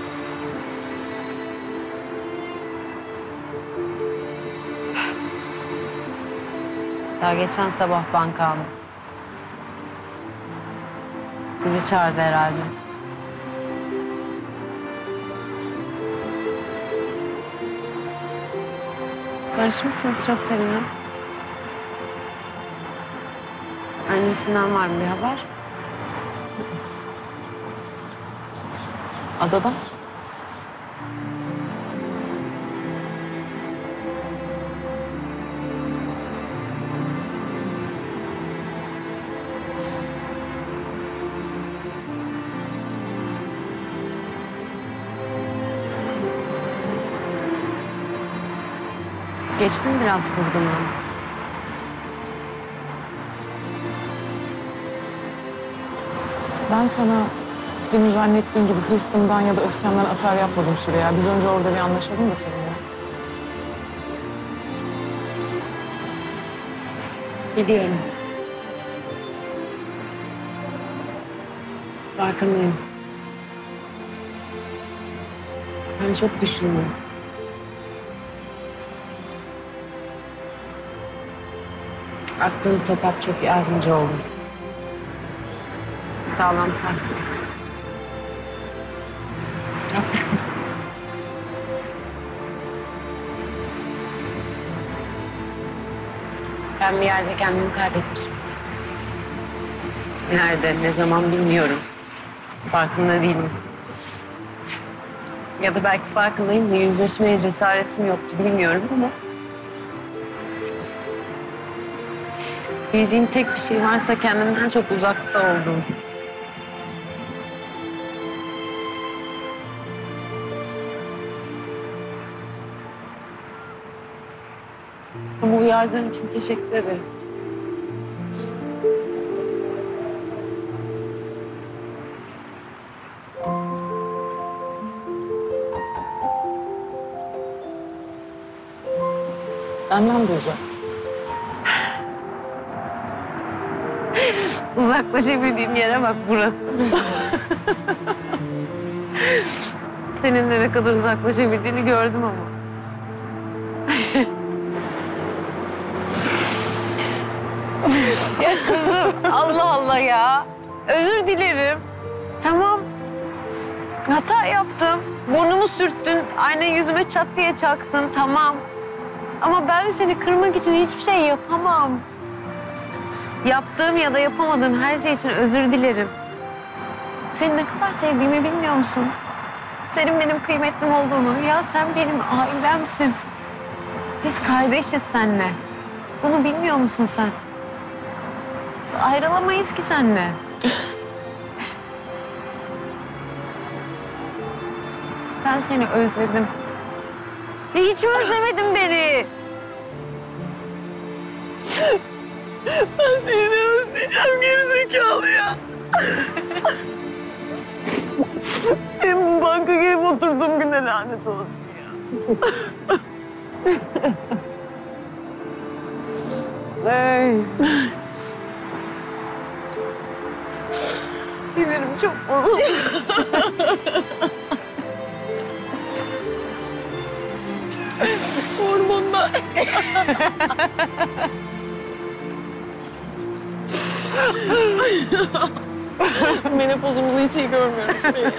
Daha geçen sabah banka aldım. Bizi çağırdı herhalde. Barışmışsınız, çok sevindim. Annesinden var mı bir haber? Adada. Geçti mi biraz kızgınlığın? Ben sana senin zannettiğin gibi hırsımdan ya da öfkemden atar yapmadım Süreyya. Biz önce orada bir anlaşalım da seninle. Biliyorum. Farkındayım. Ben çok düşündüm. Attığın tokat çok yardımcı oldu. Sağlam sarstı. Haklısın. Ben bir yerde kendimi kaybetmişim. Nerede, ne zaman bilmiyorum. Farkında değilim. Ya da belki farkındayım da yüzleşmeye cesaretim yoktu, bilmiyorum ama... Bildiğim tek bir şey varsa kendimden çok uzakta olduğum. Ama uyardığın için teşekkür ederim. Benden de uzaktın. Uzaklaşabildiğim yere bak, burası. Seninle ne kadar uzaklaşabildiğini gördüm ama. Ya kızım, Allah Allah ya. Özür dilerim. Tamam. Hata yaptım. Burnumu sürttün. Aynayı yüzüme çat diye çaktın. Tamam. Ama ben seni kırmak için hiçbir şey yapamam. Yaptığım ya da yapamadığım her şey için özür dilerim. Seni ne kadar sevdiğimi bilmiyor musun? Senin benim kıymetlim olduğunu. Ya sen benim ailemsin. Biz kardeşiz seninle. Bunu bilmiyor musun sen? Biz ayrılamayız ki seninle. Ben seni özledim. Hiç mi özlemedin beni? Ben seni de özleyeceğim gerizekalı ya. Benim bu banka gelip oturduğum güne lanet olsun ya. Ay. Sinirim çok bozuldu. Menopozumuzu hiç iyi görmüyoruz.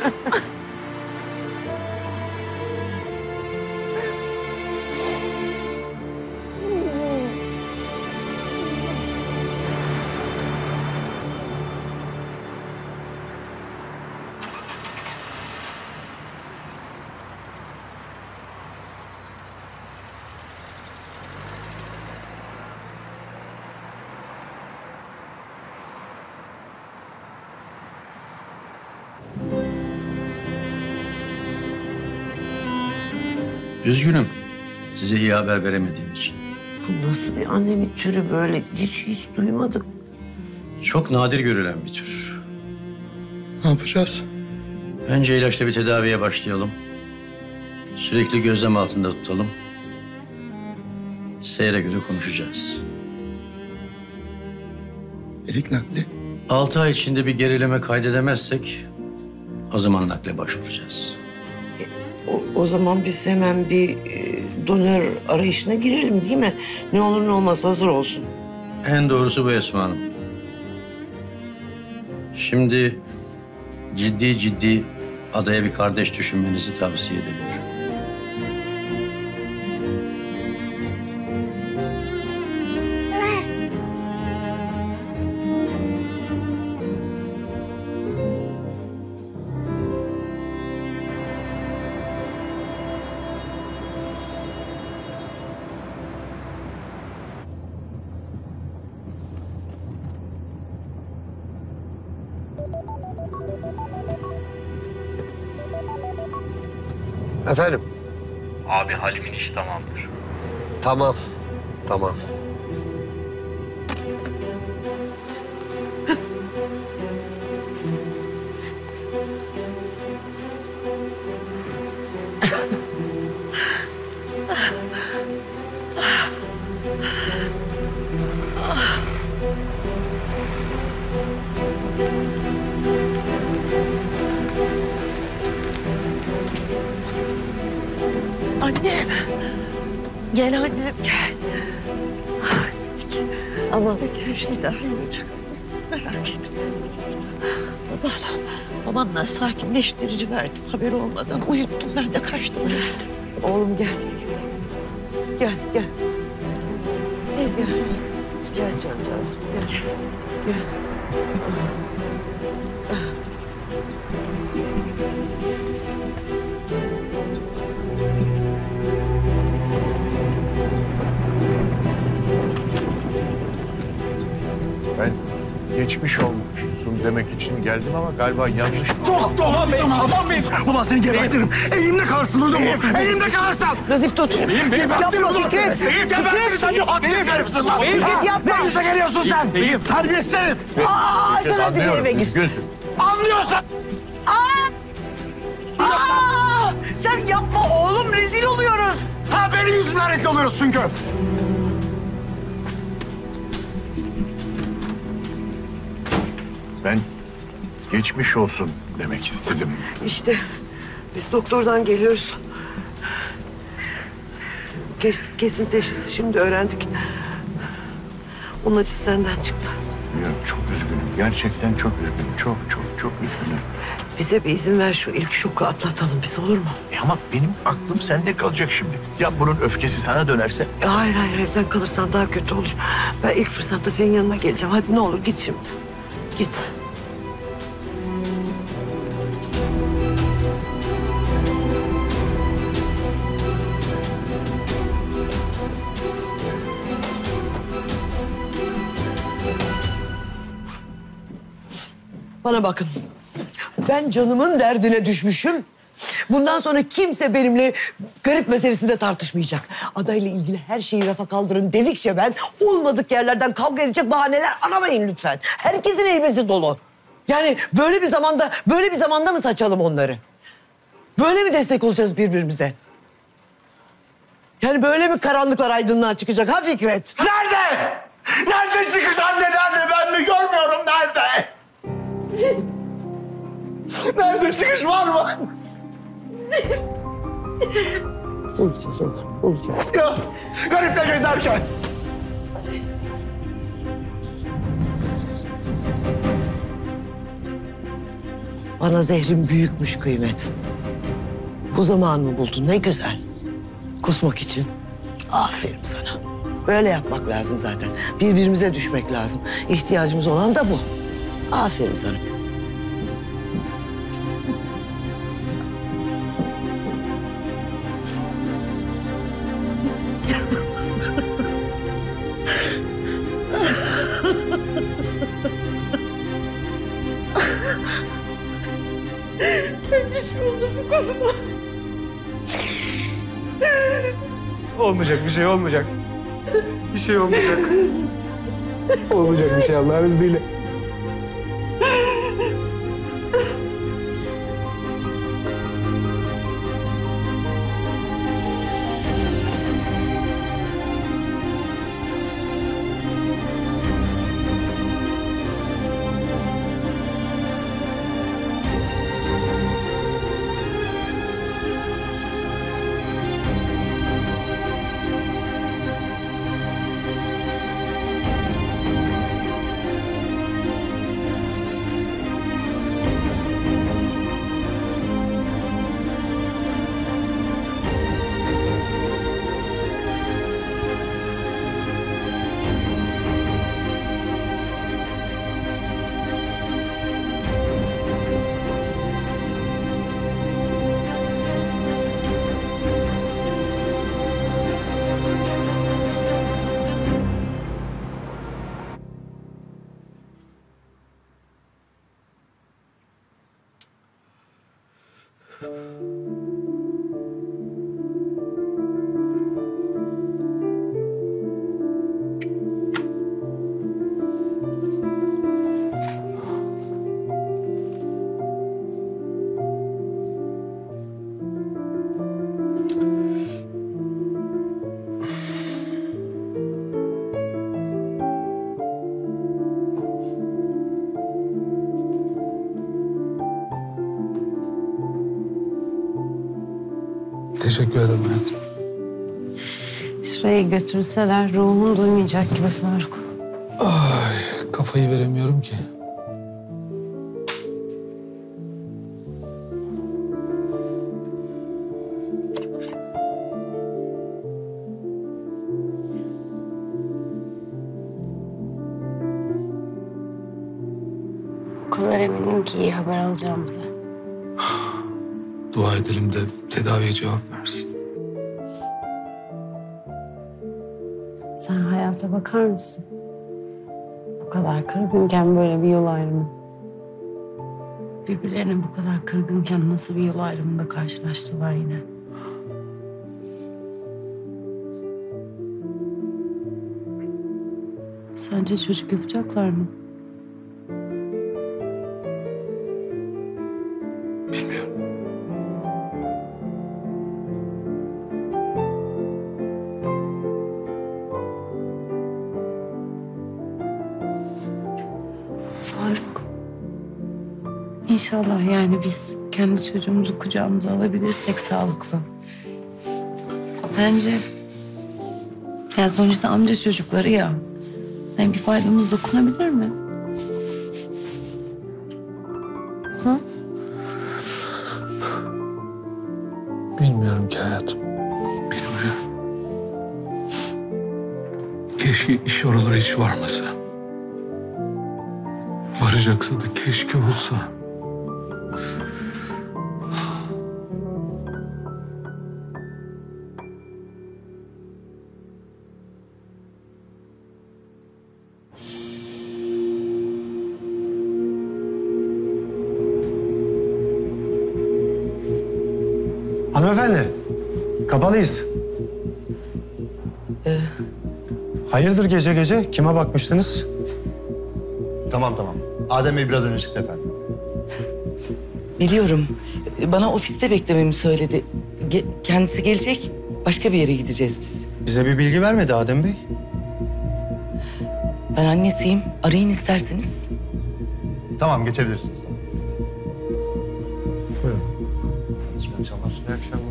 Üzgünüm. Size iyi haber veremediğim için. Bu nasıl bir annemin türü böyle? Hiç duymadık. Çok nadir görülen bir tür. Ne yapacağız? Önce ilaçla bir tedaviye başlayalım. Sürekli gözlem altında tutalım. Seyre göre konuşacağız. Elik nakli. 6 ay içinde bir gerileme kaydedemezsek o zaman nakle başvuracağız. O zaman biz hemen bir donör arayışına girelim değil mi? Ne olur ne olmaz hazır olsun. En doğrusu bu Esma Hanım. Şimdi ciddi adaya bir kardeş düşünmenizi tavsiye ederim. Efendim? Abi Halim'in işi tamamdır. Tamam. Annem. Gel annem gel. Ama her şey daha iyi olacak. Merak etme. Babanla sakinleştirici verdim. Haberi olmadan uyuttum. Ben de kaçtım herhalde. Oğlum gel. Gel. Gel cancağızım. Gel. Ben geçmiş olmuşsun demek için geldim ama galiba yanlış... Aman bey! Ulan seni gebertirim. Elimde kalırsın, duydun mu? Elimde kalırsın! Nazif tut. Yapma Fikret. Fikret! Sen yok haksız herifsin lan! Fikret yapma. Ne yüzle geliyorsun sen? Terbiyesiz herif! Sen hadi bir eve git. Anlıyorsun! Sen yapma oğlum, rezil oluyoruz. Ha benim yüzümden rezil oluyoruz çünkü. Ben geçmiş olsun demek istedim. İşte biz doktordan geliyoruz. Kesin teşhisi şimdi öğrendik. Onun acısı senden çıktı. Biliyorum, çok üzgünüm. Gerçekten çok üzgünüm. Çok üzgünüm. Bize bir izin ver, şu ilk şoku atlatalım biz, olur mu? Ama benim aklım sende kalacak şimdi. Ya bunun öfkesi sana dönerse? Hayır, sen kalırsan daha kötü olur. Ben ilk fırsatta senin yanına geleceğim. Hadi ne olur git şimdi. Git. Bana bakın. Ben canımın derdine düşmüşüm. Bundan sonra kimse benimle garip meselesinde tartışmayacak. Adayla ilgili her şeyi rafa kaldırın dedikçe ben olmadık yerlerden kavga edecek bahaneler aramayın lütfen. Herkesin elbise dolu. Yani böyle bir zamanda mı saçalım onları? Böyle mi destek olacağız birbirimize? Yani böyle mi karanlıklar aydınlığa çıkacak ha Fikret? Nerede? Nerede çıkış anne, nerede? Ben mi görmüyorum, nerede? Nerede çıkış var mı? Bulacağız oğlum, bulacağız. Ya gariple gezerken. Bana zehrin büyükmüş kıymet. Bu zamanımı buldun, ne güzel. Kusmak için. Aferin sana. Böyle yapmak lazım zaten. Birbirimize düşmek lazım. İhtiyacımız olan da bu. Aferin sana. Bir şey olmasın kuzuma. Olmayacak bir şey olmayacak. Bir şey olmayacak. Olmayacak bir şey Allah'ın izniyle. Teşekkür ederim hayatım. Şuraya götürseler ruhun duymayacak gibi Faruk. Ay, kafayı veremiyorum ki. O kadar eminim ki iyi haber alacağımıza. Dua edelim de tedaviye cevap versin. Sen hayata bakar mısın? Bu kadar kırgınken böyle bir yol ayrımı. Birbirlerine bu kadar kırgınken nasıl bir yol ayrımında karşılaştılar yine. Sence çocuk yapacaklar mı? Faruk. İnşallah yani biz kendi çocuğumuzu kucağımıza alabilirsek sağlıklı. Sence? Ya sonuçta amca çocukları ya. Yani bir faydamız dokunabilir mi? Hı? Bilmiyorum ki hayatım. Bilmiyorum. Keşke iş oralara hiç varmasa. Varacaksa da keşke olsa. Hanımefendi, kapalıyız. Hayırdır gece gece? Kime bakmıştınız? Tamam. Adem Bey biraz önce çıktı efendim. Biliyorum. Bana ofiste beklememi söyledi. Kendisi gelecek. Başka bir yere gideceğiz biz. Bize bir bilgi vermedi Adem Bey. Ben annesiyim. Arayın isterseniz. Tamam geçebilirsiniz. Buyurun. İyi akşamlar. İyi akşamlar.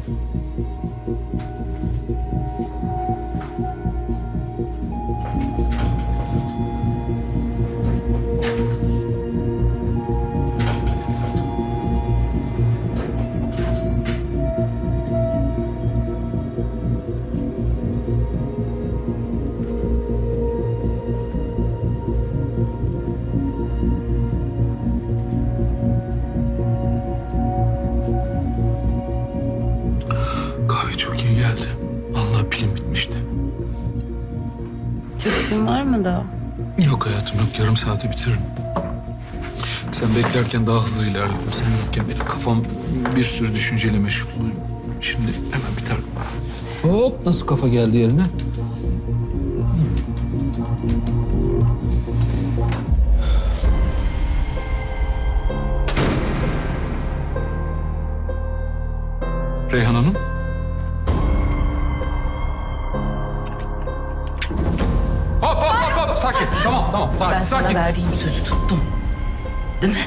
Kahve çok iyi geldi. Vallahi pilim bitmişti. Çıksın var mı daha? Yok hayatım yok. Yarım saate bitiririm. Sen beklerken daha hızlı ilerliyorum. Sen yokken benim kafam bir sürü düşünceyle meşgul. Şimdi hemen biter. Hop nasıl kafa geldi yerine? Reyhan Hanım. Hop. Sakin. Tamam. Sakin. Ben sana verdiğim sözü tuttum. Değil mi?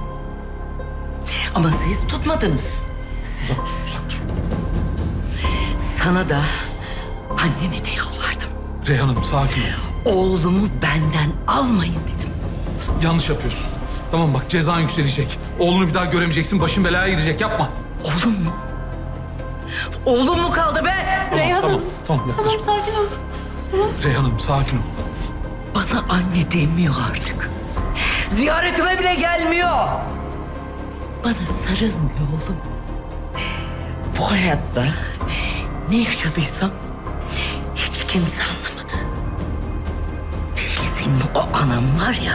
Ama siz tutmadınız. Uzak dur. Sana da anneme de yalvardım. Reyhan Hanım sakin ol. Oğlumu benden almayın dedim. Yanlış yapıyorsun. Tamam bak cezan yükselecek. Oğlunu bir daha göremeyeceksin. Başın belaya girecek. Yapma. Oğlum mu? Oğlum mu kaldı be? Reyhan Hanım. Tamam yaklaş. Sakin ol. Tamam. Reyhan Hanım sakin ol. Bana anne demiyor artık. Ziyaretime bile gelmiyor. Bana sarılmıyor oğlum. Bu hayatta ne yaşadıysam hiç kimse anlamadı. Belki senin o anan var ya.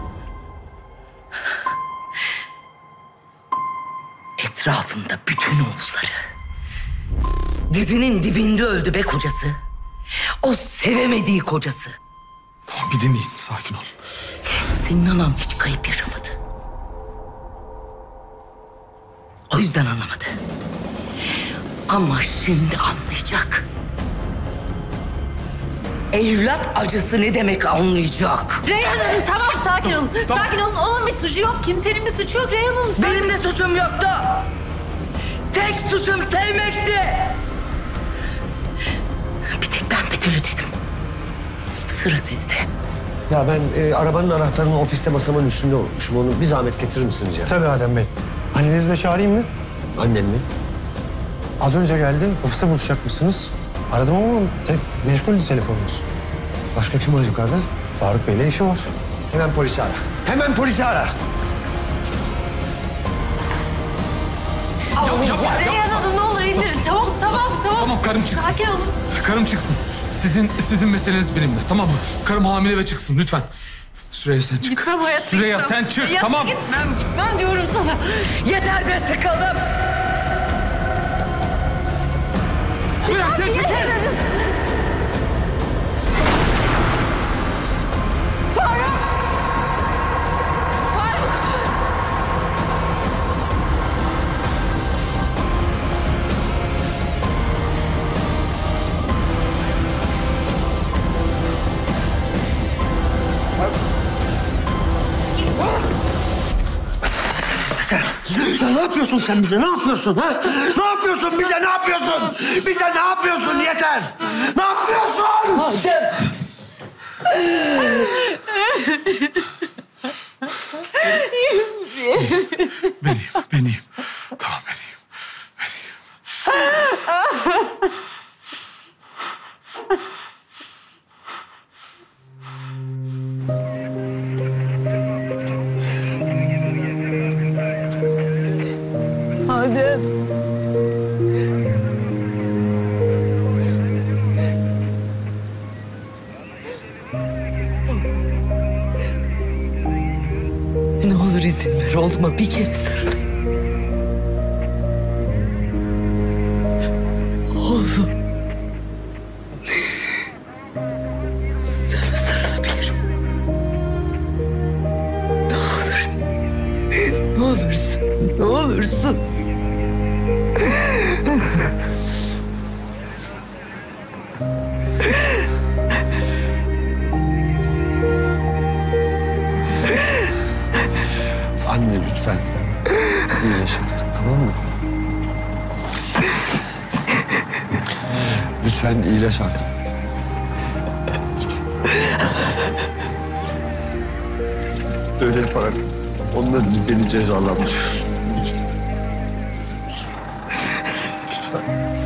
Etrafında bütün oğulları. Dizinin dibinde öldü be kocası. O sevemediği kocası. Tamam bir dinleyin. Sakin ol. Senin anan hiç kayıp yaşamadı. O yüzden anlamadı. Ama şimdi anlayacak. Evlat acısı ne demek anlayacak. Reyhan Hanım tamam sakin olun. Sakin olun. Onun bir suçu yok. Kimsenin bir suçu yok Reyhan Hanım. Benim de suçum yoktu. Tek suçum sevmekti. Bir tek ben bedel ödedim. Sıra sizde. Ya ben arabanın anahtarını ofiste masamın üstünde unutmuşum. Onu bir zahmet getirir misiniz ya? Tabii Adem Bey. Annenizi de çağırayım mı? Annem mi? Az önce geldi. Ofiste buluşacakmışsınız. Aradım ama meşguldü telefonunuz. Başka kim var yukarıda? Faruk Bey'le işi var. Hemen polisi ara. Hemen polisi ara. Reyhan Hanım ne olur indirin. Tamam. Tamam karım çıksın. Sakin olun. Karım çıksın. Sizin meseleniz benimle tamam mı? Karım hamile ve çıksın lütfen. Süreyya sen çık. Gitmem hayatta. Süreyya gitmem. sen çık Hayatta tamam. Gitmem diyorum sana. Yeter be sıkıldım. Süreyya çek. Ya ne yapıyorsun sen bize? Ne yapıyorsun ha? Ne yapıyorsun bize? Ne yapıyorsun? Bize ne yapıyorsun? Yeter. Ne yapıyorsun? Adem. Beniyim. Tamam beniyim. Adem. Ne olur izin ver oğluma bir kere sarılayım. Oğlum. Sana sarılabilirim. Ne olursun. Ne olursun. Anne lütfen. Sen iyileş artık. Böyle yaparak onlar beni cezalandırıyor. Lütfen.